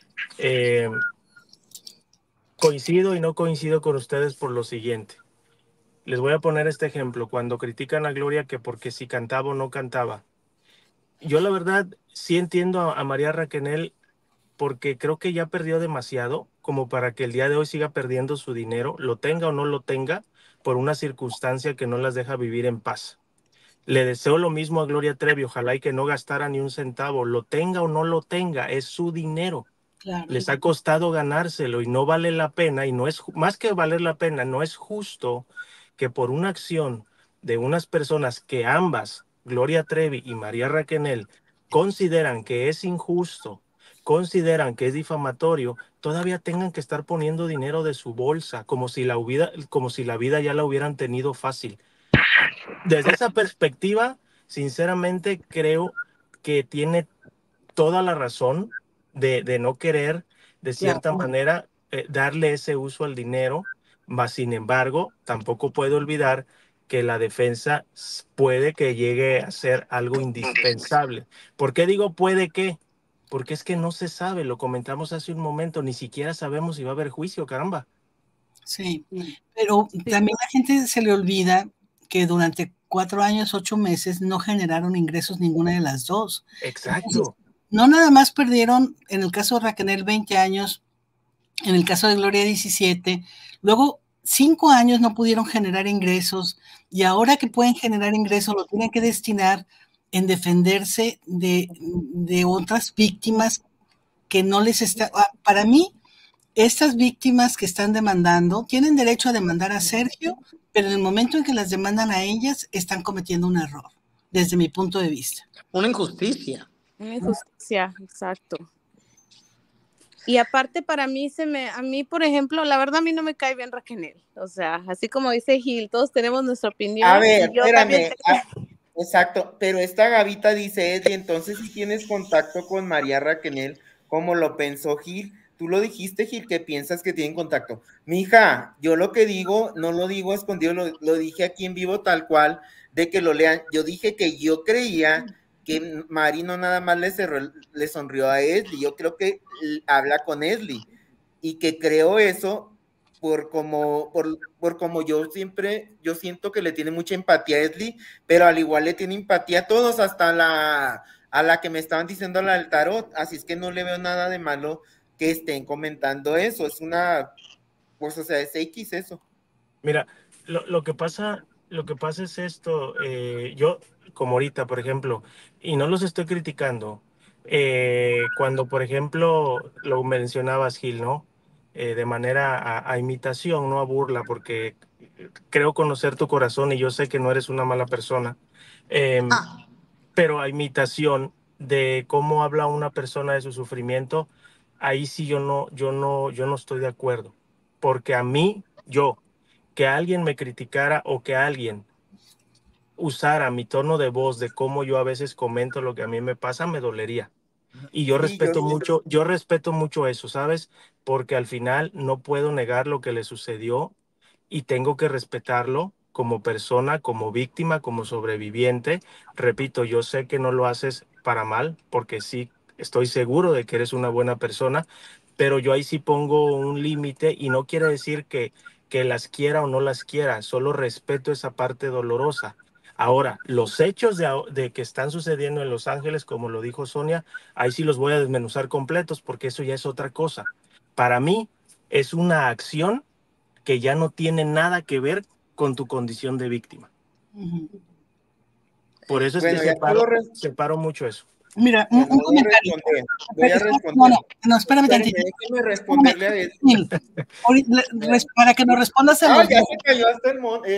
Coincido y no coincido con ustedes por lo siguiente. Les voy a poner este ejemplo. Cuando critican a Gloria que porque si cantaba o no cantaba. Yo la verdad sí entiendo a María Raquenel, porque creo que ya perdió demasiado como para que el día de hoy siga perdiendo su dinero, lo tenga o no lo tenga, por una circunstancia que no las deja vivir en paz. Le deseo lo mismo a Gloria Trevi, ojalá y que no gastara ni un centavo, lo tenga o no lo tenga, es su dinero. Claro. Les ha costado ganárselo y no vale la pena, y no es más que valer la pena, no es justo que por una acción de unas personas que ambas, Gloria Trevi y María Raquenel, consideran que es injusto, consideran que es difamatorio, todavía tengan que estar poniendo dinero de su bolsa, como si la vida ya la hubieran tenido fácil. Desde esa perspectiva, sinceramente creo que tiene toda la razón de no querer, de cierta manera, darle ese uso al dinero, mas sin embargo, tampoco puedo olvidar que la defensa puede que llegue a ser algo indispensable. ¿Por qué digo puede que? Porque es que no se sabe, lo comentamos hace un momento, ni siquiera sabemos si va a haber juicio, caramba. Sí, pero también a la gente se le olvida que durante 4 años, 8 meses no generaron ingresos ninguna de las dos. Exacto. Entonces, no nada más perdieron, en el caso de Raquel, 20 años, en el caso de Gloria, 17, luego 5 años no pudieron generar ingresos, y ahora que pueden generar ingresos lo tienen que destinar en defenderse de otras víctimas que no les está... Para mí, estas víctimas que están demandando tienen derecho a demandar a Sergio, pero en el momento en que las demandan a ellas, están cometiendo un error, desde mi punto de vista. Una injusticia. Una injusticia, exacto. Y aparte para mí, a mí, por ejemplo, la verdad a mí no me cae bien Raquel. O sea, así como dice Gil, todos tenemos nuestra opinión. A ver, yo espérame. Exacto, pero esta Gavita dice, Eddie, entonces si tienes contacto con María Raquel, como lo pensó Gil, tú lo dijiste, Gil, que piensas que tienen contacto. Mija, yo lo que digo, no lo digo escondido, lo dije aquí en vivo tal cual, de que lo lean. Yo dije que yo creía que Mari no nada más le sonrió a Esli, yo creo que habla con Esli, y que creo eso por como yo siento que le tiene mucha empatía a Esli, pero al igual le tiene empatía a todos, hasta a la que me estaban diciendo la del tarot, así es que no le veo nada de malo que estén comentando eso, es una, pues o sea, es X eso. Mira, lo que pasa es esto, yo como ahorita, por ejemplo, y no los estoy criticando, cuando por ejemplo lo mencionabas, Gil, ¿no? de manera a imitación, no a burla, porque creo conocer tu corazón y yo sé que no eres una mala persona, em, Ah, pero a imitación de cómo habla una persona de su sufrimiento, ahí sí yo no estoy de acuerdo, porque a mí, que alguien me criticara o que alguien usara mi tono de voz de cómo yo a veces comento lo que a mí me pasa, me dolería. Y Sí, yo sé. yo respeto mucho eso, ¿sabes? Porque al final no puedo negar lo que le sucedió y tengo que respetarlo como persona, como víctima, como sobreviviente. Repito, yo sé que no lo haces para mal, porque sí, estoy seguro de que eres una buena persona, pero yo ahí sí pongo un límite y no quiere decir que las quiera o no las quiera, solo respeto esa parte dolorosa. Ahora, los hechos de que están sucediendo en Los Ángeles, como lo dijo Sonia, ahí sí los voy a desmenuzar completos porque eso ya es otra cosa. Para mí es una acción que ya no tiene nada que ver con tu condición de víctima. Ujú. Por eso es que Bueno, ya puedo, separo mucho eso. Mira, bueno, un voy a comentario. responder. Voy a No, responder. no, no, espérame Espérenme, tantito. déjenme responderle a eso. Gil, para que nos respondas a Ah, los ya dos, se cayó hasta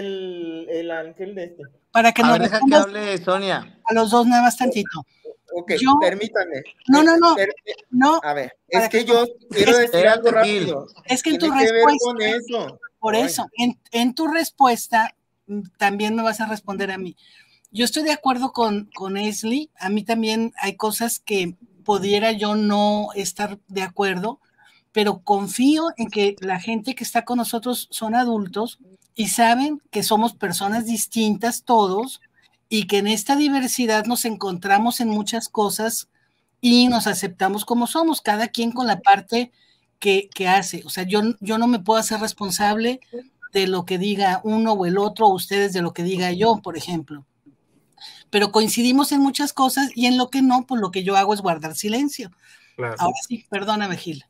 el ángel de este. para que a nos ver, deja que respondas hable Sonia. a los dos nada más tantito. Ok, Yo, permítanme. no, no, no, Per- no, a ver, es para que que yo quiero decir algo Espérate, Gil. rápido. es que en tu Tiene que ver respuesta, con eso. por Ay, eso, en tu respuesta también me vas a responder a mí. Yo estoy de acuerdo con Esli, a mí también hay cosas que pudiera yo no estar de acuerdo, pero confío en que la gente que está con nosotros son adultos y saben que somos personas distintas todos y que en esta diversidad nos encontramos en muchas cosas y nos aceptamos como somos, cada quien con la parte que hace. O sea, yo no me puedo hacer responsable de lo que diga uno o el otro, o ustedes de lo que diga yo, por ejemplo. Pero coincidimos en muchas cosas y en lo que no, pues lo que yo hago es guardar silencio. Claro. Ahora sí, perdóname, Gil.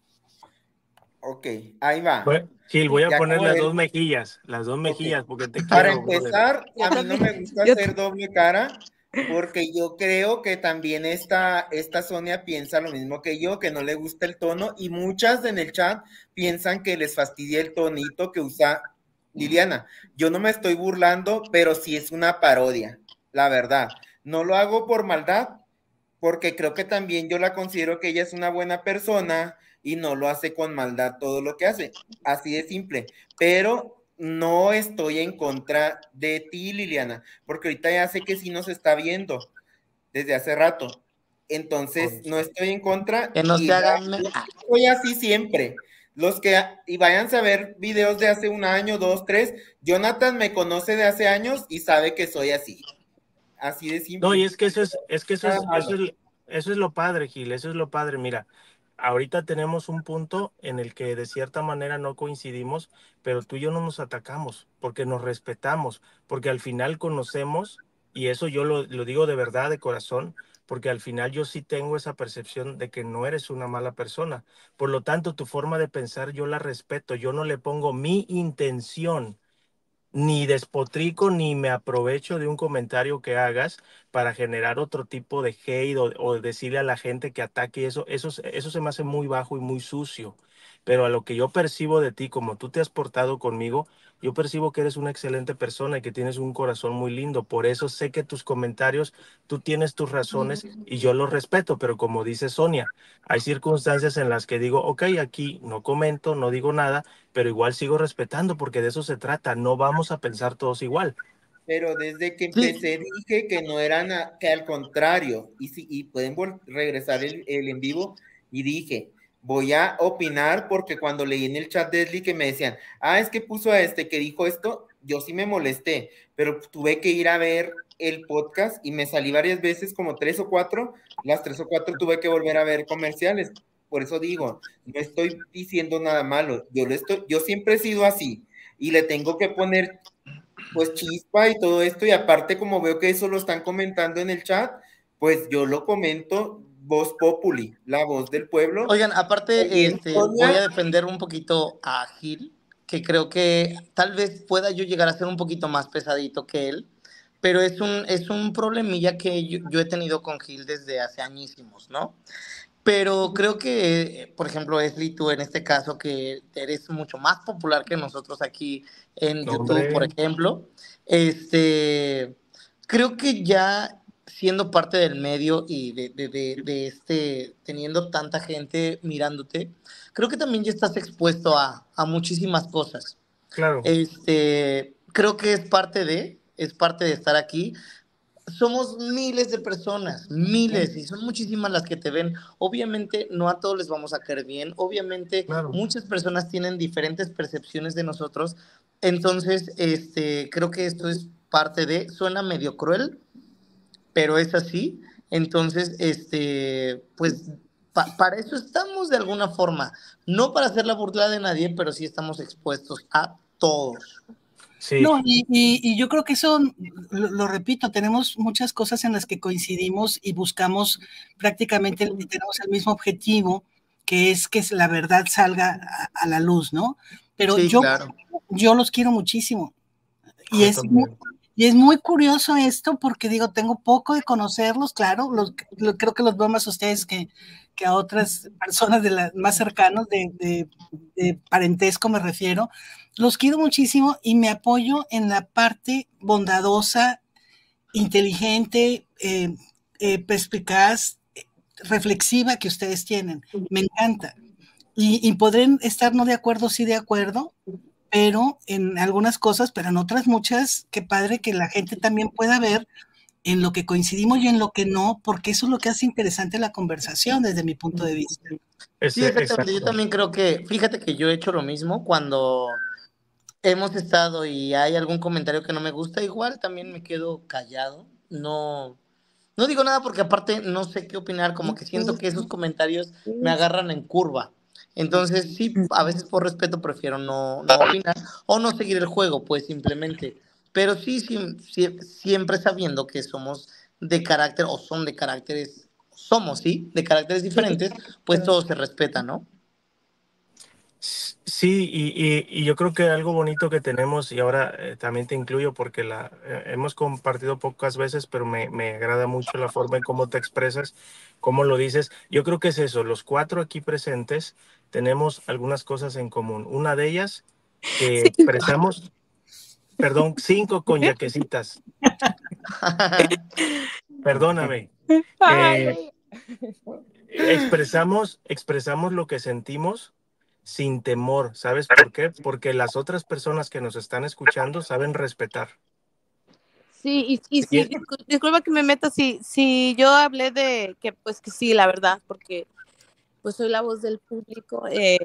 ok, ahí va. Bueno, Gil, voy a Ya poner como él. las dos Ok. mejillas, porque te Para quiero, brother. empezar, Yo a mí no también, me gusta yo hacer doble cara porque yo creo que también esta Sonia piensa lo mismo que yo, que no le gusta el tono y muchas en el chat piensan que les fastidia el tonito que usa Liliana. Yo no me estoy burlando, pero sí es una parodia, la verdad. No lo hago por maldad, porque creo que también yo la considero que ella es una buena persona y no lo hace con maldad todo lo que hace. Así de simple. Pero no estoy en contra de ti, Liliana, porque ahorita ya sé que sí nos está viendo desde hace rato. Entonces, no estoy en contra Que no y se hagan... yo soy así siempre. Los que, y váyanse a ver videos de hace un año, dos, tres. Jonathan me conoce de hace años y sabe que soy así. Así de No, y simple. es que Nada malo. eso es lo padre, Gil, eso es lo padre. Mira, ahorita tenemos un punto en el que de cierta manera no coincidimos, pero tú y yo no nos atacamos, porque nos respetamos, porque al final conocemos, y eso yo lo digo de verdad, de corazón, porque al final yo sí tengo esa percepción de que no eres una mala persona. Por lo tanto, tu forma de pensar yo la respeto, yo no le pongo mi intención ni despotrico ni me aprovecho de un comentario que hagas para generar otro tipo de hate o decirle a la gente que ataque eso se me hace muy bajo y muy sucio. Pero a lo que yo percibo de ti, como tú te has portado conmigo, yo percibo que eres una excelente persona y que tienes un corazón muy lindo. Por eso sé que tus comentarios, tú tienes tus razones y yo los respeto. Pero como dice Sonia, hay circunstancias en las que digo, ok, aquí no comento, no digo nada, pero igual sigo respetando porque de eso se trata, no vamos a pensar todos igual. Pero desde que Sí, empecé dije que no eran, que al contrario, y, si, y pueden regresar el en vivo, y dije, voy a opinar porque cuando leí en el chat de Esli que me decían, ah, es que puso a este que dijo esto, yo sí me molesté, pero tuve que ir a ver el podcast y me salí varias veces, como tres o cuatro, las tres o cuatro tuve que volver a ver comerciales, por eso digo, no estoy diciendo nada malo, yo siempre he sido así, y le tengo que poner pues chispa y todo esto, y aparte como veo que eso lo están comentando en el chat, pues yo lo comento, voz populi, la voz del pueblo. oigan, aparte, También, voy a Sonia, defender un poquito a Gil, que creo que tal vez pueda yo llegar a ser un poquito más pesadito que él, pero es un problemilla que yo he tenido con Gil desde hace añísimos, ¿no? Pero creo que, por ejemplo, Esli, tú en este caso, que eres mucho más popular que nosotros aquí en No, YouTube, por hombre, ejemplo, creo que ya siendo parte del medio y teniendo tanta gente mirándote, creo que también ya estás expuesto a muchísimas cosas. claro, Creo que es parte de estar aquí. Somos miles de personas, miles, y son muchísimas las que te ven. Obviamente no a todos les vamos a caer bien, obviamente claro. muchas personas tienen diferentes percepciones de nosotros, entonces creo que esto es parte suena medio cruel, pero es así, entonces pues para eso estamos de alguna forma, no para hacer la burla de nadie, pero sí estamos expuestos a todos. Sí, No, y yo creo que eso, lo repito, tenemos muchas cosas en las que coincidimos y buscamos prácticamente, tenemos el mismo objetivo, que es que la verdad salga a la luz, ¿no? Pero Sí, claro. yo los quiero muchísimo. Y yo es, también. y es muy curioso esto porque digo, tengo poco de conocerlos, claro, creo que los veo más a ustedes que a otras personas más cercanos de parentesco me refiero. Los quiero muchísimo y me apoyo en la parte bondadosa, inteligente, perspicaz, reflexiva que ustedes tienen. Me encanta. Y podrán estar no de acuerdo, sí de acuerdo, pero en algunas cosas, pero en otras muchas, qué padre que la gente también pueda ver en lo que coincidimos y en lo que no, porque eso es lo que hace interesante la conversación desde mi punto de vista. Sí, exactamente. Yo Exacto. también creo que, fíjate que yo he hecho lo mismo cuando hemos estado y hay algún comentario que no me gusta, igual también me quedo callado. No, no digo nada porque aparte no sé qué opinar, como que siento que esos comentarios me agarran en curva. Entonces, sí, a veces por respeto prefiero no opinar o no seguir el juego, pues simplemente. Pero sí, siempre sabiendo que somos de carácter o son de caracteres, somos, sí, de caracteres diferentes, pues todo se respeta, ¿no? Sí, y yo creo que algo bonito que tenemos, y ahora también te incluyo porque hemos compartido pocas veces, pero me agrada mucho la forma en cómo te expresas, cómo lo dices. Yo creo que es eso, los cuatro aquí presentes tenemos algunas cosas en común. Una de ellas, que expresamos, perdón, 5 coñaquecitas, perdóname. Eh, expresamos lo que sentimos sin temor. ¿Sabes por qué? Porque las otras personas que nos están escuchando saben respetar. Sí, y sí, Y- disculpa que me meta, si yo hablé de que pues que sí, la verdad, porque pues soy la voz del público,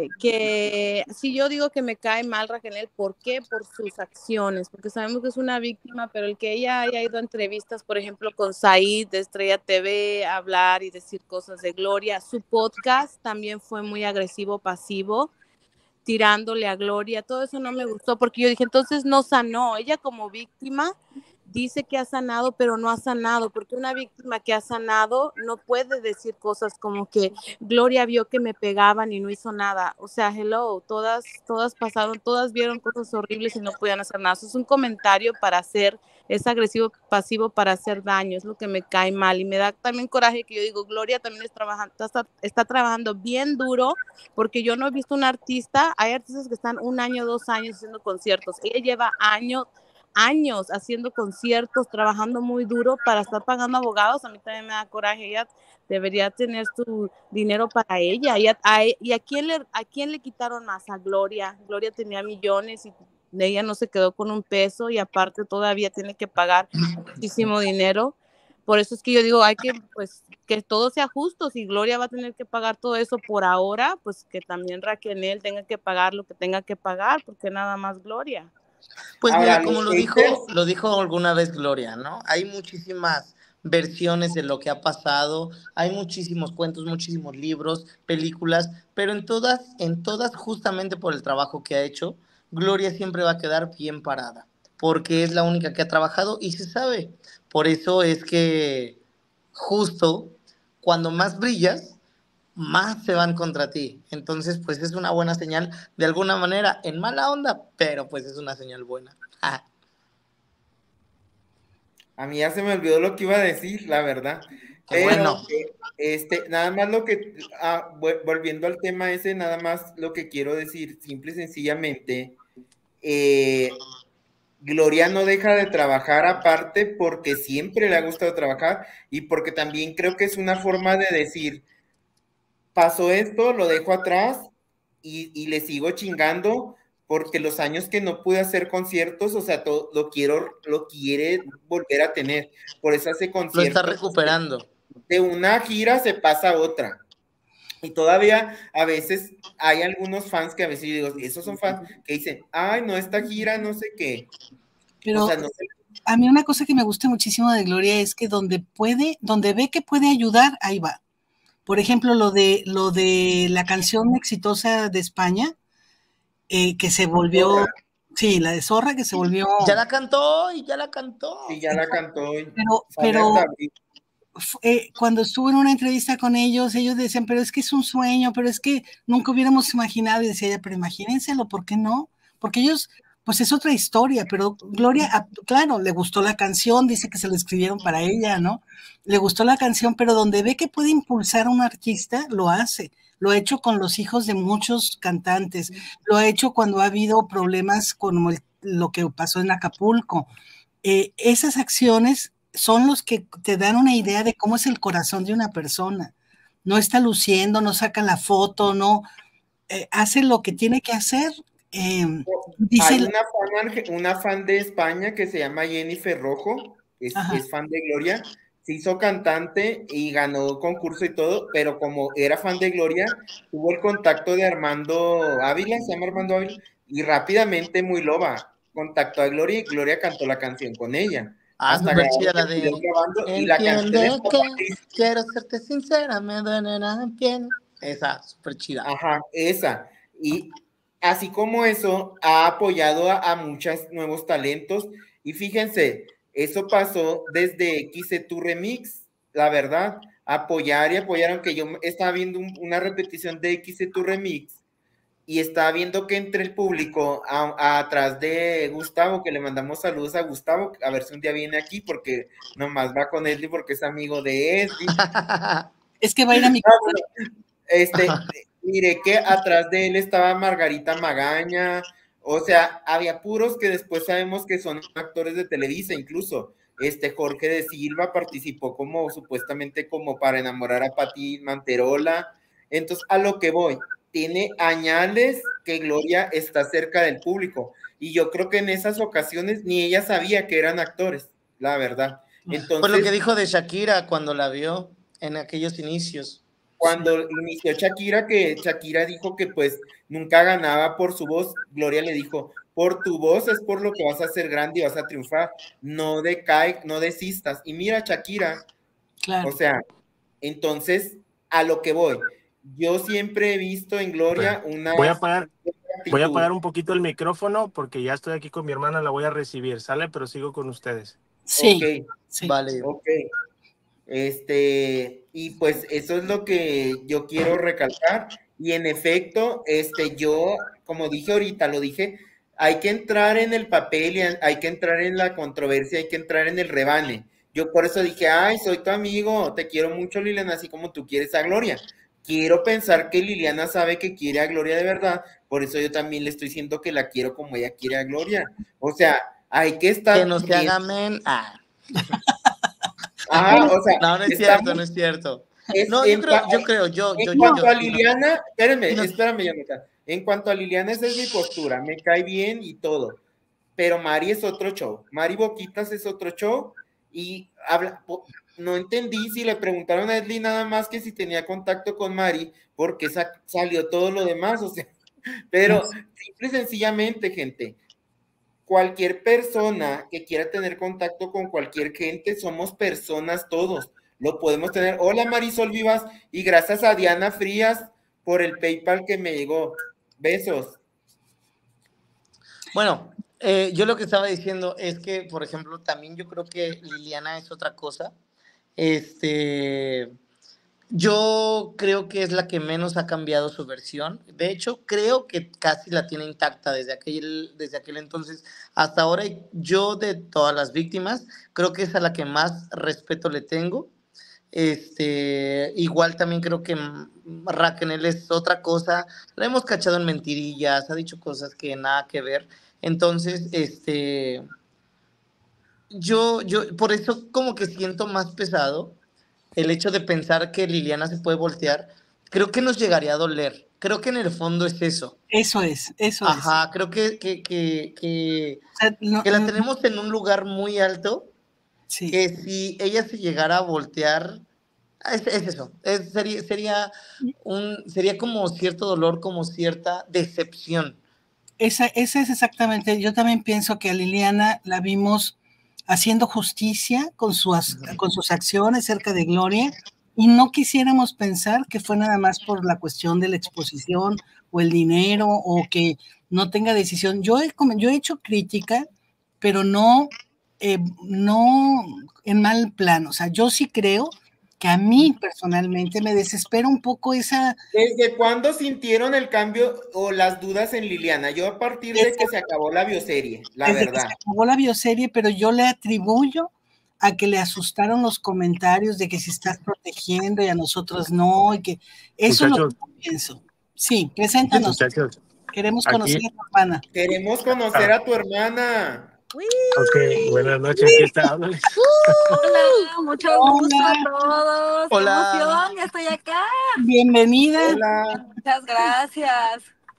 que si yo digo que me cae mal Raquel, ¿por qué? Por sus acciones, porque sabemos que es una víctima, pero el que ella haya ido a entrevistas, por ejemplo, con Said de Estrella TV, a hablar y decir cosas de Gloria, su podcast también fue muy agresivo, pasivo, tirándole a Gloria, todo eso no me gustó, porque yo dije, entonces no sanó, ella como víctima dice que ha sanado, pero no ha sanado, porque una víctima que ha sanado no puede decir cosas como que Gloria vio que me pegaban y no hizo nada. O sea, hello, todas pasaron, todas vieron cosas horribles y no podían hacer nada. Eso es un comentario para hacer, es agresivo, pasivo para hacer daño, es lo que me cae mal. Y me da también coraje que yo digo, Gloria también está trabajando bien duro, porque yo no he visto un artista, hay artistas que están 1 año, 2 años haciendo conciertos. Ella lleva años haciendo conciertos, trabajando muy duro para estar pagando abogados. A mí también me da coraje. Ella debería tener su dinero para ella. ¿Y a quién le quitaron más? A Gloria. Gloria tenía millones y ella no se quedó con un peso y aparte todavía tiene que pagar muchísimo dinero. Por eso es que yo digo, hay que, pues, que todo sea justo. Si Gloria va a tener que pagar todo eso por ahora, pues que también Raquel tenga que pagar lo que tenga que pagar, porque nada más Gloria. Pues Ahora, mira, los como haters, lo dijo alguna vez Gloria, ¿no? Hay muchísimas versiones de lo que ha pasado, hay muchísimos cuentos, muchísimos libros, películas, pero en todas, justamente por el trabajo que ha hecho, Gloria siempre va a quedar bien parada, porque es la única que ha trabajado y se sabe. Por eso es que justo cuando más brillas, más se van contra ti. Entonces, pues es una buena señal de alguna manera, en mala onda, pero pues es una señal buena. a mí ya se me olvidó lo que iba a decir, la verdad. Qué bueno. Nada más volviendo al tema ese, nada más lo que quiero decir, simple y sencillamente, Gloria no deja de trabajar aparte porque siempre le ha gustado trabajar y porque también creo que es una forma de decir, pasó esto, lo dejo atrás y le sigo chingando porque los años que no pude hacer conciertos, o sea, lo quiere volver a tener. Por eso hace Lo conciertos. está recuperando. De una gira se pasa a otra. Y todavía a veces hay algunos fans que a veces yo digo, esos son fans que dicen, ay, no, esta gira, no sé qué. Pero o sea, no sé. A mí una cosa que me gusta muchísimo de Gloria es que donde ve que puede ayudar, ahí va. Por ejemplo, lo de la canción exitosa de España, que se volvió, Zorra. sí, la de Zorra, que se volvió. Ya la cantó y ya la cantó. Sí, ya la cantó. Pero cuando estuve en una entrevista con ellos decían, pero es que es un sueño, pero es que nunca hubiéramos imaginado, y decía ella, pero imagínenselo, ¿por qué no? Porque ellos, pues es otra historia, pero Gloria, claro, le gustó la canción, dice que se la escribieron para ella, ¿no? Le gustó la canción, pero donde ve que puede impulsar a un artista, lo hace. Lo ha hecho con los hijos de muchos cantantes, lo ha hecho cuando ha habido problemas como lo que pasó en Acapulco. Esas acciones son los que te dan una idea de cómo es el corazón de una persona. No está luciendo, no saca la foto, no hace lo que tiene que hacer. Hay una fan de España que se llama Jennifer Rojo, es fan de Gloria, se hizo cantante y ganó concurso y todo, pero como era fan de Gloria, tuvo el contacto de Armando Ávila, se llama Armando Ávila, y rápidamente, muy loba, contactó a Gloria y Gloria cantó la canción con ella. Hasta súper chida la de y la canción que quiero serte sincera, me duele nada en piel. Esa, súper chida. Ajá, esa. Y así como eso, ha apoyado a muchos nuevos talentos. Y fíjense, eso pasó desde Quise tu Remix, la verdad. Apoyar y apoyar, aunque yo estaba viendo una repetición de Quise tu Remix y estaba viendo que entre el público, atrás de Gustavo, que le mandamos saludos a Gustavo, a ver si un día viene aquí, porque nomás va con Esli porque es amigo de Esli. Es que va a ir a mi Mire que atrás de él estaba Margarita Magaña, o sea, había puros que después sabemos que son actores de Televisa, incluso Jorge de Silva participó como supuestamente como para enamorar a Pati Manterola. Entonces, a lo que voy, tiene añales que Gloria está cerca del público, y yo creo que en esas ocasiones ni ella sabía que eran actores, la verdad. Entonces, fue lo que dijo de Shakira cuando la vio en aquellos inicios. Cuando inició Shakira, que Shakira dijo que pues nunca ganaba por su voz, Gloria le dijo, por tu voz es por lo que vas a ser grande y vas a triunfar, no no desistas. Y mira Shakira, claro. O sea, entonces, a lo que voy, yo siempre he visto en Gloria una... Voy a apagar un poquito el micrófono porque ya estoy aquí con mi hermana, la voy a recibir, ¿sale? Pero sigo con ustedes. Sí, okay. Sí. Vale. Ok. Y pues eso es lo que yo quiero recalcar, y en efecto, yo, como dije ahorita, lo dije, hay que entrar en el papel y hay que entrar en la controversia, hay que entrar en el rebane. Yo por eso dije, ay, soy tu amigo, te quiero mucho, Liliana, así como tú quieres a Gloria. Quiero pensar que Liliana sabe que quiere a Gloria de verdad, por eso yo también le estoy diciendo que la quiero como ella quiere a Gloria. O sea, hay que estar... Que no se haga men. O sea, no es cierto, no es cierto. No, yo creo. En cuanto a Liliana, espérame, Jonathan. En cuanto a Liliana, esa es mi postura, me cae bien y todo, pero Mari es otro show, Mari Boquitas es otro show, y no entendí si le preguntaron a Esli nada más que si tenía contacto con Mari, porque salió todo lo demás, o sea, pero simple y sencillamente, gente, cualquier persona que quiera tener contacto con cualquier gente, somos personas todos, lo podemos tener. Hola Marisol Vivas, y gracias a Diana Frías por el PayPal que me llegó. Besos. Bueno, yo lo que estaba diciendo es que, por ejemplo, también yo creo que Liliana es otra cosa. Yo creo que es la que menos ha cambiado su versión. De hecho, creo que casi la tiene intacta desde aquel entonces hasta ahora. Yo, de todas las víctimas, creo que es a la que más respeto le tengo. Igual también creo que Raquel es otra cosa. La hemos cachado en mentirillas, ha dicho cosas que nada que ver. Entonces, yo por eso como que siento más pesado el hecho de pensar que Liliana se puede voltear. Creo que nos llegaría a doler. Creo que en el fondo es eso. Eso es. Ajá, creo que O sea, que la tenemos en un lugar muy alto, sí. que si ella se llegara a voltear, es eso, sería como cierto dolor, como cierta decepción. Esa es exactamente, yo también pienso que a Liliana la vimos haciendo justicia con sus acciones cerca de Gloria, y no quisiéramos pensar que fue nada más por la cuestión de la exposición o el dinero o que no tenga decisión. Yo he hecho crítica, pero no en mal plan. O sea, yo sí creo que a mí personalmente me desespera un poco esa... ¿Desde cuándo sintieron el cambio o las dudas en Liliana? Yo a partir de que se acabó la bioserie, la desde verdad. que se acabó la bioserie, pero yo le atribuyo a que le asustaron los comentarios de que si estás protegiendo y a nosotros no, y que eso Muchachos, es lo que pienso. Sí, preséntanos. Muchachos, Queremos conocer a tu hermana. Queremos conocer a tu hermana. Ok, buenas noches, aquí está. Hola, mucho gusto a todos. Hola. ¡Qué emoción! Ya estoy acá. Bienvenida. Hola. Muchas gracias.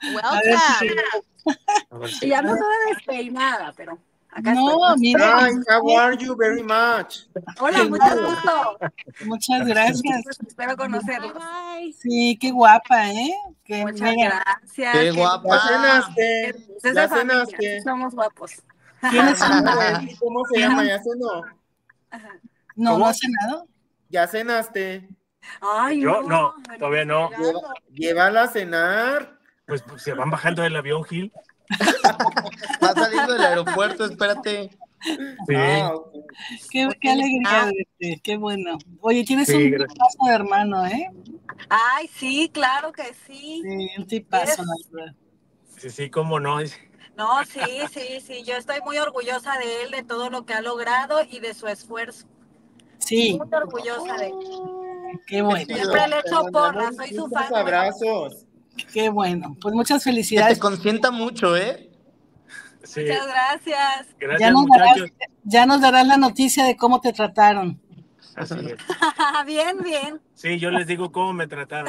Welcome. Y ya no toda despeinada, pero acá No, estoy. mira. Hi, how are you very much? Hola, mucho gusto. Muchas gracias. Espero conocerlos. Bye. Sí, qué guapa, ¿eh? Que, Muchas mira, gracias. ¡Qué guapa! Ya cenaste. Es de Ya familia, cenaste. somos guapos. ¿tienes un... ¿Cómo se llama? ¿Ya cenó? No, ¿Cómo? ¿no has cenado? ¿Ya cenaste? Ay, Yo no, todavía no. Llévala a cenar. Pues se van bajando del avión, Gil. Va saliendo del aeropuerto, espérate. Sí, Ok. Qué alegría verte, qué bueno. Oye, tienes Sí, un gracias. tipazo de hermano, ¿eh? Ay, sí, claro que sí. Sí, un tipazo, la verdad. sí, cómo no. No, sí. Yo estoy muy orgullosa de él, de todo lo que ha logrado y de su esfuerzo. Sí, Muy orgullosa de él. qué bueno, Siempre le echo Te porras, mandamos soy su muchos fan. abrazos. qué bueno. Pues muchas Que te felicidades. consienta mucho, ¿eh? Sí, Muchas gracias. gracias, muchachos. Ya nos darás la noticia de cómo te trataron. Así es. Bien, bien. Sí, yo les digo cómo me trataron.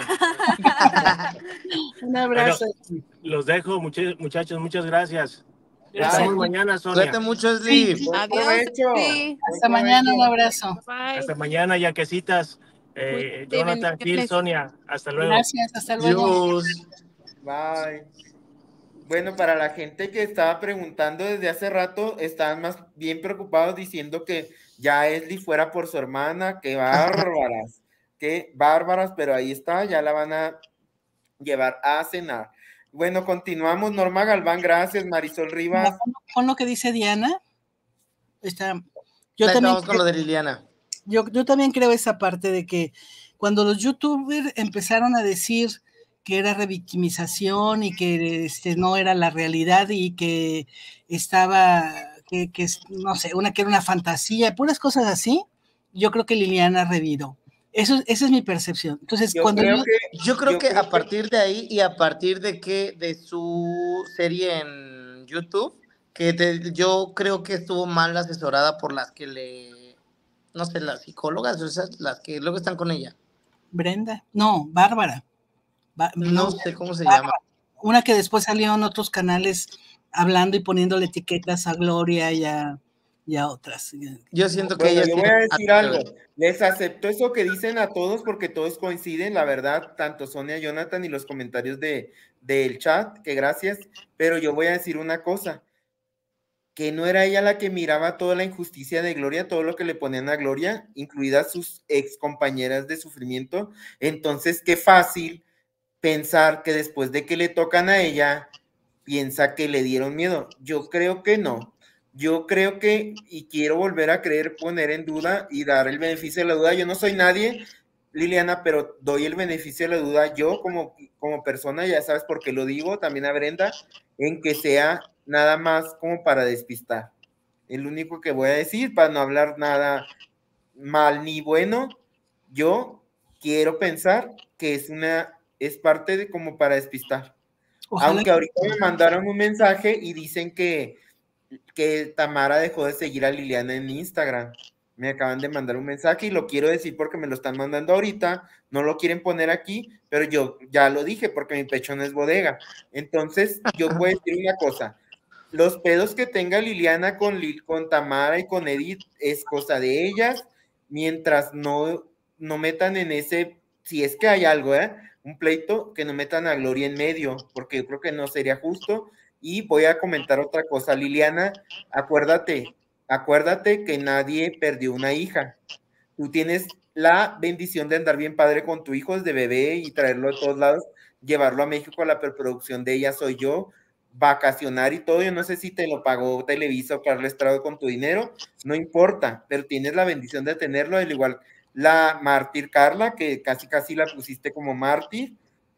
Un abrazo. Los dejo, muchachos, muchas gracias. Gracias. Estamos mañana, Sonia. Cuídate mucho, Slim. Sí. Buen Adiós. provecho. Sí. Hasta mañana, un abrazo. Bye. Hasta mañana, yaquecitas. Jonathan, Gil, Sonia. Hasta luego. Gracias, hasta luego. Dios. Bye. Bueno, para la gente que estaba preguntando desde hace rato, estaban más bien preocupados diciendo que ya Esli fuera por su hermana. Qué bárbaras, pero ahí está, ya la van a llevar a cenar. Bueno, continuamos. Norma Galván, gracias. Marisol Rivas. Pon lo que dice Diana. Está, Estamos con lo de Liliana. Yo también creo esa parte de que cuando los youtubers empezaron a decir que era revictimización y que no era la realidad y que estaba, que no sé, que era una fantasía, puras cosas así, yo creo que Liliana reviró. Esa es mi percepción. Entonces, Yo creo que a partir de ahí y a partir de su serie en YouTube, yo creo que estuvo mal asesorada por las que no sé, las psicólogas, o sea, las que luego están con ella. Brenda, no, Bárbara. No sé cómo se llama. Una que después salió en otros canales hablando y poniéndole etiquetas a Gloria y a otras. Yo siento que yo ella voy a decir algo. Les acepto eso que dicen a todos porque todos coinciden, la verdad, tanto Sonia, Jonathan y los comentarios del chat, que gracias, pero yo voy a decir una cosa, que no era ella la que miraba toda la injusticia de Gloria, todo lo que le ponían a Gloria, incluidas sus ex compañeras de sufrimiento. Entonces, qué fácil pensar que después de que le tocan a ella, piensa que le dieron miedo. Yo creo que no. Yo creo que, y quiero volver a creer, poner en duda y dar el beneficio de la duda. Yo no soy nadie, Liliana, pero doy el beneficio de la duda yo como persona, ya sabes por qué lo digo, también a Brenda, en que sea nada más como para despistar. El único que voy a decir, para no hablar nada mal ni bueno, Yo quiero pensar que es parte de como para despistar. Ojalá. Aunque ahorita me mandaron un mensaje y dicen que Tamara dejó de seguir a Liliana en Instagram. Me acaban de mandar un mensaje y lo quiero decir porque me lo están mandando ahorita, no lo quieren poner aquí, pero yo ya lo dije porque mi pecho no es bodega. Entonces, yo voy a decir una cosa, los pedos que tenga Liliana con Tamara y con Edith es cosa de ellas, mientras no metan en ese, si es que hay algo, un pleito, que no metan a Gloria en medio, porque yo creo que no sería justo. Y voy a comentar otra cosa, Liliana, acuérdate que nadie perdió una hija. Tú tienes la bendición de andar bien padre con tu hijo desde bebé y traerlo de todos lados, llevarlo a México a la preproducción de Ella Soy Yo, vacacionar y todo. Yo no sé si te lo pagó Televisa o Carla Estrada con tu dinero, no importa, pero tienes la bendición de tenerlo, al igual la mártir Carla, que casi la pusiste como mártir.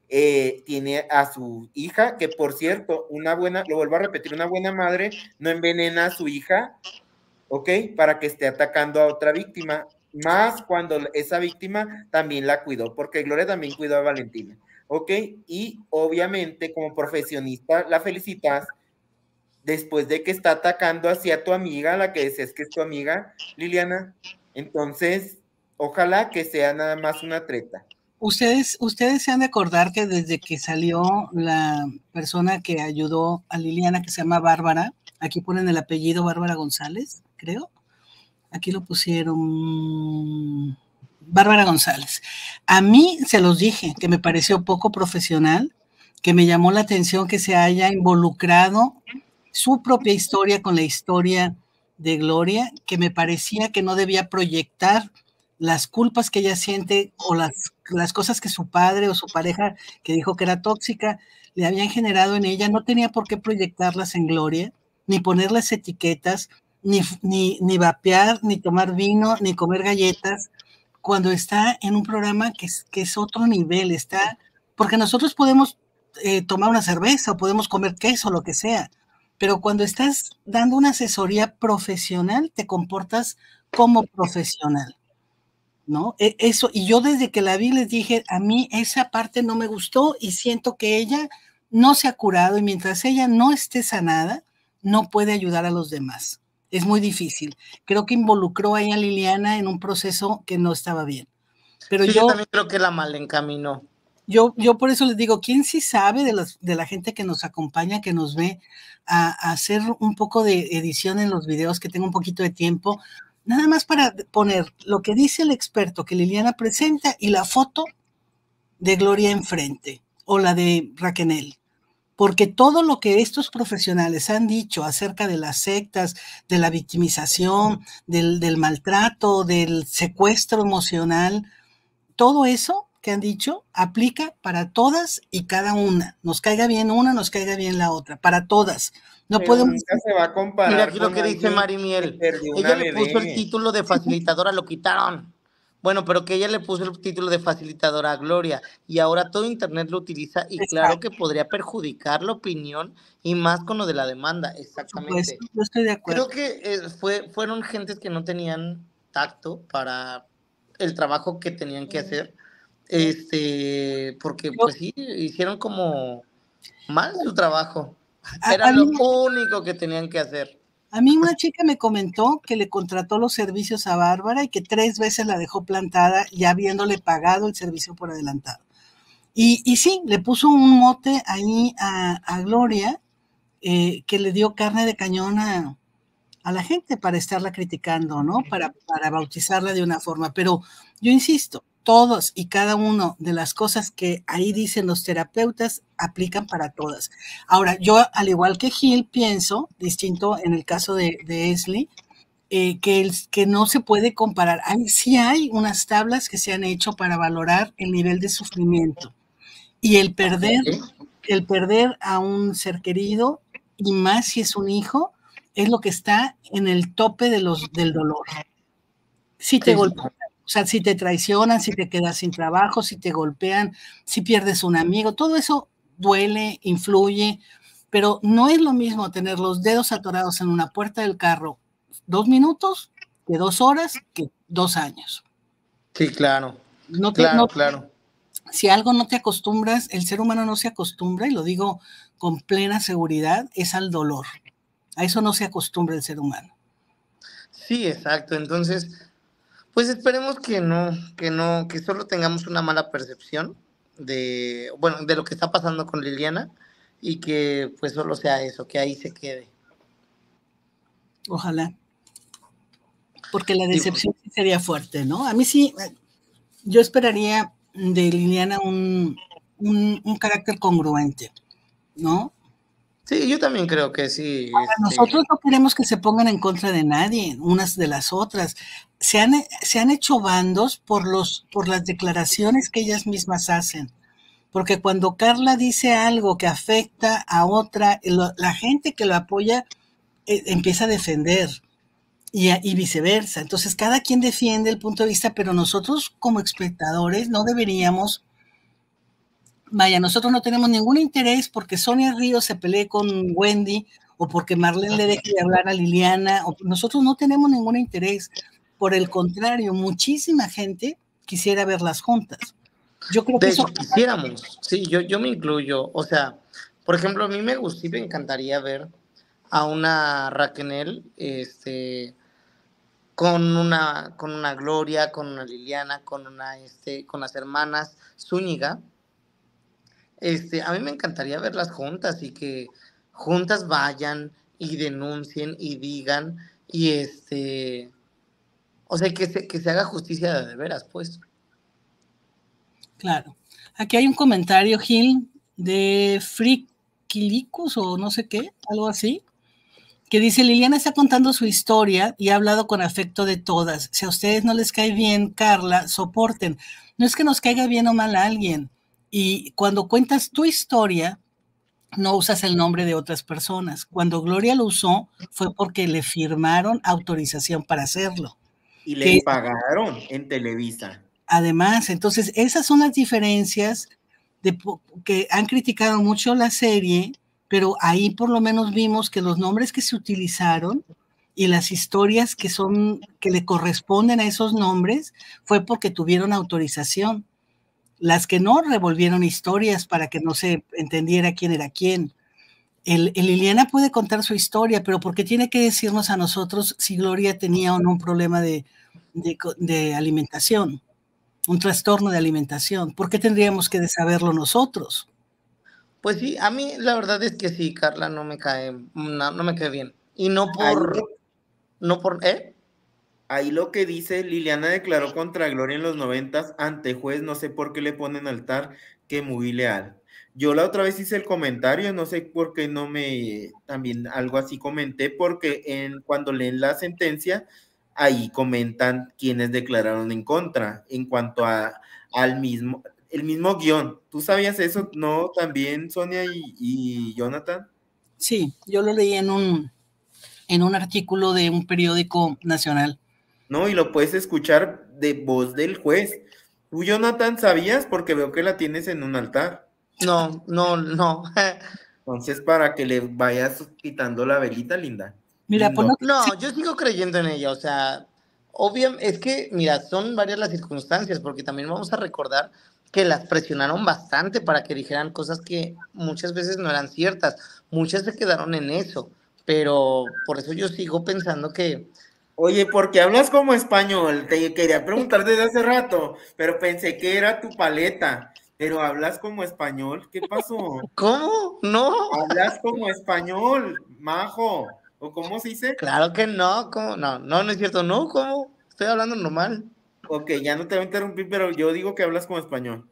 Tiene a su hija, que por cierto, lo vuelvo a repetir, una buena madre no envenena a su hija, ¿ok? Para que esté atacando a otra víctima, más cuando esa víctima también la cuidó, porque Gloria también cuidó a Valentina, ¿ok? Y obviamente como profesionista la felicitas después de que está atacando hacia tu amiga, la que decías que es tu amiga, Liliana. Entonces, ojalá que sea nada más una treta. Ustedes se han de acordar que desde que salió la persona que ayudó a Liliana, que se llama Bárbara, aquí ponen el apellido Bárbara González, creo, aquí lo pusieron, Bárbara González. A mí se los dije, que me pareció poco profesional, que me llamó la atención que se haya involucrado su propia historia con la historia de Gloria, que me parecía que no debía proyectar las culpas que ella siente o las cosas que su padre o su pareja, que dijo que era tóxica, le habían generado en ella. No tenía por qué proyectarlas en Gloria, ni ponerles etiquetas, ni vapear, ni tomar vino, ni comer galletas, cuando está en un programa que es otro nivel, porque nosotros podemos tomar una cerveza o podemos comer queso, lo que sea, pero cuando estás dando una asesoría profesional, te comportas como profesional, ¿no? Eso, y yo desde que la vi les dije, a mí esa parte no me gustó y siento que ella no se ha curado y mientras ella no esté sanada, no puede ayudar a los demás. Es muy difícil. Creo que involucró a ella Liliana en un proceso que no estaba bien. Pero sí, yo también creo que la mal encaminó. Yo por eso les digo, ¿quién sí sabe de la gente que nos acompaña, que nos ve, a hacer un poco de edición en los videos, que tenga un poquito de tiempo, nada más para poner lo que dice el experto que Liliana presenta y la foto de Gloria enfrente, o la de Raquel? Porque todo lo que estos profesionales han dicho acerca de las sectas, de la victimización, del maltrato, del secuestro emocional, todo eso que han dicho aplica para todas y cada una. Nos caiga bien una, nos caiga bien la otra, para todas. No pero podemos. Nunca se va a comparar. Mira aquí lo que dice Mari Miel. Ella le puso el título de facilitadora, lo quitaron. Bueno, pero que ella le puso el título de facilitadora a Gloria y ahora todo internet lo utiliza y claro que podría perjudicar la opinión y más con lo de la demanda. Exactamente. Pues, yo estoy de acuerdo. Creo que fueron gentes que no tenían tacto para el trabajo que tenían que hacer. Porque pues sí, hicieron como mal su trabajo. Era lo único que tenían que hacer. A mí una chica me comentó que le contrató los servicios a Bárbara y que 3 veces la dejó plantada ya habiéndole pagado el servicio por adelantado. Y sí, le puso un mote ahí a Gloria, que le dio carne de cañón a la gente para estarla criticando, ¿no? Para bautizarla de una forma. Pero yo insisto, todos y cada uno de las cosas que ahí dicen los terapeutas aplican para todas. Ahora, yo, al igual que Gil, pienso, distinto en el caso de Esli, que no se puede comparar. Sí hay unas tablas que se han hecho para valorar el nivel de sufrimiento. Y el perder a un ser querido, y más si es un hijo, es lo que está en el tope del dolor. Si te golpean, o sea, si te traicionan, si te quedas sin trabajo, si te golpean, si pierdes un amigo, todo eso duele, influye, pero no es lo mismo tener los dedos atorados en una puerta del carro 2 minutos que 2 horas que 2 años. Sí, claro, No te, claro, no, claro. si algo no te acostumbras, el ser humano no se acostumbra, y lo digo con plena seguridad, es al dolor. A eso no se acostumbra el ser humano. Sí, exacto. Entonces, pues esperemos que solo tengamos una mala percepción bueno, de lo que está pasando con Liliana y que pues solo sea eso, que ahí se quede. Ojalá. Porque la Sí, decepción sí sería fuerte, ¿no? A mí sí, yo esperaría de Liliana un carácter congruente, ¿no? sí, yo también creo que sí, Nosotros no queremos que se pongan en contra de nadie, unas de las otras. Se han hecho bandos por las declaraciones que ellas mismas hacen. Porque cuando Carla dice algo que afecta a otra, la gente que lo apoya empieza a defender y viceversa. Entonces, cada quien defiende el punto de vista, pero nosotros como espectadores no deberíamos. Vaya, nosotros no tenemos ningún interés porque Sonia Ríos se pelee con Wendy o porque Marlene le deje de hablar a Liliana. Nosotros no tenemos ningún interés. Por el contrario, muchísima gente quisiera verlas juntas. Yo creo que de eso. hecho quisiéramos, sí, yo me incluyo, o sea, por ejemplo, a mí me gusta y me encantaría ver a una Raquel, con una Gloria, con una Liliana, con las hermanas Zúñiga. A mí me encantaría verlas juntas y que juntas vayan y denuncien y digan y o sea, que se haga justicia de veras, pues. Claro. Aquí hay un comentario, Gil, de Frikilicus o no sé qué, algo así, que dice: Liliana está contando su historia y ha hablado con afecto de todas. Si a ustedes no les cae bien, Carla, soporten. No es que nos caiga bien o mal a alguien. Y cuando cuentas tu historia, no usas el nombre de otras personas. Cuando Gloria lo usó, fue porque le firmaron autorización para hacerlo. Y le pagaron en Televisa. Además, entonces, esas son las diferencias que han criticado mucho la serie, pero ahí por lo menos vimos que los nombres que se utilizaron y las historias que le corresponden a esos nombres fue porque tuvieron autorización. Las que no, revolvieron historias para que no se entendiera quién era quién. El Liliana puede contar su historia, pero ¿por qué tiene que decirnos a nosotros si Gloria tenía o no un problema de alimentación? Un trastorno de alimentación. ¿Por qué tendríamos que saberlo nosotros? Pues sí, a mí la verdad es que sí, Carla no me cae bien. Y no por, Ahí lo que dice: Liliana declaró contra Gloria en los 90 ante juez, no sé por qué le ponen altar, que muy leal. Yo la otra vez hice el comentario, no sé por qué también algo así comenté, porque cuando leen la sentencia, ahí comentan quienes declararon en contra, en cuanto el mismo guión. ¿Tú sabías eso, no? También, Sonia y Jonathan. Sí, yo lo leí en un artículo de un periódico nacional. No, y lo puedes escuchar de voz del juez. ¿Tú, Jonathan, sabías? Porque veo que la tienes en un altar. No. Entonces, para que le vayas quitando la velita, linda. Mira, Lindo. No, yo sigo creyendo en ella, o sea, obviamente, es que, mira, son varias las circunstancias, porque también vamos a recordar que las presionaron bastante para que dijeran cosas que muchas veces no eran ciertas, muchas se quedaron en eso, pero por eso yo sigo pensando que... Oye, porque hablas como español, te quería preguntar desde hace rato, pero pensé que era tu paleta, pero hablas como español, ¿qué pasó? ¿Cómo? No. Hablas como español, majo, ¿o cómo se dice? Claro que no, ¿cómo? No es cierto, no, ¿cómo? Estoy hablando normal. Ok, ya no te voy a interrumpir, pero yo digo que hablas como español.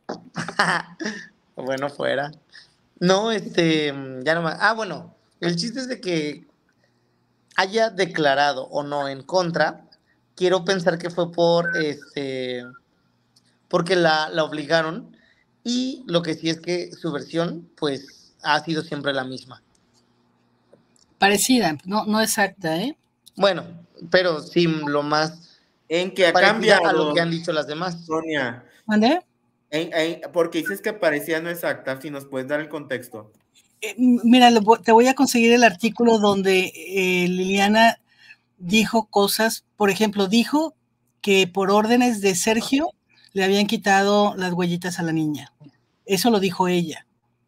Bueno, fuera. No, ya nomás. Ah, bueno, el chiste es de que haya declarado o no en contra, quiero pensar que fue porque la obligaron, y lo que sí es que su versión, pues, ha sido siempre la misma. Parecida, no exacta, ¿eh? Bueno, pero sí lo más En que ha parecida cambiado, a lo que han dicho las demás. Sonia. ¿Mande? Porque dices que parecía no exacta, si nos puedes dar el contexto. Mira, te voy a conseguir el artículo donde Liliana dijo cosas, por ejemplo, dijo que por órdenes de Sergio le habían quitado las huellitas a la niña. Eso lo dijo ella.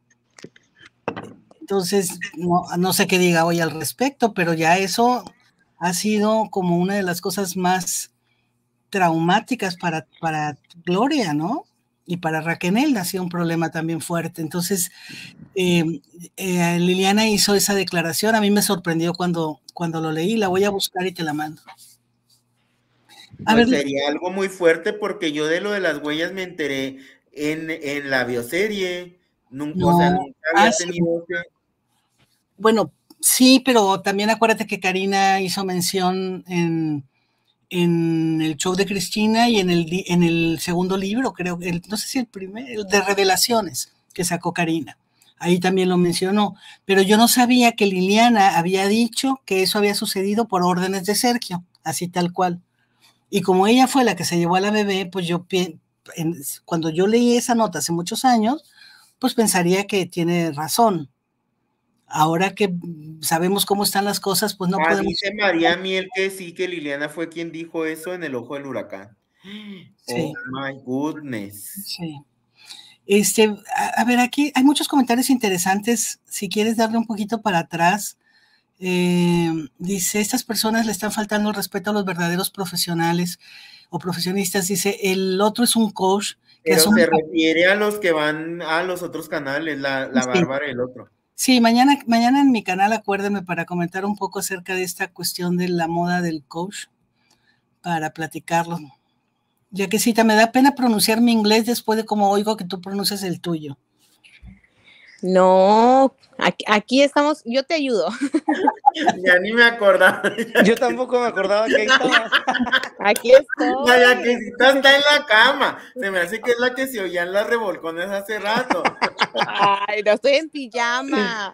Entonces, no sé qué diga hoy al respecto, pero ya eso ha sido como una de las cosas más traumáticas para Gloria, ¿no? Y para Raquel ha sido un problema también fuerte. Entonces, Liliana hizo esa declaración. A mí me sorprendió cuando lo leí. La voy a buscar y te la mando. Pues sería algo muy fuerte porque yo de lo de las huellas me enteré en la bioserie. Nunca, o sea, nunca había tenido que... Bueno, sí, pero también acuérdate que Karina hizo mención en el show de Cristina y en el segundo libro, creo, no sé si el primero, el de Revelaciones que sacó Karina. Ahí también lo mencionó, pero yo no sabía que Liliana había dicho que eso había sucedido por órdenes de Sergio, así tal cual. Y como ella fue la que se llevó a la bebé, pues cuando yo leí esa nota hace muchos años, pues pensaría que tiene razón. Ahora que sabemos cómo están las cosas, pues no podemos... Dice María Miel que sí, que Liliana fue quien dijo eso en El Ojo del Huracán. Sí. Oh, my goodness. Sí. A ver, aquí hay muchos comentarios interesantes. Si quieres darle un poquito para atrás, dice, estas personas le están faltando el respeto a los verdaderos profesionales o profesionistas. Dice, el otro es un coach. Pero se refiere a los que van a los otros canales, la Bárbara y el otro. Sí, mañana en mi canal acuérdeme para comentar un poco acerca de esta cuestión de la moda del coach, para platicarlo. Ya que Cita, me da pena pronunciar mi inglés después de cómo oigo que tú pronuncias el tuyo. No, aquí estamos, yo te ayudo. Ya ni me acordaba. Yo tampoco me acordaba que ahí estabas. Aquí estoy. La que está en la cama. Se me hace que es la que se oían las revolcones hace rato. Ay, no estoy en pijama.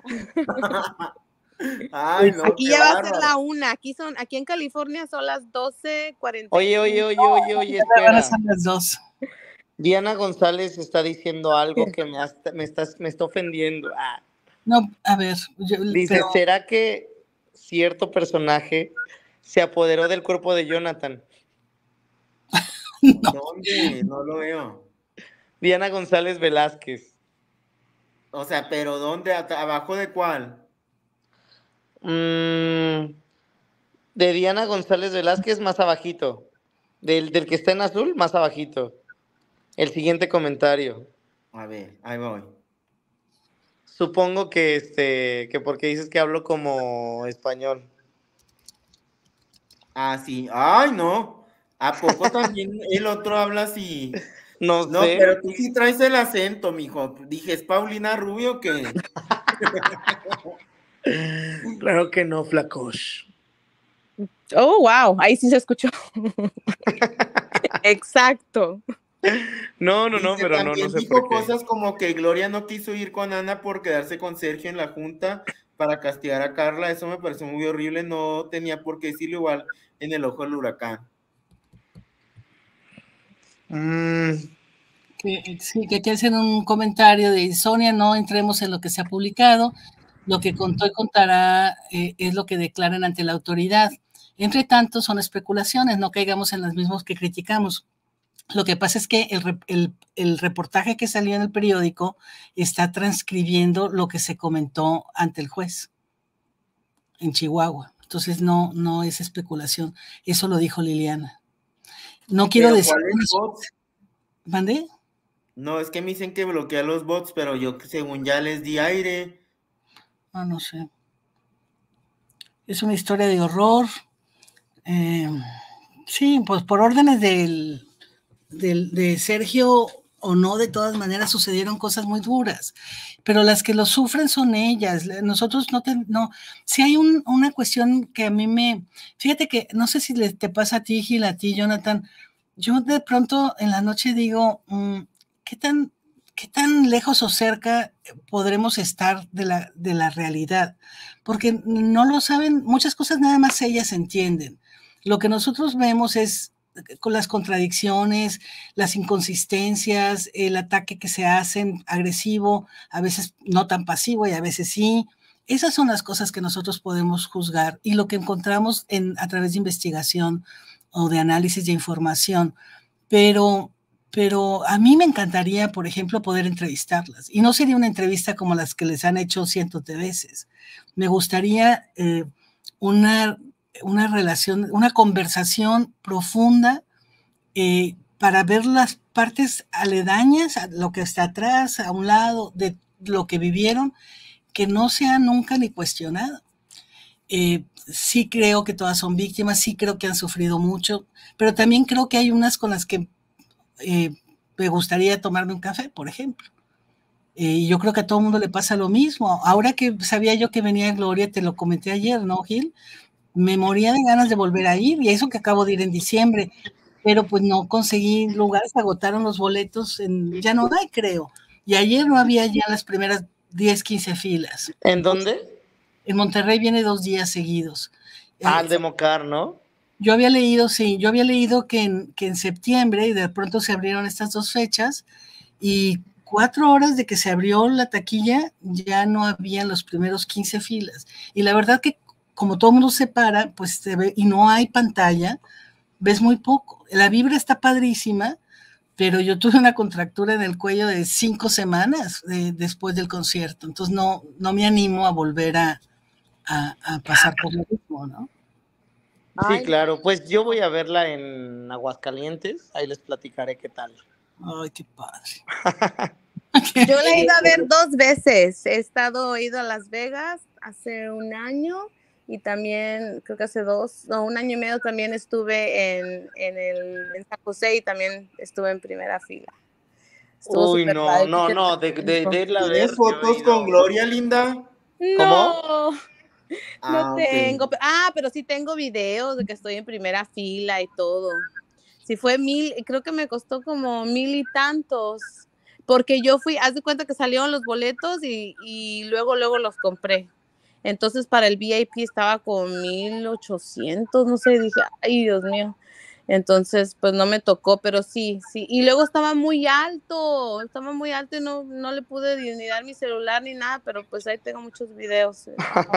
Ay, no, aquí ya va a ser la 1. Aquí en California son las 12:40. Oye, espera. Son las 2. Diana González está diciendo algo que me está ofendiendo. No, a ver. Dice, ¿será que cierto personaje se apoderó del cuerpo de Jonathan? No. ¿Dónde? No lo veo. Diana González Velázquez. O sea, ¿pero dónde? ¿Abajo de cuál? De Diana González Velázquez más abajito. Del que está en azul, más abajito. El siguiente comentario. A ver, ahí voy. Supongo que porque dices que hablo como español. Ah, sí. Ay, no. ¿A poco también el otro habla así? No sé. No, pero tú sí traes el acento, mijo. Dije, ¿es Paulina Rubio o qué? Claro que no, flacos. Oh, wow, ahí sí se escuchó. Exacto. No, pero no sé dijo por qué. Cosas como que Gloria no quiso ir con Ana por quedarse con Sergio en la junta para castigar a Carla. Eso me pareció muy horrible. No tenía por qué decirlo igual en El Ojo del Huracán. Sí, que aquí hacen un comentario de Sonia, no entremos en lo que se ha publicado. Lo que contó y contará es lo que declaran ante la autoridad. Entre tanto, son especulaciones, no caigamos en las mismas que criticamos. Lo que pasa es que el reportaje que salió en el periódico está transcribiendo lo que se comentó ante el juez en Chihuahua. Entonces no es especulación. Eso lo dijo Liliana. No quiero decir... ¿Cuáles bots? ¿Mandé? No, es que me dicen que bloquea los bots, pero yo según ya les di aire. No sé. Es una historia de horror. Sí, pues por órdenes de Sergio o no, de todas maneras sucedieron cosas muy duras, pero las que lo sufren son ellas. Nosotros no. Si hay una cuestión que a mí fíjate que no sé si te pasa a ti, Gil, a ti, Jonathan. Yo de pronto en la noche digo, ¿qué tan lejos o cerca podremos estar de la realidad? Porque no lo saben, muchas cosas nada más ellas entienden. Lo que nosotros vemos es con las contradicciones, las inconsistencias, el ataque que se hacen agresivo, a veces no tan pasivo y a veces sí. Esas son las cosas que nosotros podemos juzgar y lo que encontramos a través de investigación o de análisis de información. Pero pero a mí me encantaría, por ejemplo, poder entrevistarlas. Y no sería una entrevista como las que les han hecho cientos de veces. Me gustaría una relación, una conversación profunda para ver las partes aledañas, a lo que está atrás, a un lado, de lo que vivieron, que no se ha nunca ni cuestionado. Sí creo que todas son víctimas, sí creo que han sufrido mucho, pero también creo que hay unas con las que me gustaría tomarme un café, por ejemplo. Y yo creo que a todo el mundo le pasa lo mismo. Ahora que sabía yo que venía Gloria, te lo comenté ayer, ¿no, Gil? Me moría de ganas de volver a ir, y eso que acabo de ir en diciembre, pero pues no conseguí lugar, se agotaron los boletos, ya no hay, creo. Y ayer no había ya las primeras 10, 15 filas. ¿En dónde? En Monterrey viene 2 días seguidos. Al de Mocar, ¿no? Yo había leído que en septiembre, y de pronto se abrieron estas 2 fechas, y 4 horas de que se abrió la taquilla, ya no había los primeros 15 filas. Y la verdad que como todo el mundo se para, pues se ve, y no hay pantalla, ves muy poco. La vibra está padrísima, pero yo tuve una contractura en el cuello de 5 semanas después del concierto, entonces no me animo a volver a pasar por lo mismo, ¿no? Sí, claro, pues yo voy a verla en Aguascalientes, ahí les platicaré qué tal. Ay, qué padre. Yo la he ido a ver 2 veces. He ido a Las Vegas hace 1 año, y también creo que hace 1 año y medio también estuve en San José, y también estuve en primera fila. Uy, no, de irla a ver. ¿Tienes fotos con Gloria, linda? No, no okay. tengo. Pero sí tengo videos de que estoy en primera fila y todo. Sí fue 1,000, creo que me costó como 1,000 y tantos, porque yo fui, haz de cuenta que salieron los boletos y luego los compré. Entonces para el VIP estaba con 1,800, no sé, dije, ay, Dios mío. Entonces, pues no me tocó, pero sí. Y luego estaba muy alto y no le pude ni dar mi celular ni nada, pero pues ahí tengo muchos videos.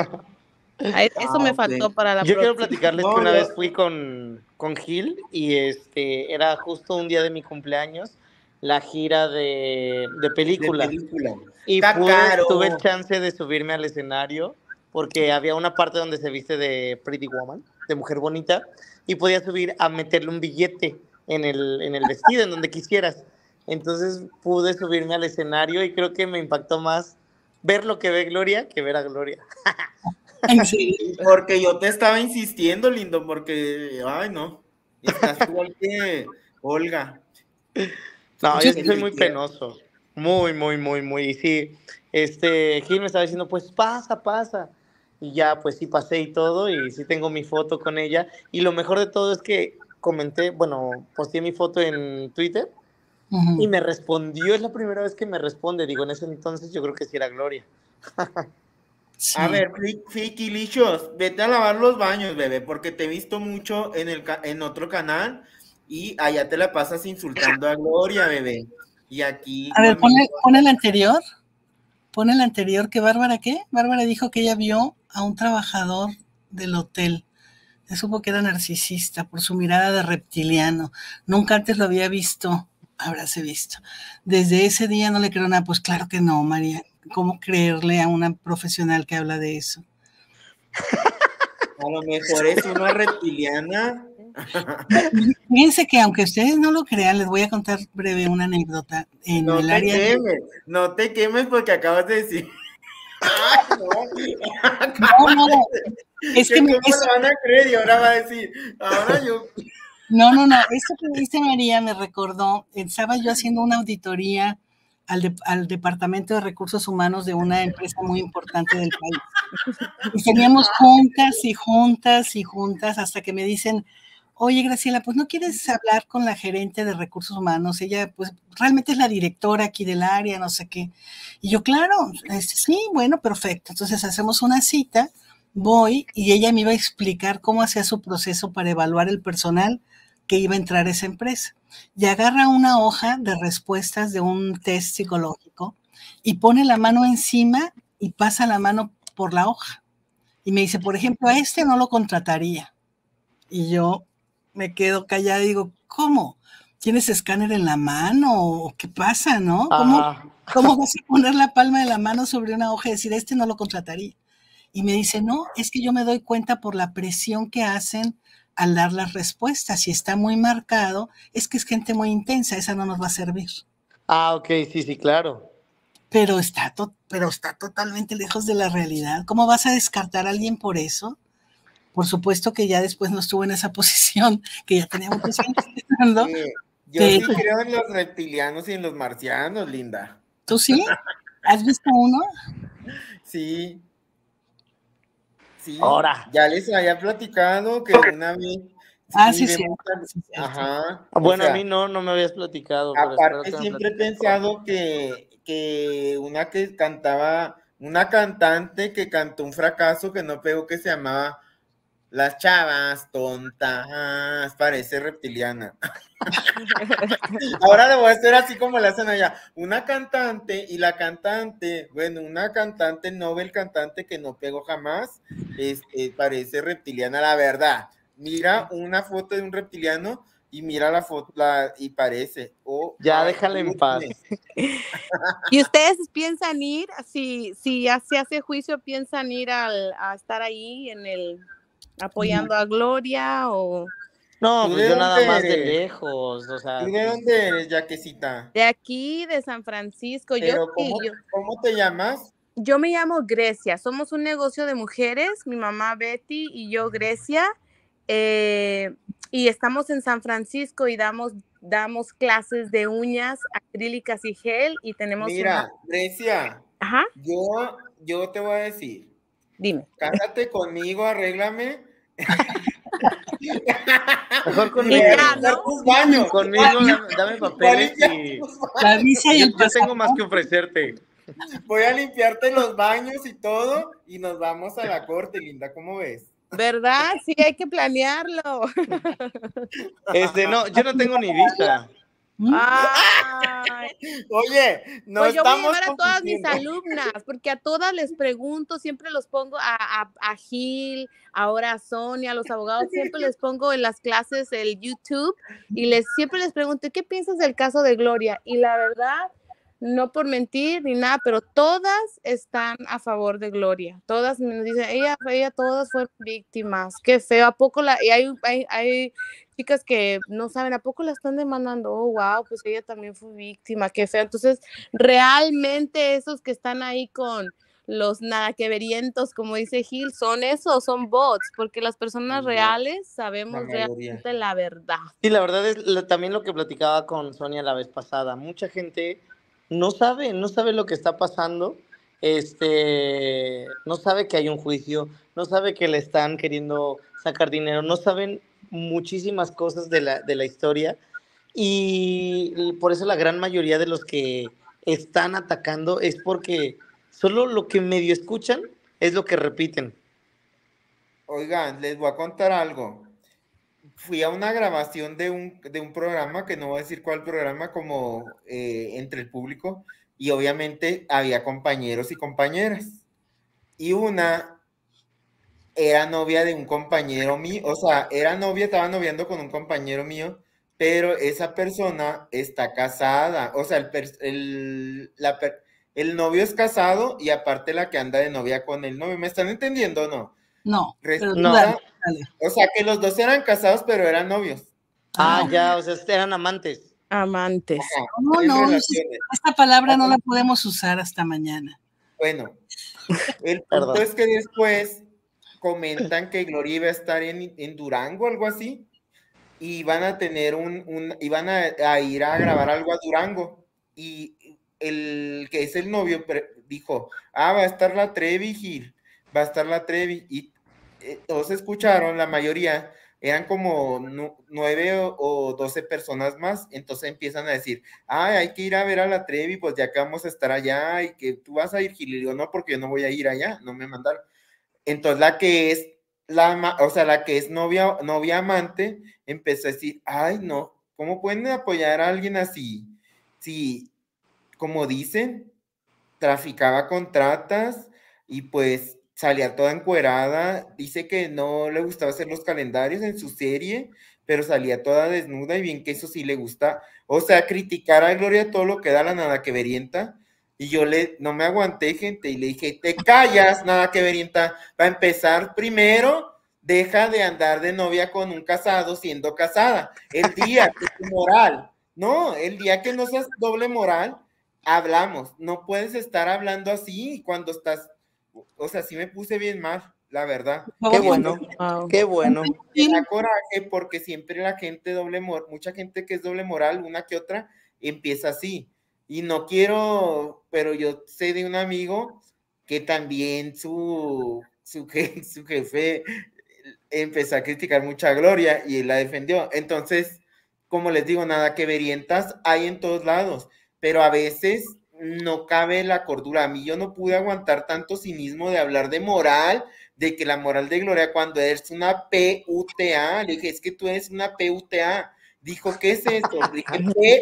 Eso me faltó para la próxima. Yo quiero platicarles que una vez fui con Gil, y era justo un día de mi cumpleaños, la gira de película. Y tuve chance de subirme al escenario, porque había una parte donde se viste de Pretty Woman, de mujer bonita, y podías subir a meterle un billete en el vestido, en donde quisieras. Entonces pude subirme al escenario, y creo que me impactó más ver lo que ve Gloria que ver a Gloria. Sí. Porque yo te estaba insistiendo, lindo, porque, ay, no, estás igual que Olga. No, yo sí soy muy penoso, muy, y sí, Gil me estaba diciendo, pues pasa, y ya, pues sí pasé y todo, y sí tengo mi foto con ella, y lo mejor de todo es que posteé mi foto en Twitter, y me respondió, es la primera vez que me responde, digo, en ese entonces yo creo que sí era Gloria. Sí. A ver, Friquilicious, vete a lavar los baños, bebé, porque te he visto mucho en otro canal, y allá te la pasas insultando a Gloria, bebé. Y aquí... A ver, pon el anterior. Pon el anterior, que Bárbara, ¿qué? Bárbara dijo que ella vio a un trabajador del hotel. Se supo que era narcisista por su mirada de reptiliano. Nunca antes lo había visto. Habráse visto. Desde ese día no le creo nada. Pues claro que no, María. ¿Cómo creerle a una profesional que habla de eso? A lo mejor es una reptiliana. Fíjense que aunque ustedes no lo crean, les voy a contar breve una anécdota. No te quemes porque acabas de decir. No. Es que ¿Cómo lo van a creer? Y ahora va a decir, ahora yo... No. Eso que dice María me recordó, estaba yo haciendo una auditoría al Departamento de Recursos Humanos de una empresa muy importante del país. Y teníamos juntas hasta que me dicen, oye, Graciela, pues ¿no quieres hablar con la gerente de Recursos Humanos? Ella, pues, realmente es la directora aquí del área, no sé qué. Y yo, claro, sí, bueno, perfecto. Entonces hacemos una cita, voy, y ella me iba a explicar cómo hacía su proceso para evaluar el personal que iba a entrar a esa empresa. Y agarra una hoja de respuestas de un test psicológico y pone la mano encima y pasa la mano por la hoja. Y me dice, por ejemplo, a no lo contrataría. Y yo me quedo callada y digo, ¿cómo? ¿Tienes escáner en la mano o qué pasa, no? Ajá. ¿Cómo vas a poner la palma de la mano sobre una hoja y decir, no lo contrataría? Y me dice, no, es que yo me doy cuenta por la presión que hacen al dar las respuestas. Si está muy marcado, es que es gente muy intensa, esa no nos va a servir. Ok, sí, claro. Pero está totalmente lejos de la realidad. ¿Cómo vas a descartar a alguien por eso? Por supuesto que ya después no estuvo en esa posición, que ya tenía muchos años pensando. Yo sí creo en los reptilianos y en los marcianos, Linda. ¿Tú sí? ¿Has visto uno? Sí. Ahora. Ya les había platicado que una vez... Sí. Ajá. Bueno, a mí no me habías platicado. Aparte, siempre he pensado que una que cantaba, una cantante que cantó un fracaso que no pegó, que se llamaba Las Chavas Tontas, parece reptiliana. Ahora lo voy a hacer así como la hacen allá. Una cantante una cantante Nobel, cantante que no pegó jamás, parece reptiliana, la verdad. Mira una foto de un reptiliano y mira la foto y parece. Ya déjala en paz. ¿Y ustedes piensan ir, si ya se hace juicio, piensan ir a estar ahí apoyando a Gloria o...? No, pues yo nada más de lejos, o sea... ¿Tú de dónde eres, Yaquecita? De aquí, de San Francisco. Pero ¿cómo te llamas? Yo me llamo Grecia, somos un negocio de mujeres, mi mamá Betty y yo Grecia, y estamos en San Francisco y damos clases de uñas acrílicas y gel y tenemos Grecia, Ajá. Yo te voy a decir. Dime. Cásate conmigo, arréglame. Mejor conmigo. Tus baños. Conmigo, dame papeles y... La visa y el yo tengo más que ofrecerte. Voy a limpiarte los baños y todo y nos vamos a la corte, Linda, ¿cómo ves? ¿Verdad? Sí, hay que planearlo. No, yo no tengo ni visa. Ay. Oye, no pues yo estamos voy a llevar a todas mis alumnas, porque a todas les pregunto, siempre los pongo a Gil, ahora a Sonia, a los abogados, siempre les pongo en las clases el YouTube y siempre les pregunto, ¿qué piensas del caso de Gloria? Y la verdad, no por mentir ni nada, pero todas están a favor de Gloria. Todas me dicen, ella todas fueron víctimas. Qué feo. ¿A poco y hay chicas que no saben, ¿a poco la están demandando? Oh, wow, pues ella también fue víctima. Qué feo. Entonces, realmente esos que están ahí con los nadaqueverientos, como dice Gil, son bots, porque las personas reales sabemos realmente la verdad. Sí, la verdad es también lo que platicaba con Sonia la vez pasada. Mucha gente no sabe lo que está pasando, no sabe que hay un juicio, no sabe que le están queriendo sacar dinero, no saben muchísimas cosas de la historia y por eso la gran mayoría de los que están atacando es porque solo lo que medio escuchan es lo que repiten. Oigan, les voy a contar algo. Fui a una grabación de un programa, que no voy a decir cuál programa, como entre el público, y obviamente había compañeros y compañeras. Y una era novia de un compañero mío, o sea, estaba noviando con un compañero mío, pero esa persona está casada, o sea, el novio es casado y aparte la que anda de novia con el novio. ¿Me están entendiendo o no? No, dale. O sea, que los dos eran casados, pero eran novios. Ya, o sea, eran amantes. Amantes. No, esta palabra no la podemos usar hasta mañana. Bueno, el punto es que después comentan que Gloria iba a estar en Durango, algo así, y van a tener iban a ir a grabar algo a Durango, y el que es el novio dijo, va a estar la Trevi, Gil, va a estar la Trevi, y todos escucharon, la mayoría, eran como 9 o 12 personas más, entonces empiezan a decir, hay que ir a ver a la Trevi, pues ya que vamos a estar allá, y que tú vas a ir, Gil, y digo, no, porque yo no voy a ir allá, no me mandaron. Entonces la que es novia amante, empezó a decir, ay no, ¿cómo pueden apoyar a alguien así? Si, como dicen, traficaba con tratas y pues salía toda encuerada, dice que no le gustaba hacer los calendarios en su serie pero salía toda desnuda y bien que eso sí le gusta. O sea, criticar a Gloria todo lo que da la nada que verienta. Y yo no me aguanté, gente, y le dije, te callas, nada que verienta. Para empezar, primero, deja de andar de novia con un casado siendo casada. El día que tu moral, no, el día que no seas doble moral, hablamos. No puedes estar hablando así cuando estás, o sea, sí me puse bien mal, la verdad. Qué bueno, qué bueno. Me da coraje porque siempre la gente mucha gente que es doble moral, una que otra, empieza así. Y no quiero, pero yo sé de un amigo que también su jefe empezó a criticar mucha Gloria y él la defendió. Entonces, como les digo, nada que verientas hay en todos lados, pero a veces no cabe la cordura. A mí yo no pude aguantar tanto cinismo de hablar de moral, de que la moral de Gloria cuando eres una PUTA, le dije, es que tú eres una PUTA. Dijo, ¿qué es eso? Le dije,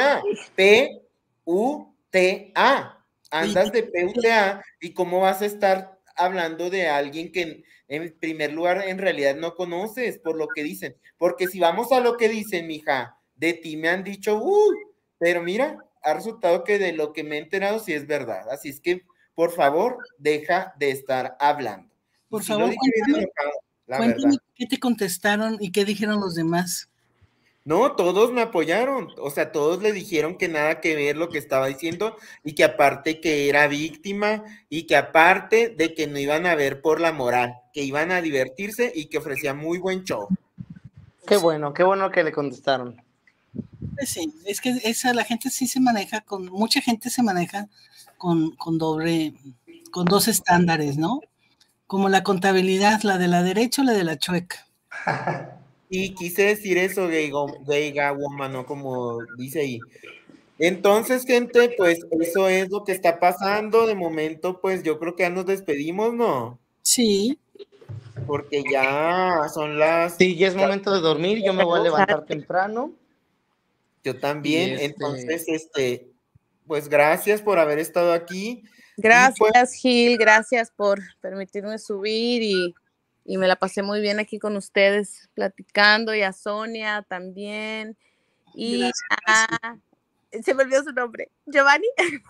PUTA, andas de PUTA, y cómo vas a estar hablando de alguien que en primer lugar en realidad no conoces por lo que dicen, porque si vamos a lo que dicen, mija, de ti me han dicho, pero mira, ha resultado que de lo que me he enterado sí es verdad, así es que por favor, deja de estar hablando. Por favor, cuéntame qué te contestaron y qué dijeron los demás. No, todos me apoyaron, o sea, todos le dijeron que nada que ver lo que estaba diciendo y que aparte que era víctima y que aparte de que no iban a ver por la moral, que iban a divertirse y que ofrecía muy buen show. Qué bueno que le contestaron. Pues sí, es que la gente sí se maneja mucha gente se maneja con dos estándares, ¿no? Como la contabilidad, la de la derecha o la de la chueca. Y quise decir eso, gay woman, ¿no? Como dice ahí. Entonces, gente, pues eso es lo que está pasando. De momento, pues yo creo que ya nos despedimos, ¿no? Sí. Porque ya son las... Sí, ya es momento de dormir, yo me voy a levantar temprano. Yo también, entonces, pues gracias por haber estado aquí. Gracias, pues, Gil, gracias por permitirme subir y me la pasé muy bien aquí con ustedes platicando, y a Sonia también, y se me olvidó su nombre, Giovanni.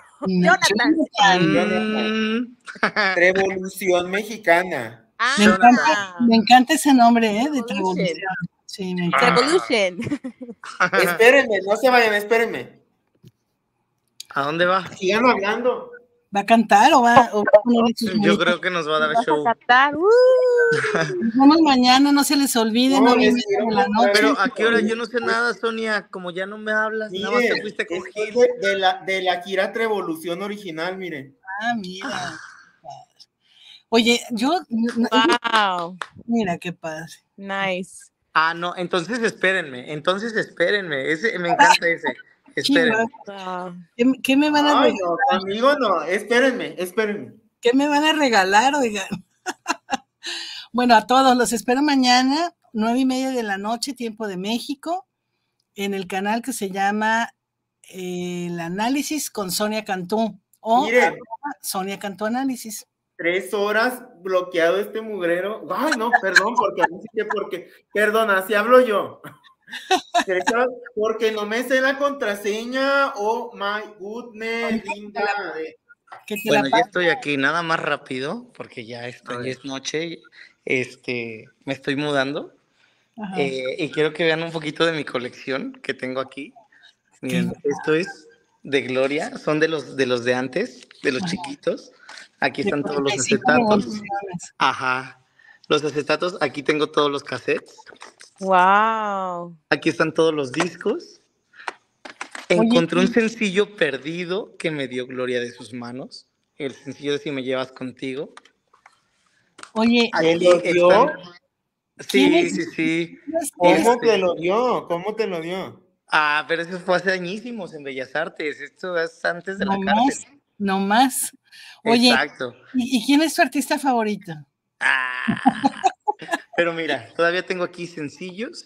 Jonathan. Revolución Mexicana. Me encanta ese nombre, de Revolución. Sí, me encanta. Revolution. Espérenme, no se vayan, espérenme. ¿A dónde va? Sigan hablando. ¿Va a cantar o va a poner sus Yo creo que nos va a dar show. A cantar. Nos vemos mañana, no se les olvide, no viene de la noche. Pero ¿a qué hora? Yo no sé nada, Sonia, como ya no me hablas, nada más te fuiste con Gil. De la Kira Revolución original, miren. Mira. Oye, Wow. Mira qué padre. Nice. No, entonces espérenme. Ese, me encanta ese. Espérenme. ¿Qué me van a regalar? No, conmigo no, espérenme. ¿Qué me van a regalar, oigan? Bueno, a todos los espero mañana, 9:30 de la noche, tiempo de México, en el canal que se llama El Análisis con Sonia Cantú, o Sonia Cantú Análisis. 3 horas bloqueado este mugrero. Ay, no, perdón, perdón, así hablo yo. 3 horas, porque no me sé la contraseña. Oh my goodness, linda. Bueno, ya estoy aquí, nada más rápido, porque ya es noche. Me estoy mudando. Y quiero que vean un poquito de mi colección que tengo aquí. Miren, esto es de Gloria, son de los de antes, de los chiquitos. Aquí están todos los acetatos. Los acetatos, aquí tengo todos los cassettes. Wow. Aquí están todos los discos. Encontré un sencillo perdido que me dio Gloria de sus manos. El sencillo de Si me llevas contigo. Oye, ¿él lo dio? Sí. ¿Cómo te lo dio? Pero eso fue hace añísimos en Bellas Artes. Esto es antes de la cárcel. No más. Oye, exacto. ¿Y quién es tu artista favorito? Pero mira, todavía tengo aquí sencillos.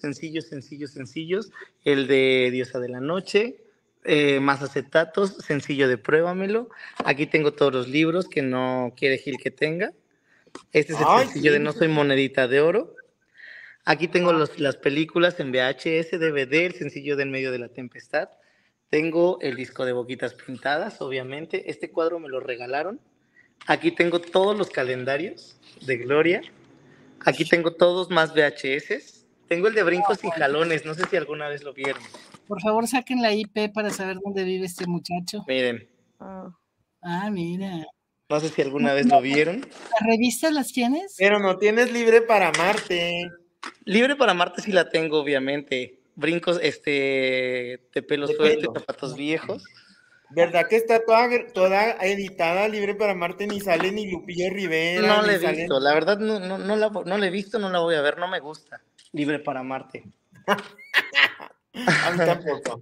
El de Diosa de la Noche, más acetatos, sencillo de Pruébamelo. Aquí tengo todos los libros que no quiere Gil que tenga. Este es el sencillo de No soy monedita de oro. Aquí tengo las películas en VHS, DVD, el sencillo de En medio de la tempestad. Tengo el disco de Boquitas Pintadas, obviamente. Este cuadro me lo regalaron. Aquí tengo todos los calendarios de Gloria. Aquí tengo todos más VHS. Tengo el de Brincos y Jalones. No sé si alguna vez lo vieron. Por favor, saquen la IP para saber dónde vive este muchacho. Miren. Ah, mira. No sé si alguna vez lo vieron. ¿Las revistas las tienes? Pero no tienes Libre para Marte. Libre para Marte sí la tengo, obviamente. Brincos, de pelo suelto, zapatos viejos. ¿Verdad que está toda editada Libre para Marte? Ni sale ni Lupillo Rivera. No la he visto, la verdad no la he visto, no la voy a ver, no me gusta. Libre para Marte. A mí tampoco.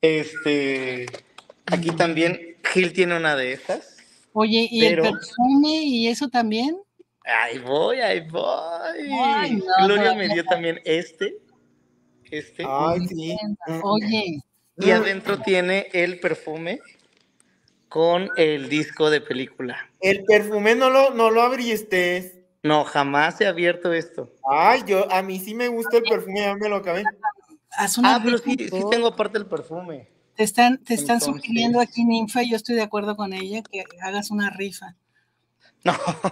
Aquí también Gil tiene una de estas. Oye, ¿y el perfume y eso también? Ahí voy. Ay, no, Gloria me dio también este. Ay, sí. Oye. Y adentro tiene el perfume con el disco de película. El perfume no lo abriste. No, jamás he abierto esto. Ay, a mí sí me gusta el perfume, ya me lo acabé. Pero sí tengo aparte el perfume. Te están sugiriendo aquí, Ninfa, y yo estoy de acuerdo con ella, que hagas una rifa. No.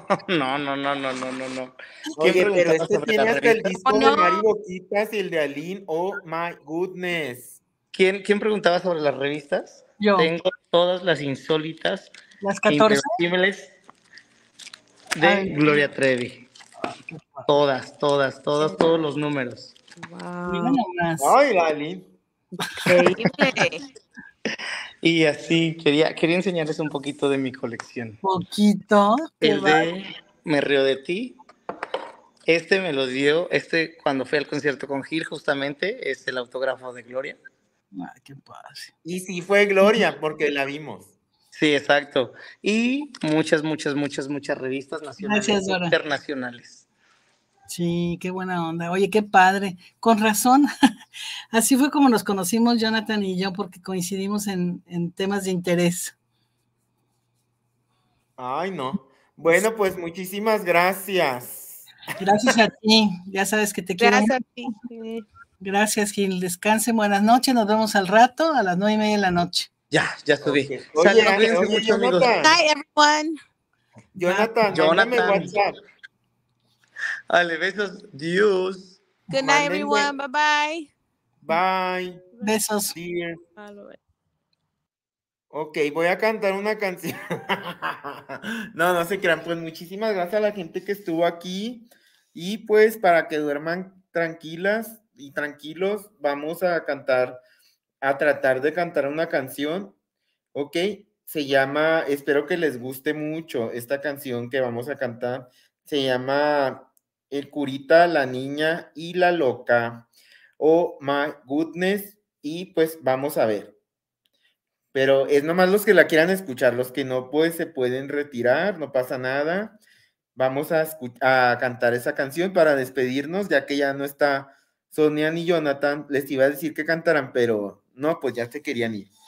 Oye, pero este tiene hasta el disco de Mari Boquitas y el de Aline. Oh my goodness. ¿Quién preguntaba sobre las revistas? Yo. Tengo todas las insólitas, las 14 inverosímiles de Gloria Trevi. Todas, todos los números. Wow. Ay, la Aline. Increíble. Y así quería enseñarles un poquito de mi colección. Poquito. El de Me río de ti. Me lo dio, cuando fui al concierto con Gil, justamente, es el autógrafo de Gloria. Ay, qué padre. Y sí fue Gloria, porque la vimos. Sí, exacto. Y muchas revistas nacionales e internacionales. Sí, qué buena onda. Oye, qué padre. Con razón. Así fue como nos conocimos Jonathan y yo, porque coincidimos en temas de interés. Ay, no. Bueno, pues muchísimas gracias. Gracias a ti. Ya sabes que te quiero. Gracias a ti. Gracias, Gil. Descanse, buenas noches. Nos vemos al rato a las 9:30 de la noche. Ya subí. Okay. Oye, mucho, amigos. Hi, everyone. Jonathan. WhatsApp. Dale, besos. Dios. Good night, everyone. Bye-bye. Bye. Besos. Ok, voy a cantar una canción. No se crean. Pues muchísimas gracias a la gente que estuvo aquí. Y pues para que duerman tranquilas y tranquilos, vamos a tratar de cantar una canción. Ok, se llama, espero que les guste mucho esta canción que vamos a cantar. Se llama El Curita, la Niña y la Loca. Oh my goodness. Y pues vamos a ver. Pero es nomás los que la quieran escuchar, los que no, pues se pueden retirar, no pasa nada. Vamos a cantar esa canción para despedirnos, ya que ya no está Sonia ni Jonathan. Les iba a decir que cantaran, pero no, pues ya se querían ir.